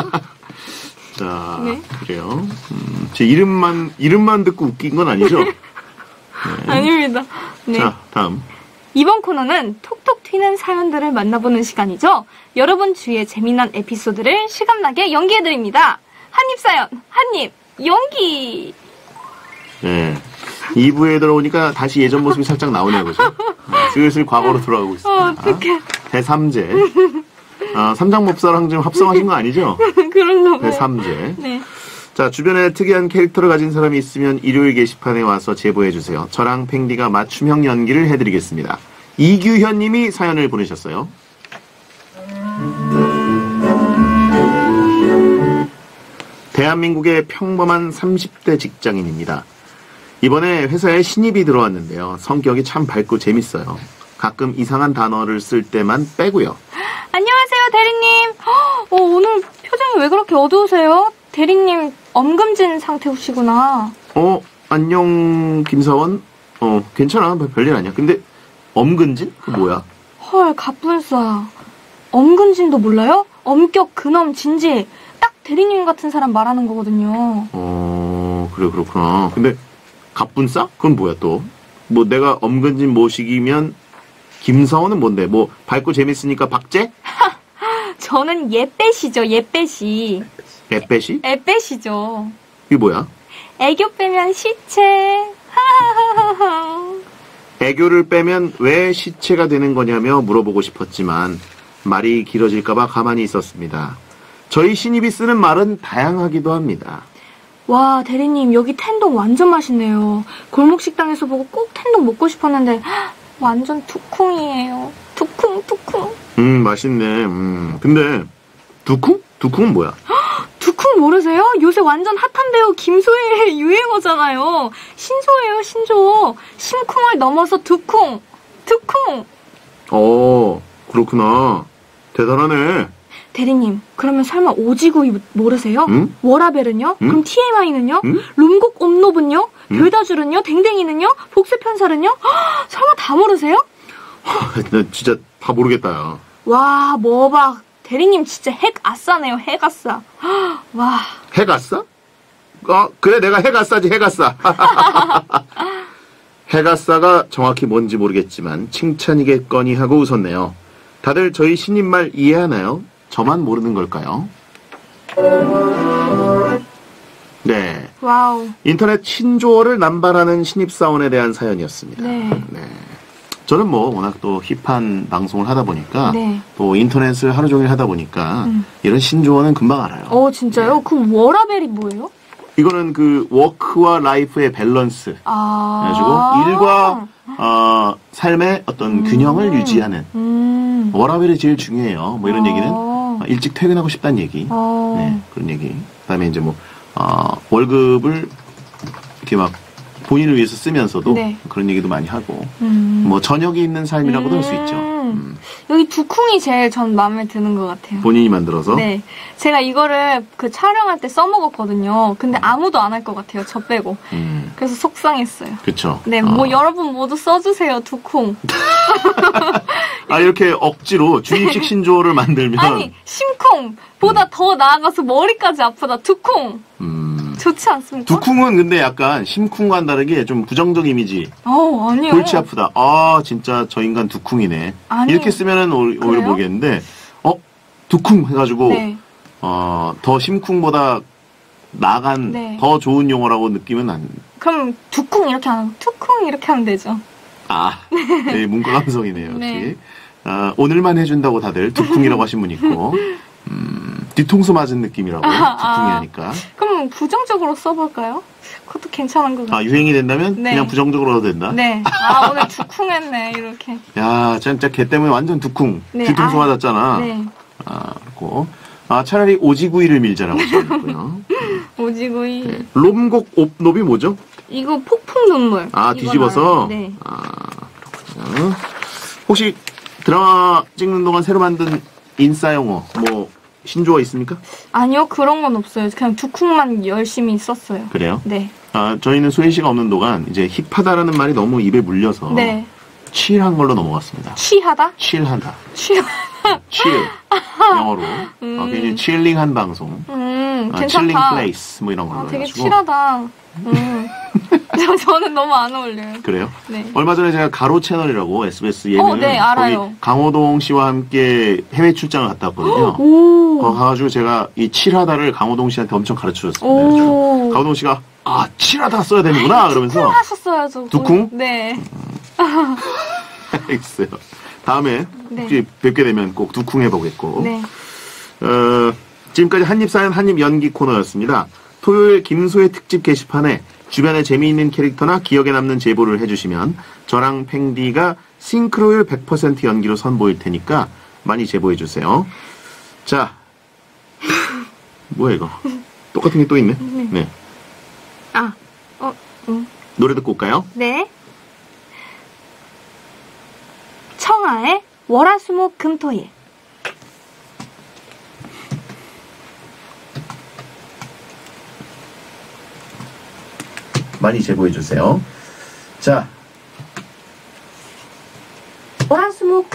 자, 네. 그래요. 제 이름만 듣고 웃긴 건 아니죠? 네. 아닙니다. 네. 자, 다음. 이번 코너는 톡톡 튀는 사연들을 만나보는 시간이죠. 여러분 주위의 재미난 에피소드를 실감나게 연기해드립니다. 한입 사연, 한입 연기. 네. 2부에 들어오니까 다시 예전 모습이 살짝 나오네요, 그죠? 슬슬 과거로 돌아가고 있습니다. 어떡해. 대삼재. 삼장법사랑 좀 합성하신 거 아니죠? 그런가 봐요. 대삼재. 네. 자, 주변에 특이한 캐릭터를 가진 사람이 있으면 일요일 게시판에 와서 제보해주세요. 저랑 팽디가 맞춤형 연기를 해드리겠습니다. 이규현 님이 사연을 보내셨어요. 대한민국의 평범한 30대 직장인입니다. 이번에 회사에 신입이 들어왔는데요. 성격이 참 밝고 재밌어요. 가끔 이상한 단어를 쓸 때만 빼고요. 안녕하세요, 대리님. 오늘 표정이 왜 그렇게 어두우세요? 대리님 엄금진 상태시구나. 안녕 김사원. 괜찮아. 별일 아니야. 근데 엄근진? 그 뭐야? 헐, 갑분싸. 엄근진도 몰라요? 엄격, 근엄, 진지. 딱 대리님 같은 사람 말하는 거거든요. 그래 그렇구나. 근데 갑분싸? 그건 뭐야 또? 뭐 내가 엄근진 모시기면 김사원은 뭔데? 뭐 밝고 재밌으니까 박제? 저는 예빼시죠, 예빼시. 애빼시? 애빼시죠. 이게 뭐야? 애교 빼면 시체. 애교를 빼면 왜 시체가 되는 거냐며 물어보고 싶었지만 말이 길어질까봐 가만히 있었습니다. 저희 신입이 쓰는 말은 다양하기도 합니다. 와, 대리님 여기 텐동 완전 맛있네요. 골목 식당에서 보고 꼭 텐동 먹고 싶었는데 완전 두콩이에요. 두콩. 맛있네. 근데 두콩? 두콩은 뭐야? 두콩 모르세요? 요새 완전 핫한 배우 김소희의 유행어잖아요. 신소예요, 신조. 심쿵을 넘어서 두콩. 그렇구나. 대단하네. 대리님, 그러면 설마 오지구이 모르세요? 응? 워라벨은요? 응? 그럼 TMI는요? 응? 룸곡 옴노브는요? 응? 별다줄은요? 댕댕이는요? 복세편살은요? 설마 다 모르세요? 나 진짜 다 모르겠다, 야. 와, 뭐봐. 대리님 진짜 핵 아싸네요, 핵 아싸. 와. 해갔어? 그래, 내가 해갔사지, 해갔사. 해갔사가 정확히 뭔지 모르겠지만 칭찬이겠거니 하고 웃었네요. 다들 저희 신입 말 이해하나요? 저만 모르는 걸까요? 네. 와우. 인터넷 신조어를 남발하는 신입사원에 대한 사연이었습니다. 네. 저는 뭐 워낙 또 힙한 방송을 하다 보니까 네. 또 인터넷을 하루 종일 하다 보니까 이런 신조어는 금방 알아요. 진짜요? 그럼 워라벨이 뭐예요? 이거는 그 워크와 라이프의 밸런스. 그래가지고 일과 삶의 어떤 균형을 유지하는 워라벨이 제일 중요해요. 뭐 이런 얘기는 일찍 퇴근하고 싶다는 얘기. 네, 그런 얘기. 그다음에 이제 뭐 월급을 이렇게 막 본인을 위해서 쓰면서도 네. 그런 얘기도 많이 하고 뭐 저녁이 있는 삶이라고도 할 수 있죠. 여기 두콩이 제일 전 마음에 드는 것 같아요. 본인이 만들어서. 네. 제가 이거를 그 촬영할 때 써먹었거든요. 근데 아무도 안 할 것 같아요. 저 빼고. 그래서 속상했어요. 그렇죠. 네, 뭐 여러분 모두 써주세요. 두콩. 이렇게 억지로 주입식 신조어를 만들면 아니, 심콩보다 더 나아가서 머리까지 아프다. 두콩. 좋지 않습니까? 두콩은 근데 약간 심쿵과는 다르게 좀 부정적 이미지. 아니요. 골치 아프다. 진짜 저 인간 두콩이네. 아니, 이렇게 쓰면은 오히려 그래요? 모르겠는데, 두콩 해가지고, 네. 더 심쿵보다 나간 네. 더 좋은 용어라고 느끼면 안. 그럼 두콩 이렇게 안 하고 투콩 이렇게 하면 되죠. 네, 문과 감성이네요. 네. 역시. 오늘만 해준다고 다들 두콩이라고 하신 분 있고, 뒤통수 맞은 느낌이라고 두콩이 하니까. 그럼 부정적으로 써볼까요? 그것도 괜찮은 것 같아요. 유행이 된다면 네. 그냥 부정적으로 해도 된다? 네. 오늘 두콩했네, 이렇게. 야, 진짜 걔 때문에 완전 두콩. 네. 뒤통수 맞았잖아. 네. 그렇고. 차라리 오지구이를 밀자라고 써있고요. 오지구이. 네. 롬곡 옵롭이 뭐죠? 이거 폭풍 눈물. 이건 뒤집어서? 알아요. 네. 그렇군요. 혹시 드라마 찍는 동안 새로 만든 인싸 영어, 뭐, 신조어 있습니까? 아니요, 그런 건 없어요. 그냥 두콩만 열심히 썼어요. 그래요? 네. 저희는 소희 씨가 없는 동안 이제 힙하다라는 말이 너무 입에 물려서 네. 칠한 걸로 넘어갔습니다. 취하다? 칠하다. 취. 칠. 영어로. 굉장히 칠링한 방송. 괜찮다. 칠링 플레이스 뭐 이런 걸로 되게 해가지고. 칠하다. 저는 너무 안 어울려요. 그래요? 네. 얼마 전에 제가 가로 채널이라고 SBS 예능 네, 알아요. 거기 강호동 씨와 함께 해외 출장을 갔다 왔거든요. 오. 거기 가가지고 제가 이 칠하다를 강호동 씨한테 엄청 가르쳐줬습니다. 오. 강호동 씨가 칠하다 써야 되는구나 그러면서 두콩 하셨어요죠. 두콩? 네. 있어요. 다음에 네. 혹시 뵙게 되면 꼭 두콩 해보겠고. 네. 지금까지 한입사연 한입연기 코너였습니다. 토요일 김소의 특집 게시판에 주변에 재미있는 캐릭터나 기억에 남는 제보를 해주시면 저랑 팽디가 싱크로율 100% 연기로 선보일 테니까 많이 제보해주세요. 자, 뭐야 이거? 똑같은 게 또 있네. 네. 노래 듣고 올까요? 네. 청아의 월화수목 금토일. 많이 제보해주세요. 자, 월화수목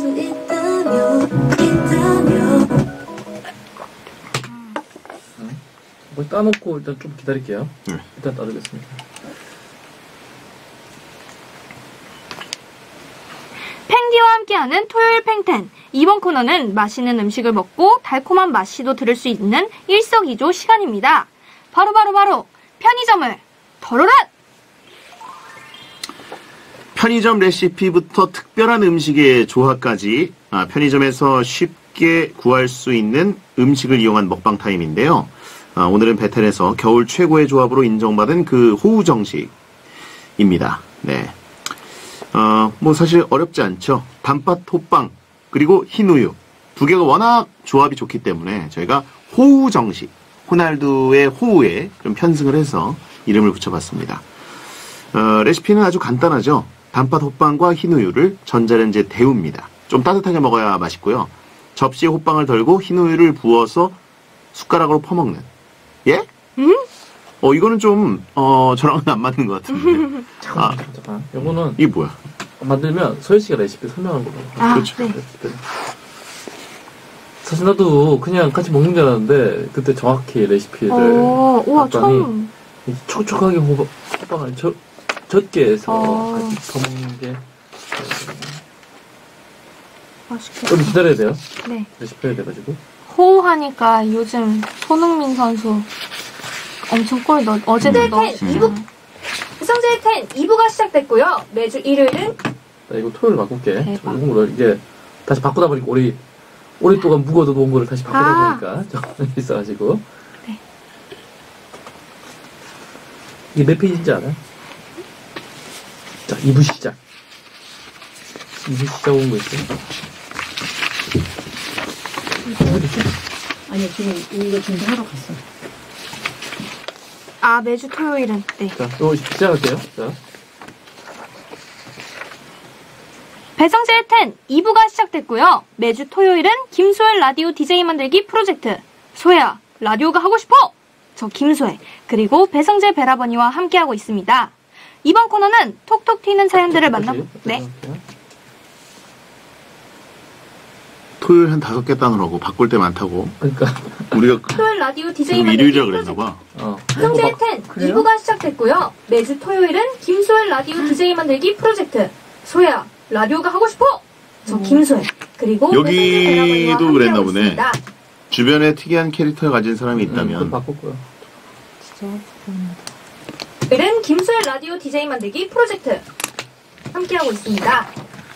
뭐 따놓고 일단 좀 기다릴게요. 네. 일단 따르겠습니다. 팽디와 함께하는 토요일 팽텐. 이번 코너는 맛있는 음식을 먹고 달콤한 맛시도 들을 수 있는 일석이조 시간입니다. 바로 편의점을 덜어라! 편의점 레시피부터 특별한 음식의 조합까지 편의점에서 쉽게 구할 수 있는 음식을 이용한 먹방 타임인데요. 오늘은 베텔에서 겨울 최고의 조합으로 인정받은 그 호우 정식입니다. 네. 뭐 사실 어렵지 않죠. 단팥 호빵 그리고 흰우유 두 개가 워낙 조합이 좋기 때문에 저희가 호우 정식, 호날두의 호우에 좀 편승을 해서 이름을 붙여봤습니다. 레시피는 아주 간단하죠. 단팥 호빵과 흰우유를 전자레인지에 데웁니다. 좀 따뜻하게 먹어야 맛있고요. 접시에 호빵을 덜고 흰우유를 부어서 숟가락으로 퍼먹는. 예? 이거는 좀 저랑은 안 맞는 것 같은데. 잠깐. 요거는 이게 뭐야? 만들면 소희 씨가 레시피 설명한 거예요. 아, 그렇죠. 네. 사실 나도 그냥 같이 먹는 줄 알았는데 그때 정확히 레시피를 우와, 봤더니 처음. 이 촉촉하게 호빵을 젖게 해서 어. 같이 퍼먹는 게 맛있겠다. 좀 기다려야 돼요. 네. 레시피 해야 돼가지고. 호우하니까 요즘 손흥민 선수 엄청 골 어제도 넣었어요. 배성재의 10 2부가 시작됐고요. 매주 일요일은 나 이거 토요일 바꿀게. 대박. 좋은 거를 이게 다시 바꾸다 보니까 오랫동안 묵어도 놓은 거를 다시 바꾸다 보니까 좀 있어가지고. 네. 이게 몇 페이지인지 알아? 자, 2부 시작. 2부 시작 온 거 있어? 아니, 지금 이거 준비하러 갔어. 아, 매주 토요일은. 네. 자, 이거 시작할게요. 자. 배성재의 10 2부가 시작됐고요. 매주 토요일은 김소혜 라디오 DJ 만들기 프로젝트. 소혜야, 라디오가 하고 싶어! 저 김소혜, 그리고 배성재 베라버니와 함께하고 있습니다. 이번 코너는 톡톡 튀는 사연들을 만나보... 네. 토요일 한 5개 따느라고 바꿀 때 많다고. 그러니까. 우리가 토요일 라디오 DJ 지금 만들기 일요일이라 그랬나 프로젝트. 봐. 배성재의 10 2부가 시작됐고요. 매주 토요일은 김소혜 라디오 DJ 만들기 프로젝트. 소혜야, 라디오가 하고 싶어! 저 김소혜, 그리고 배성재 베라버니와 여기도 그랬나 함께하고 보네. 있습니다. 주변에 특이한 캐릭터를 가진 사람이 그럼 있다면 바꿨고요. 오늘은 김소혜 라디오 DJ 만들기 프로젝트 함께하고 있습니다.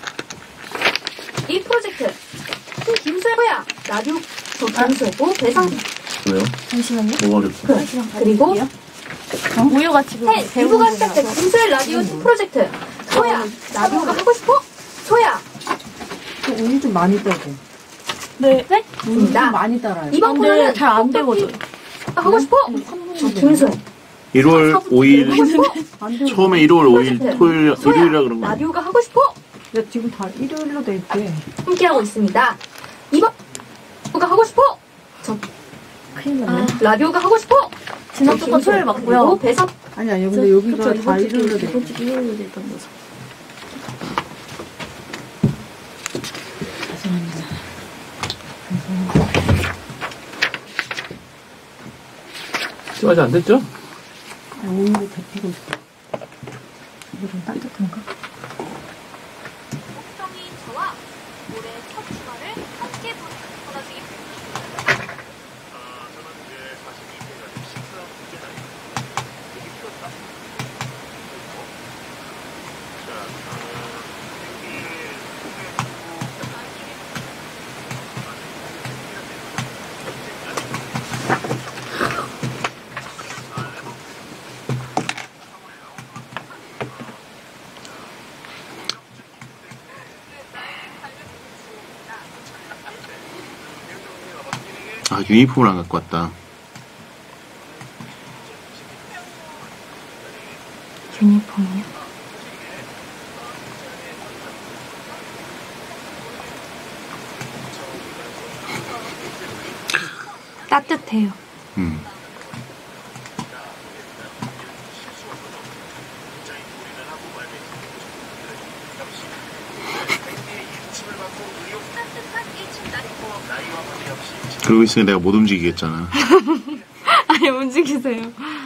이 프로젝트 김소혜야 라디오 저 김소혜고 배성 왜요? 잠시만요. 뭐가 어렵어? 그리고 우유가 지금 2부가 시작된 김소혜 라디오 프로젝트 소야 라디오가 하고 싶어? 소야 우유 좀 많이 빼고. 네. 네? 우유 좀 입니다. 많이 따라요. 이번 코너는 잘안 되거든. 하고 싶어? 저 김소혜 1월 5일 안 돼. 처음에 1월 5일 토요일 소야 일요일이라 그런 거. 라디오가 하고 싶어? 야, 지금 다 일요일로 돼 있대. 함께하고 있습니다. 이번 라디오가 하고 싶어? 저 큰일 났네. 라디오가 하고 싶어? 지난 주가 토요일 맞고요. 그리고 배성 아니, 근데 여기가 다 일요일로 돼 이번 있대. 주 일요일로 돼 있던 거죠. 지금 아직 안 됐죠? 우유를 데피고 있어. 이거 좀 따뜻한가? 목성이 저와 올해 첫 주말을 함께 보내는 코너중입니다. 아, 유니폼을 안 갖고 왔다. 유니폼이요? 따뜻해요. 그러고 있으니 내가 못 움직이겠잖아. 아니, 움직이세요.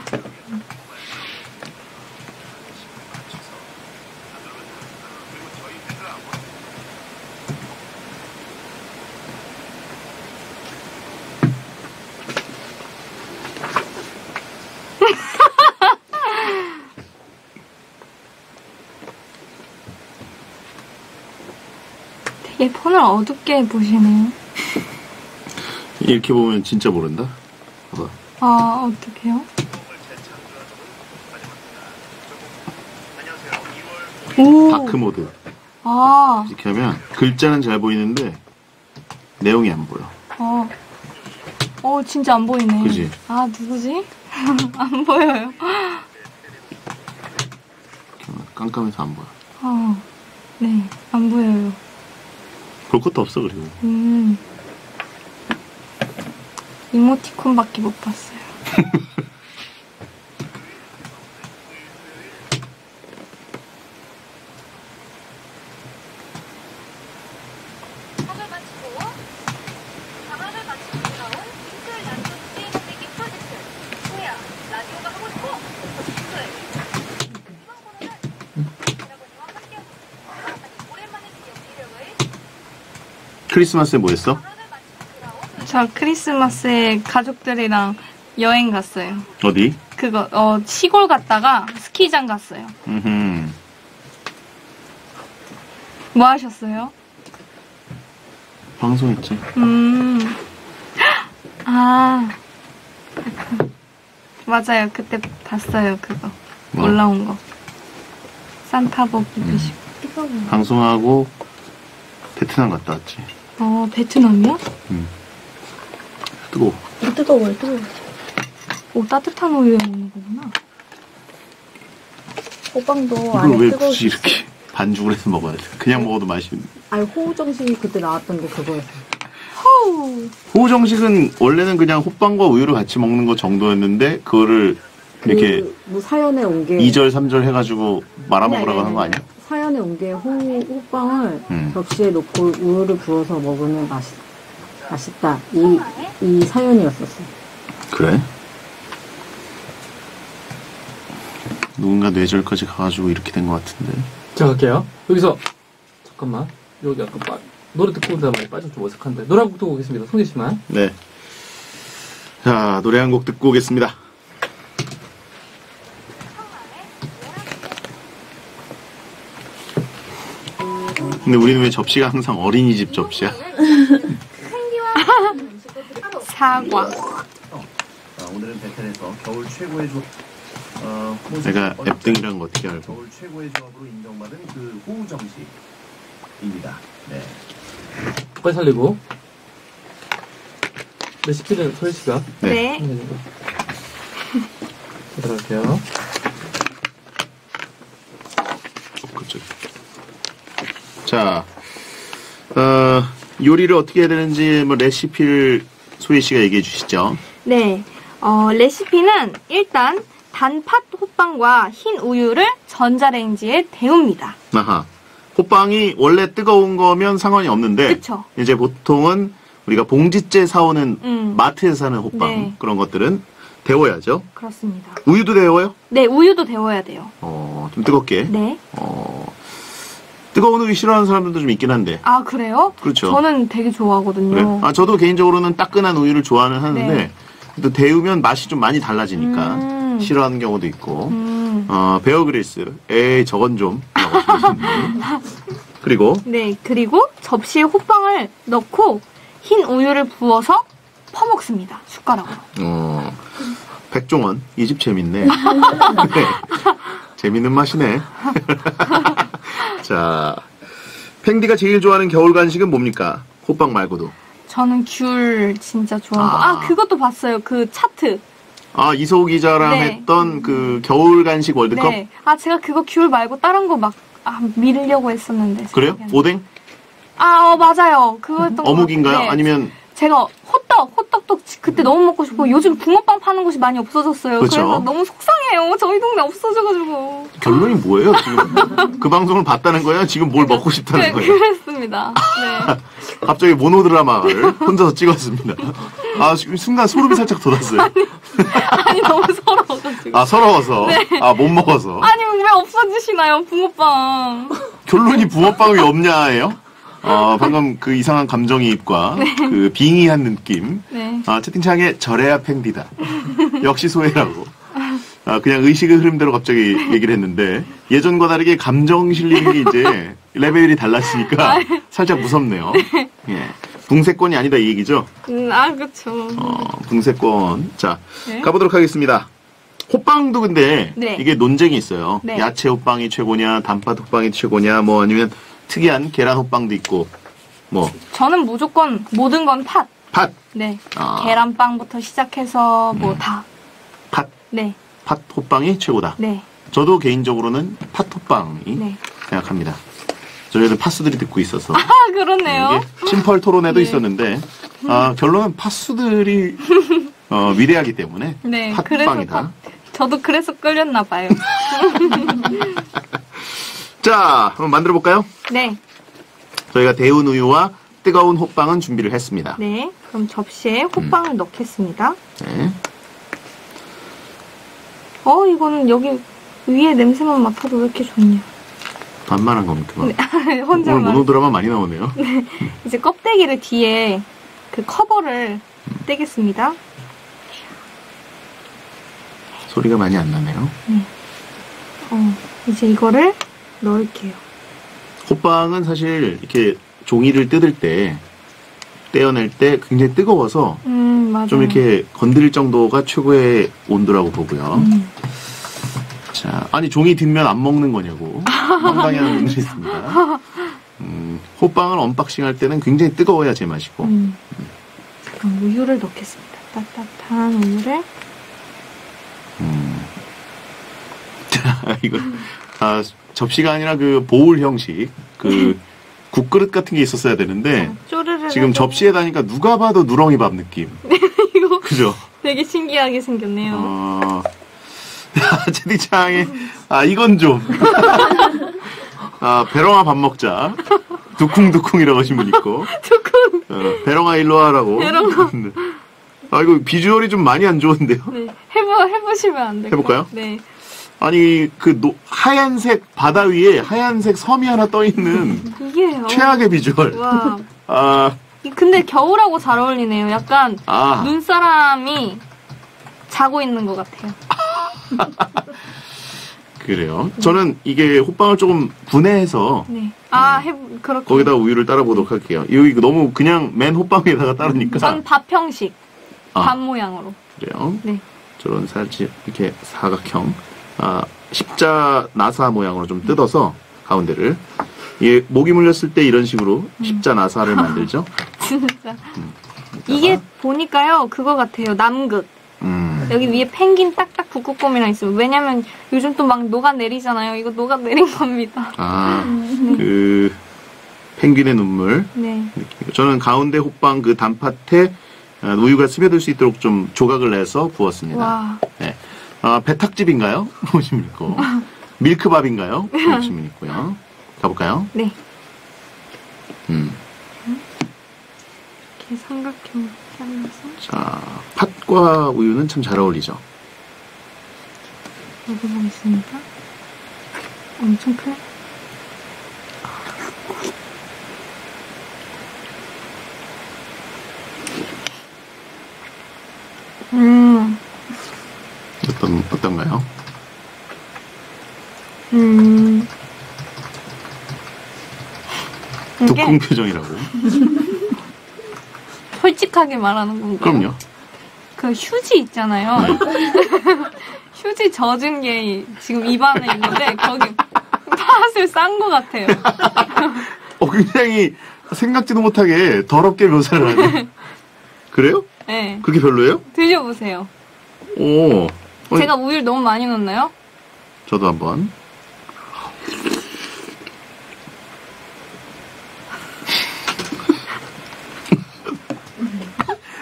되게 폰을 어둡게 보시네요. 이렇게 보면 진짜 모른다? 봐봐. 아, 어떡해요? 오. 다크 모드. 아, 이렇게 하면 글자는 잘 보이는데 내용이 안 보여. 진짜 안 보이네. 그지? 아, 누구지? 안 보여요. 깜깜해서 안 보여. 네, 안 보여요. 볼 것도 없어, 그리고. 이모티콘밖에 못 봤어요. 크리스마스에 뭐 했어? 저 크리스마스에 가족들이랑 여행 갔어요. 어디? 시골 갔다가 스키장 갔어요. 뭐 하셨어요? 방송했지. 아, 맞아요. 그때 봤어요. 그거. 뭐? 올라온 거. 산타복 입으시고. 방송하고 베트남 갔다 왔지. 베트남이요? 뜨거워. 뜨거워요, 뜨거워. 오, 따뜻한 우유에 먹는 거구나. 호빵도 이걸 안에 왜 뜨거워. 굳이 이렇게 반죽을 해서 먹어야 돼? 그냥 먹어도 맛있는데. 아니 호우정식이 그때 나왔던 게 그거였어요. 호우정식은 원래는 그냥 호빵과 우유를 같이 먹는 거 정도였는데 그거를 이렇게 뭐 사연에 온 게 2절, 3절 해가지고 말아먹으라고 하는 거 아니야? 사연에 온 게 호빵을 접시에 놓고 우유를 부어서 먹으면 맛있다. 이 사연이었었어요. 그래? 누군가 뇌절까지 가가지고 이렇게 된 것 같은데. 자, 갈게요. 여기서 잠깐만. 여기 아까 노래 듣고 온 다음에 빠져 좀 어색한데 노래 한 곡 듣고 오겠습니다. 송재 씨만. 네. 자, 노래 한 곡 듣고 오겠습니다. 근데 우리는 왜 접시가 항상 어린이집 접시야? 사과. 오늘은 베텐에서 겨울 최고의 내가 앱등이란 거 어떻게 알고? 겨울 최고의 조합으로 인정받은 그 호우정식입니다. 네. 빨리 살리고. 레시피는 소혜 씨가. 네. 들어갈게요. 자, 요리를 어떻게 해야 되는지 뭐 레시피를 소희 씨가 얘기해 주시죠. 네. 레시피는 일단 단팥 호빵과 흰 우유를 전자레인지에 데웁니다. 아하. 호빵이 원래 뜨거운 거면 상관이 없는데 그쵸. 이제 보통은 우리가 봉지째 사오는 마트에서 사는 호빵 네. 그런 것들은 데워야죠. 그렇습니다. 우유도 데워요? 네, 우유도 데워야 돼요. 좀 뜨겁게. 네. 뜨거운 우유 싫어하는 사람들도 좀 있긴 한데. 아, 그래요? 그렇죠. 저는 되게 좋아하거든요. 그래? 저도 개인적으로는 따끈한 우유를 좋아는 하는데 네. 또 데우면 맛이 좀 많이 달라지니까 싫어하는 경우도 있고. 베어 그릴스. 에이, 저건 좀. 그리고 네, 그리고 접시에 호빵을 넣고 흰 우유를 부어서 퍼먹습니다. 숟가락으로. 백종원, 이 집 재밌네. 네. 재밌는 맛이네. 자, 팽디가 제일 좋아하는 겨울 간식은 뭡니까? 호빵 말고도. 저는 귤 진짜 좋아하고. 그것도 봤어요. 그 차트. 이소우 기자랑 네. 했던 그 겨울 간식 월드컵? 네. 제가 그거 귤 말고 다른 거 막 밀려고 했었는데. 그래요? 생각이 안 나요. 오뎅? 맞아요. 그거였던 것 어묵인가요? 같은데 아니면 제가 호떡 호떡 그때 너무 먹고 싶고 요즘 붕어빵 파는 곳이 많이 없어졌어요. 그쵸. 그래서 너무 속상해요. 저희 동네 없어져가지고. 결론이 뭐예요? 지금 그 방송을 봤다는 거예요? 지금 뭘 먹고 싶다는 거예요? 그랬습니다. 네. 갑자기 모노드라마를 혼자서 찍었습니다. 아, 지금 순간 소름이 살짝 돋았어요. 아니 너무 서러워가지고. 아, 서러워서. 네. 아, 못 먹어서. 아니 왜 없어지시나요 붕어빵? 결론이 붕어빵 왜 없냐예요? 방금 그 이상한 감정이입과 그 빙의한 느낌. 네. 채팅창에 저래야 팽디다. 역시 소혜라고. 그냥 의식의 흐름대로 갑자기 얘기를 했는데 예전과 다르게 감정 실리는 게 이제 레벨이 달라지니까 살짝 무섭네요. 예. 붕세권이 아니다 이 얘기죠? 그렇죠. 붕세권. 자, 네. 가보도록 하겠습니다. 호빵도 근데 네. 이게 논쟁이 있어요. 네. 야채 호빵이 최고냐, 단팥 호빵이 최고냐, 뭐 아니면 특이한 계란 호빵도 있고, 뭐 저는 무조건 모든 건 팥. 팥, 네. 아. 계란빵부터 시작해서 뭐 다. 팥, 네. 팥 호빵이 최고다. 네. 저도 개인적으로는 팥 호빵이 네. 생각합니다. 저희는 파수들이 듣고 있어서 그렇네요. 이게 심펄 토론회도 네. 있었는데 결론은 파수들이 위대하기 때문에 네. 팥빵이다. 저도 그래서 끌렸나 봐요. 자, 한번 만들어 볼까요? 네. 저희가 데운 우유와 뜨거운 호빵은 준비를 했습니다. 네. 그럼 접시에 호빵을 넣겠습니다. 네. 이거는 여기 위에 냄새만 맡아도 왜 이렇게 좋냐. 반말한 겁니까? 오늘 혼자만. 모노드라마 많이 나오네요. 이제 껍데기를 뒤에 그 커버를 떼겠습니다. 소리가 많이 안 나네요. 이제 이거를 넣을게요. 호빵은 사실 이렇게 종이를 뜯을 때 떼어낼 때 굉장히 뜨거워서 맞아요. 좀 이렇게 건드릴 정도가 최고의 온도라고 보고요. 자, 아니 종이 뒷면 안 먹는 거냐고 황당해하는 분들이 있습니다. 호빵을 언박싱 할 때는 굉장히 뜨거워야 제맛이고. 그럼 우유를 넣겠습니다. 따뜻한 우유를. 자, 이거 접시가 아니라 그 보울 형식 그 국그릇 같은 게 있었어야 되는데 쪼르르. 지금 접시에 다니까 누가 봐도 누렁이 밥 느낌. 이거 그죠? 되게 신기하게 생겼네요. 채팅창에 이건 좀 배롱아 밥 먹자 두쿵두쿵이라고 하신 분 있고 두쿵. 배롱아 일로 와라고. 배롱아. 이거 비주얼이 좀 많이 안 좋은데요. 네. 해보시면 안 될까요? 해볼까요? 네. 아니 하얀색 바다 위에 하얀색 섬이 하나 떠 있는 이게요. 최악의 비주얼. 와. 근데 겨울하고 잘 어울리네요. 약간 눈사람이 자고 있는 것 같아요. 그래요. 저는 이게 호빵을 조금 분해해서 네. 그렇게. 거기다가 우유를 따라 보도록 할게요. 이거 너무 그냥 맨 호빵에다가 따르니까. 전 밥 형식. 밥 모양으로. 그래요. 네. 저런 살짝 이렇게 사각형 십자 나사 모양으로 좀 뜯어서 가운데를 모기 물렸을 때 이런 식으로 십자 나사를 만들죠. 진짜. 이게 보니까요 그거 같아요. 남극. 여기 위에 펭귄 딱딱 북극곰이랑 있어요. 왜냐면 요즘 또 막 녹아내리잖아요. 이거 녹아내린 겁니다. 그 펭귄의 눈물. 네. 저는 가운데 호빵 그 단팥에 우유가 스며들 수 있도록 좀 조각을 내서 부었습니다. 와. 네. 배탁집인가요? 보시면 있고. 밀크밥인가요? 보시면 있고요. 가볼까요? 네. 이렇게 삼각형으로 잘라서. 자, 팥과 우유는 참 잘 어울리죠. 먹어보겠습니다. 엄청 크네. 어떤가요? 두콩 표정이라고. 솔직하게 말하는 건가요? 그럼요. 그 휴지 있잖아요. 네. 휴지 젖은 게 지금 입안에 있는데 거기 팥을 싼 것 같아요. 굉장히 생각지도 못하게 더럽게 묘사를 하네. 그래요? 네. 그렇게 별로예요? 드셔보세요. 오. 제가 우유를 너무 많이 넣었나요? 저도 한번.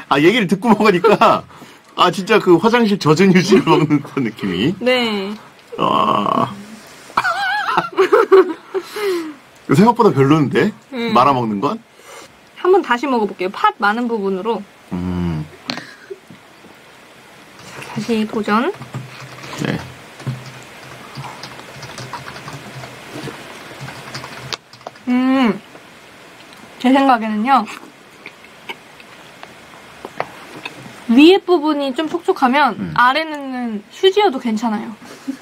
아, 얘기를 듣고 먹으니까, 아, 진짜 그 화장실 젖은 휴지를 먹는 그런 느낌이. 네. 아. 생각보다 별로인데? 말아먹는 건? 한번 다시 먹어볼게요. 팥 많은 부분으로. 다시 도전. 네. 제 생각에는요. 위에 부분이 좀 촉촉하면 아래는 휴지여도 괜찮아요.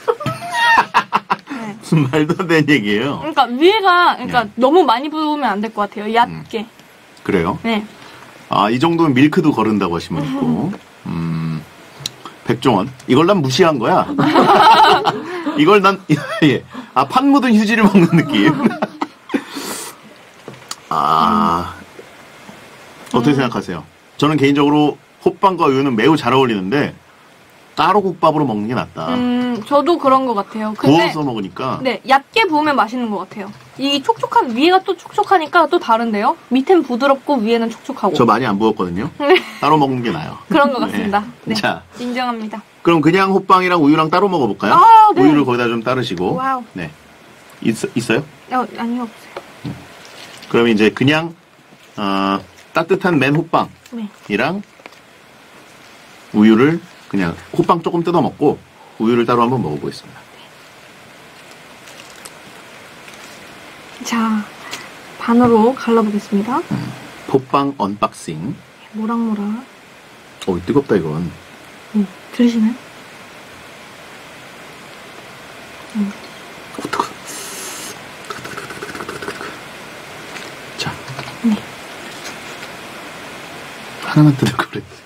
네. 무슨 말도 안 되는 얘기예요. 그러니까 위에가 너무 많이 부으면 안 될 것 같아요. 얇게. 그래요? 네. 아, 이 정도면 밀크도 거른다고 하시면 있고. 백종원. 이걸 난 무시한 거야. 이걸 난, 예. 아, 팥 묻은 휴지를 먹는 느낌. 아, 어떻게 생각하세요? 저는 개인적으로 호빵과 우유는 매우 잘 어울리는데, 따로 국밥으로 먹는 게 낫다. 저도 그런 것 같아요. 근데, 구워서 먹으니까. 네, 얇게 부으면 맛있는 것 같아요. 이 촉촉한, 위에가 또 촉촉하니까 또 다른데요? 밑엔 부드럽고 위에는 촉촉하고. 저 많이 안 부었거든요. 따로 먹는 게 나아요. 그런 것 같습니다. 네. 자, 인정합니다. 그럼 그냥 호빵이랑 우유랑 따로 먹어볼까요? 아, 네. 우유를 거기다 좀 따르시고. 와우. 네. 있어요? 아니요, 없어요. 그럼 이제 그냥, 따뜻한 맨 호빵이랑 네. 우유를 그냥 호빵 조금 뜯어 먹고 우유를 따로 한번 먹어보겠습니다. 자, 반으로 갈라보겠습니다. 호빵 언박싱. 모락모락. 뜨겁다 이건. 들으시나요? 뜨거. 자. 네. 하나만 뜯을 걸 그랬지.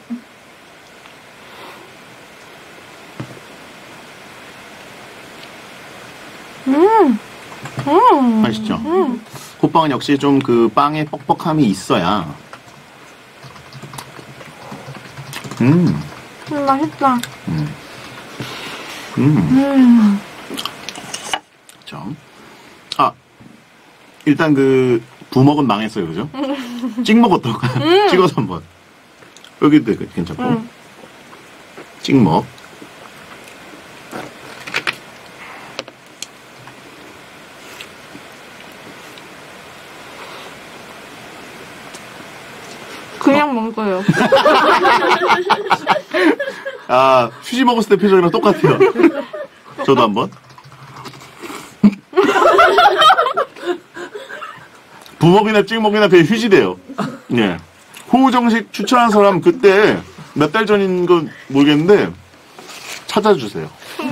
맛있죠? 호빵은 역시 좀 그 빵의 뻑뻑함이 있어야. 맛있다. 점. 아, 일단 그 부먹은 망했어요, 그죠? 찍먹 어떨까요? 찍어서 한번. 여기도 괜찮고. 찍먹. 그냥 먹을 거예요. 아, 휴지 먹었을 때 표정이랑 똑같아요. 저도 한번. 부먹이나 찍먹이나 배에 휴지돼요. 예. 호우정식 추천한 사람 그때 몇 달 전인 건 모르겠는데 찾아주세요.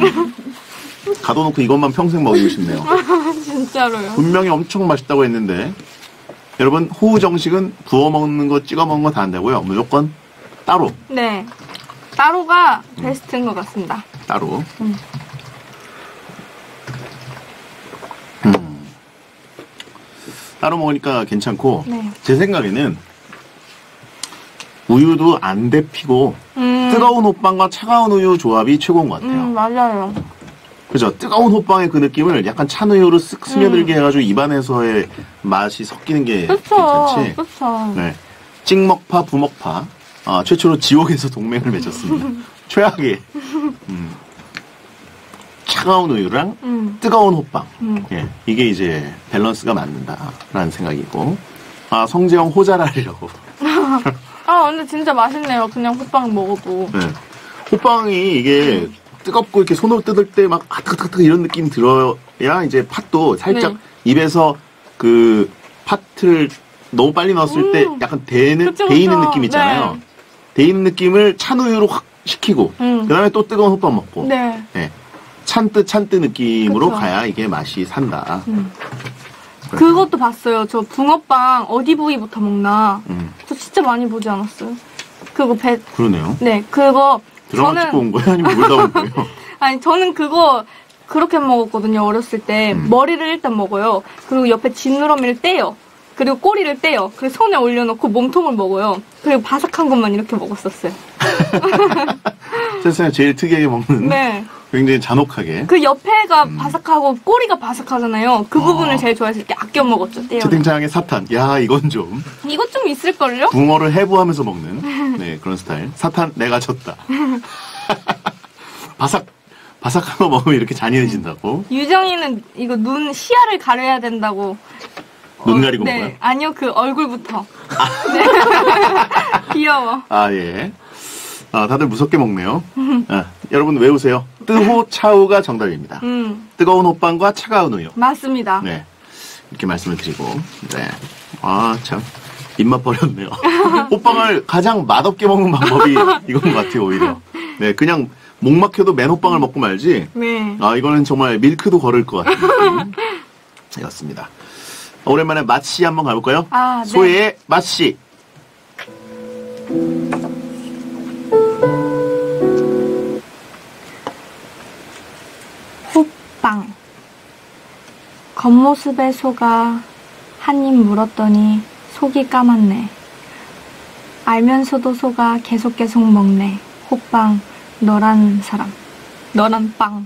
가둬놓고 이것만 평생 먹이고 싶네요. 진짜로요. 분명히 엄청 맛있다고 했는데 여러분 호우정식은 부어 먹는 거 찍어 먹는 거 다 한다고요. 무조건 따로. 네. 따로가 베스트인 것 같습니다. 따로. 따로 먹으니까 괜찮고 네. 제 생각에는 우유도 안 데피고 뜨거운 호빵과 차가운 우유 조합이 최고인 것 같아요. 맞아요. 그죠? 뜨거운 호빵의 그 느낌을 약간 찬 우유로 쓱 스며들게 해가지고 입안에서의 맛이 섞이는 게 괜찮지. 그쵸. 네. 찍먹파, 부먹파. 최초로 지옥에서 동맹을 맺었습니다. 최악의. 차가운 우유랑 뜨거운 호빵. 예, 이게 이제 밸런스가 맞는다라는 생각이고. 성재형 호자라리라고. 근데 진짜 맛있네요. 그냥 호빵 먹어도. 네. 호빵이 이게 뜨겁고 이렇게 손으로 뜯을 때 막 아뜨거뜨거 이런 느낌이 들어야 이제 팥도 살짝 입에서 그 팥을 너무 빨리 넣었을 때 약간 데이는 느낌 있잖아요. 네. 데이는 느낌을 찬 우유로 확 식히고 그 다음에 또 뜨거운 호빵 먹고 네. 네. 찬뜨 느낌으로 그쵸. 가야 이게 맛이 산다. 그것도 봤어요. 저 붕어빵 어디 부위부터 먹나. 저 진짜 많이 보지 않았어요. 그거 그러네요. 네, 그거 드라마 찍고 온 거예요? 아니면 뭘 나온 거예요? 아니 저는 그거 그렇게 먹었거든요. 어렸을 때 머리를 일단 먹어요. 그리고 옆에 지느러미를 떼요. 그리고 꼬리를 떼요. 그리고 손에 올려놓고 몸통을 먹어요. 그리고 바삭한 것만 이렇게 먹었었어요. 세상에 제일 특이하게 먹는 네. 굉장히 잔혹하게. 그 옆에가 바삭하고 꼬리가 바삭하잖아요. 그 부분을 제일 좋아해서 이렇게 아껴 먹었죠. 떼어. 채팅창에 사탄. 야, 이건 좀. 이것 좀 있을걸요? 붕어를 해부하면서 먹는 네, 그런 스타일. 사탄, 내가 졌다. 바삭한 거 먹으면 이렇게 잔인해진다고. 유정이는 이거 눈 시야를 가려야 된다고. 눈 가리고 네. 먹어요? 아니요, 그 얼굴부터. 네. 귀여워. 아, 예. 아, 다들 무섭게 먹네요. 아, 여러분 외우세요. 뜨호 차우가 정답입니다. 뜨거운 호빵과 차가운 우유. 맞습니다. 네. 이렇게 말씀을 드리고. 네. 아, 참. 입맛 버렸네요. 호빵을 가장 맛없게 먹는 방법이 이건 것 같아요, 오히려. 네, 그냥 목 막혀도 맨호빵을 먹고 말지. 네. 아, 이거는 정말 밀크도 거를 것 같은 느낌이었습니다. 오랜만에 맛씨 한번 가볼까요? 아, 네. 소혜의 맛씨. 호빵. 겉모습의 소가 한 입 물었더니 속이 까맣네. 알면서도 소가 계속 먹네. 호빵, 너란 사람. 너란 빵.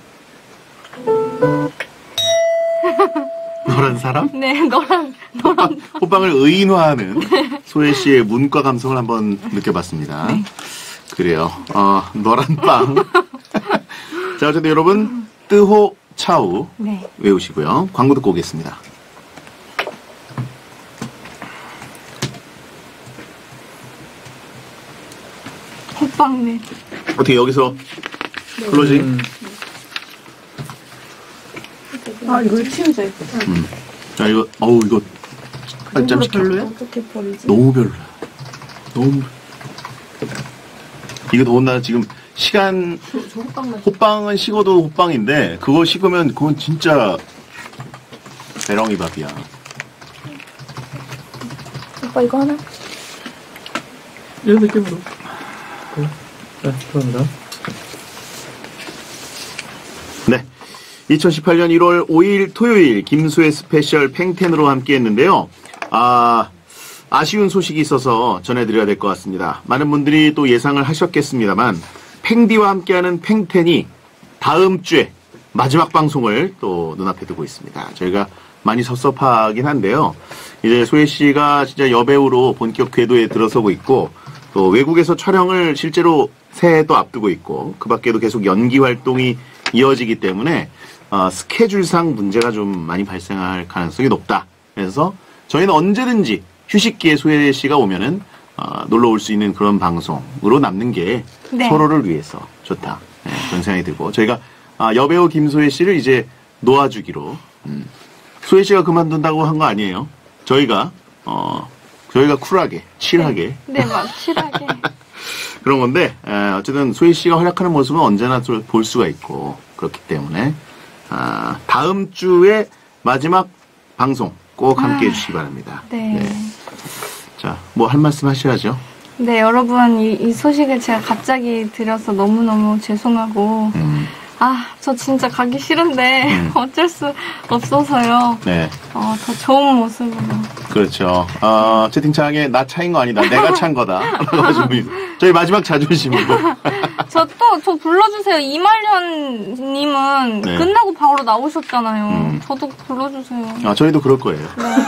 너란 사람? 네, 너란. 호빵을 의인화하는 소혜 씨의 문과 감성을 한번 느껴봤습니다. 네. 그래요. 너란 빵. 자, 어쨌든 여러분, 뜨호 차우 네. 외우시고요. 광고 듣고 오겠습니다. 호빵네. 어떻게 여기서 클로징? 아, 이걸 치우자, 이거. 자, 이거, 이거 한점 시켜. 별로야? 어떻게 버리지? 너무 별로야. 너무. 이거 더군다나 지금 시간, 저 호빵만. 호빵은 식어도 호빵인데, 그거 식으면 그건 진짜 대렁이 밥이야. 오빠 이거 하나? 이런 느낌으로. 네, 감사합니다. 네. 2018년 1월 5일 토요일 김수의 스페셜 팽텐으로 함께 했는데요. 아쉬운 소식이 있어서 전해드려야 될 것 같습니다. 많은 분들이 또 예상을 하셨겠습니다만 팽디와 함께하는 팽텐이 다음 주에 마지막 방송을 또 눈앞에 두고 있습니다. 저희가 많이 섭섭하긴 한데요. 이제 소혜 씨가 진짜 여배우로 본격 궤도에 들어서고 있고 또 외국에서 촬영을 실제로 새해도 앞두고 있고 그 밖에도 계속 연기 활동이 이어지기 때문에 스케줄상 문제가 좀 많이 발생할 가능성이 높다. 그래서 저희는 언제든지 휴식기에 소혜 씨가 오면은 놀러 올 수 있는 그런 방송으로 남는 게 네. 서로를 위해서 좋다. 네, 그런 생각이 들고 저희가 여배우 김소혜 씨를 이제 놓아주기로 소혜 씨가 그만둔다고 한 거 아니에요. 저희가 쿨하게, 칠하게 네, 확실하게. 그런 건데 어쨌든 소희 씨가 활약하는 모습은 언제나 볼 수가 있고 그렇기 때문에 다음 주에 마지막 방송 꼭 함께 해주시기 바랍니다. 네. 자, 뭐 할 말씀 하셔야죠. 네, 여러분, 이 소식을 제가 갑자기 드려서 너무너무 죄송하고, 저 진짜 가기 싫은데, 어쩔 수 없어서요. 네. 더 좋은 모습으로. 그렇죠. 채팅창에 나 차인 거 아니다. 내가 찬 거다. 저희 마지막 자존심으로. 저 불러주세요. 이말년님은 네. 끝나고 바로 나오셨잖아요. 저도 불러주세요. 저희도 그럴 거예요.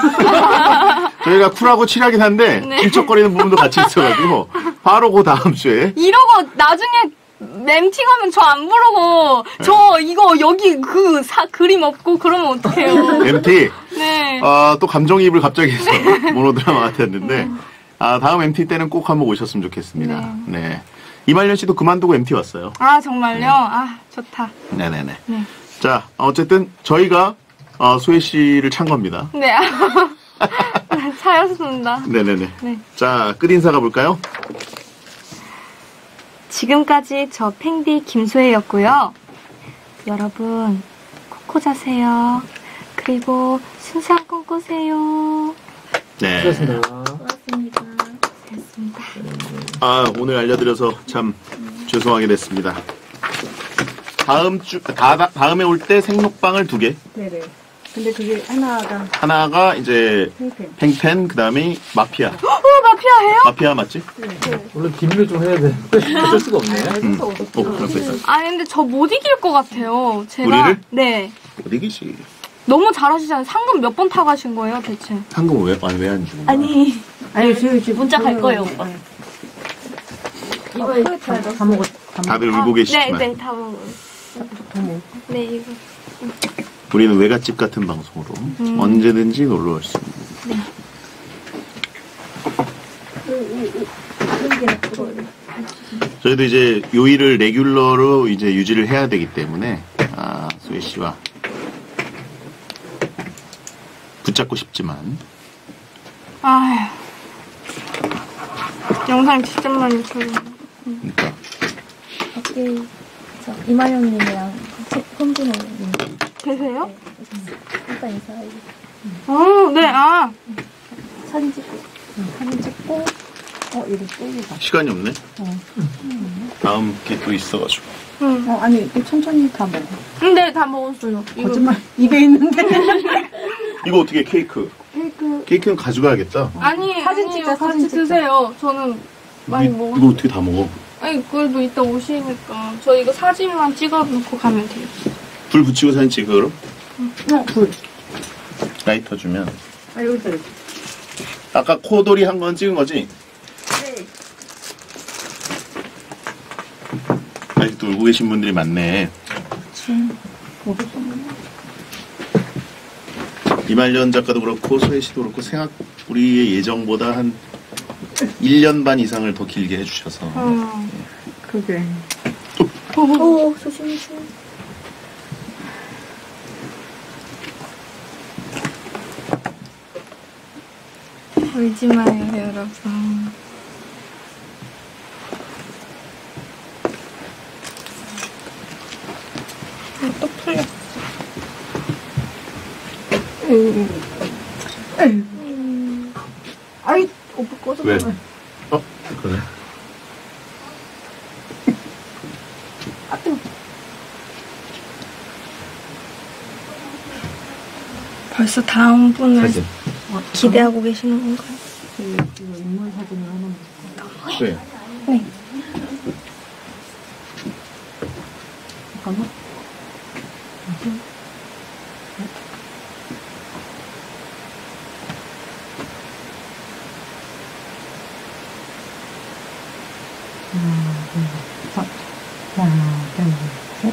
저희가 쿨하고 칠하긴 한데, 네. 질척거리는 부분도 같이 있어가지고, 바로 그 다음 주에. 이러고 나중에 엠티 가면 저 안 부르고, 저 이거 여기 그림 없고 그러면 어떡해요. MT. 네. 또 감정이입을 갑자기 해서 모노드라마 같았는데, 다음 MT 때는 꼭 한번 오셨으면 좋겠습니다. 네. 이말년 씨도 그만두고 MT 왔어요. 정말요? 좋다. 네네네. 네. 자, 어쨌든 저희가 소혜 씨를 찬 겁니다. 네. 차였습니다. 네네네. 네. 자, 끝인사 가볼까요? 지금까지 저 팽디 김소혜였고요. 여러분, 코코 자세요. 그리고 순수한 꿈 꾸세요. 네. 수고하셨습니다. 고맙습니다. 됐습니다. 오늘 알려드려서 참 죄송하게 됐습니다. 다음에 올 때 생록빵을 2개. 네네. 근데 그게 하나가 하나가 이제 팽팽. 팽펜, 그 다음에 마피아. 마피아 해요? 마피아 맞지? 원래 기밀을 좀 해야 돼. 어쩔 수가 없네. 그럴 수 있어. 아니 근데 저 못 이길 것 같아요. 제가 우리를? 네 못 이기지. 너무 잘하시잖아요. 상금 몇 번 타가신 거예요 대체? 상금 왜안 주는 거야? 아니 아니 지금 문자 갈 거예요, 오빠. 이거 다 먹었. 다들 울고 계시지만 네네 다 먹어요. 네 이거. 우리는 외갓집 같은 방송으로 언제든지 놀러 올 수 있는. 저희도 이제 요일을 레귤러로 이제 유지를 해야 되기 때문에 소혜 씨와 붙잡고 싶지만 아휴 영상 진짜 많이撮る. 그러니까 밖에 이마영님이랑 손준호님 계세요? 일단 인사해. 네 사진 찍고 이거 또 시간이 없네. 다음 게 또 있어가지고. 아니 이거 천천히 다 먹어. 근데 다 먹었어요. 이거. 거짓말 입에 있는데. 이거 어떻게 케이크? 케이크는 가져가야겠다. 아니 사진 아니요. 찍자, 사진 같이 찍자. 드세요. 저는 많이 먹었어요. 이거 어떻게 다 먹어? 아니 그래도 이따 오시니까 저 이거 사진만 찍어놓고 가면 돼요. 불 붙이고 사진 찍어 그럼? 불. 라이터 주면. 이거 아까 코돌이 한 건 찍은 거지? 네. 아직도 울고 계신 분들이 많네. 이말년 작가도 그렇고 소혜 씨도 그렇고 우리의 예정보다 한 1년 반 이상을 더 길게 해주셔서 그게. 조심히. 울지 마요 여러분. 또 풀려. 아이 오빠 꺼져. 왜? 그래? 벌써 다음 분을 사진. 기대하고 계시는 건가요? 이거 인물 사진을 하나. 왜? 네. 잠깐만. 하나, 둘, 셋.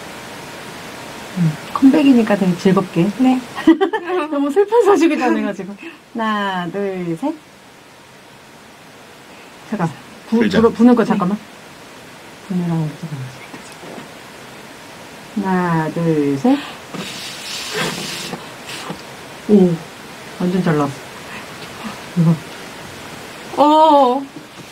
컴백이니까 되게 즐겁게. 네. 너무 슬픈 소식이 전해가지고. 하나, 둘, 셋. 잠깐. 들자. 부는 거 잠깐만. 부느랑 하나, 둘, 셋. 오, 완전 잘 나왔어. 이거.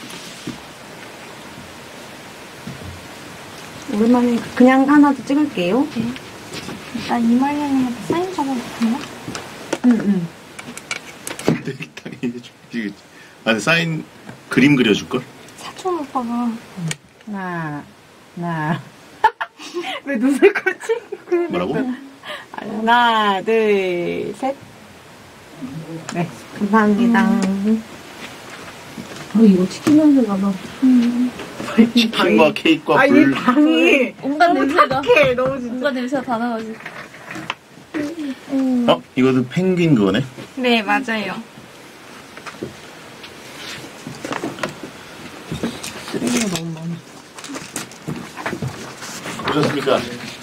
오랜만에 그냥 하나 더 찍을게요. 나 이말년님한테 사인 받아볼까요? 응. 당연히 해주겠지. 아니 사인 그림 그려줄걸? 사촌 오빠가 하나. 왜 눈을 꽂지? 뭐라고? 하나, 둘, 셋. 네, 감사합니다. 이거 치킨 냄새가 나. 치킨과 케이크와 이 불. 방이 온갖 냄새가. 착해, 너무 진짜. 온갖 냄새가 다 나가지고. 이거도 펭귄 그거네? 네 맞아요. 쓰레기가 너무 많아. 보셨습니까?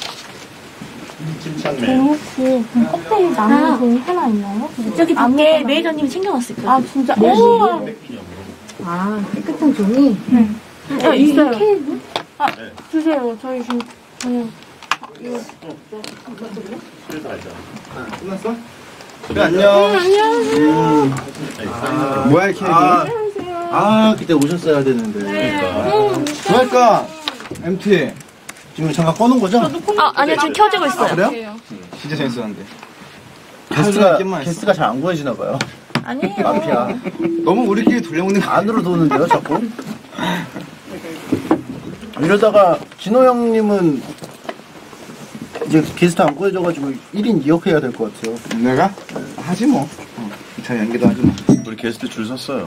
칭찬맨. 혹시 껍데기 남은 종이 하나 있나요? 저기 밖에 매니저님이 챙겨놨을 거예요. 아 진짜? 네. 오! 깨끗한 종이? 있어요. 케이크? 주세요. 저희 지금 저녁 이거 끝났어? 네, 안녕. 뭐야, 이렇게 그때 오셨어야 되는데. 그러니까, MT. 지금 잠깐 꺼놓은 거죠? 아니요, 지금 켜지고 있어요. 그래요? 진짜 재밌었는데. 게스트가 잘 안 구해지나봐요. 아니에요. 마피아. 너무 우리끼리 돌려먹는 거 안으로 도는데요, 자꾸? 이러다가, 진호 형님은, 이제 게스트 안 구해져가지고 1인 2역 해야 될 것 같아요. 내가? 하지 뭐. 잘 연기도 하지 뭐. 우리 게스트 줄 섰어요.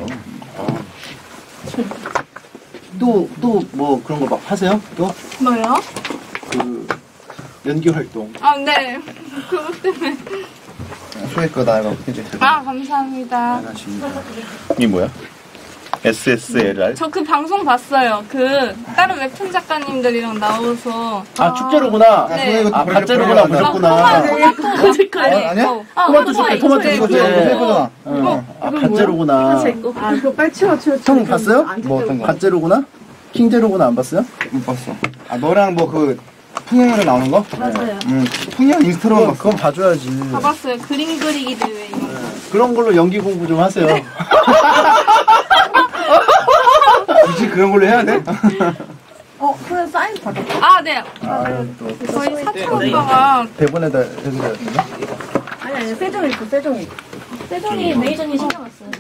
또 뭐 그런 거 막 하세요? 또? 뭐요? 그 연기 활동. 아, 네. 그것 때문에. 소개 거다 이거 이제. 아, 감사합니다. 이게 뭐야? SSLR? 저 그 방송 봤어요. 그 다른 웹툰 작가님들이랑 나와서. 아 축제로구나. 네. 아 가짜로구나 보셨구나. 아니야? 토마토 줄게 토마토 네. 이거 거잖아. 아 가짜로구나. 아, 그거 빨리 치워. 형 봤어요? 뭐 어떤 거? 가짜로구나? 킹제로구나 안 봤어요? 못 봤어. 아 너랑 뭐 그 풍경으로 나오는 거? 맞아요. 풍경 인스타로만 봤어. 그건 봐줘야지. 봐봤어요. 그림 그리기 대회 이런 거. 그런 걸로 연기 공부 좀 하세요. 굳이 그런 걸로 해야 돼? 그래 사인 받아. 아, 네. 또 저희 사촌 오빠가 대본에다 여기다. 아니 세종이 있어 세종이. 세종이 매니저님 신경 왔어요.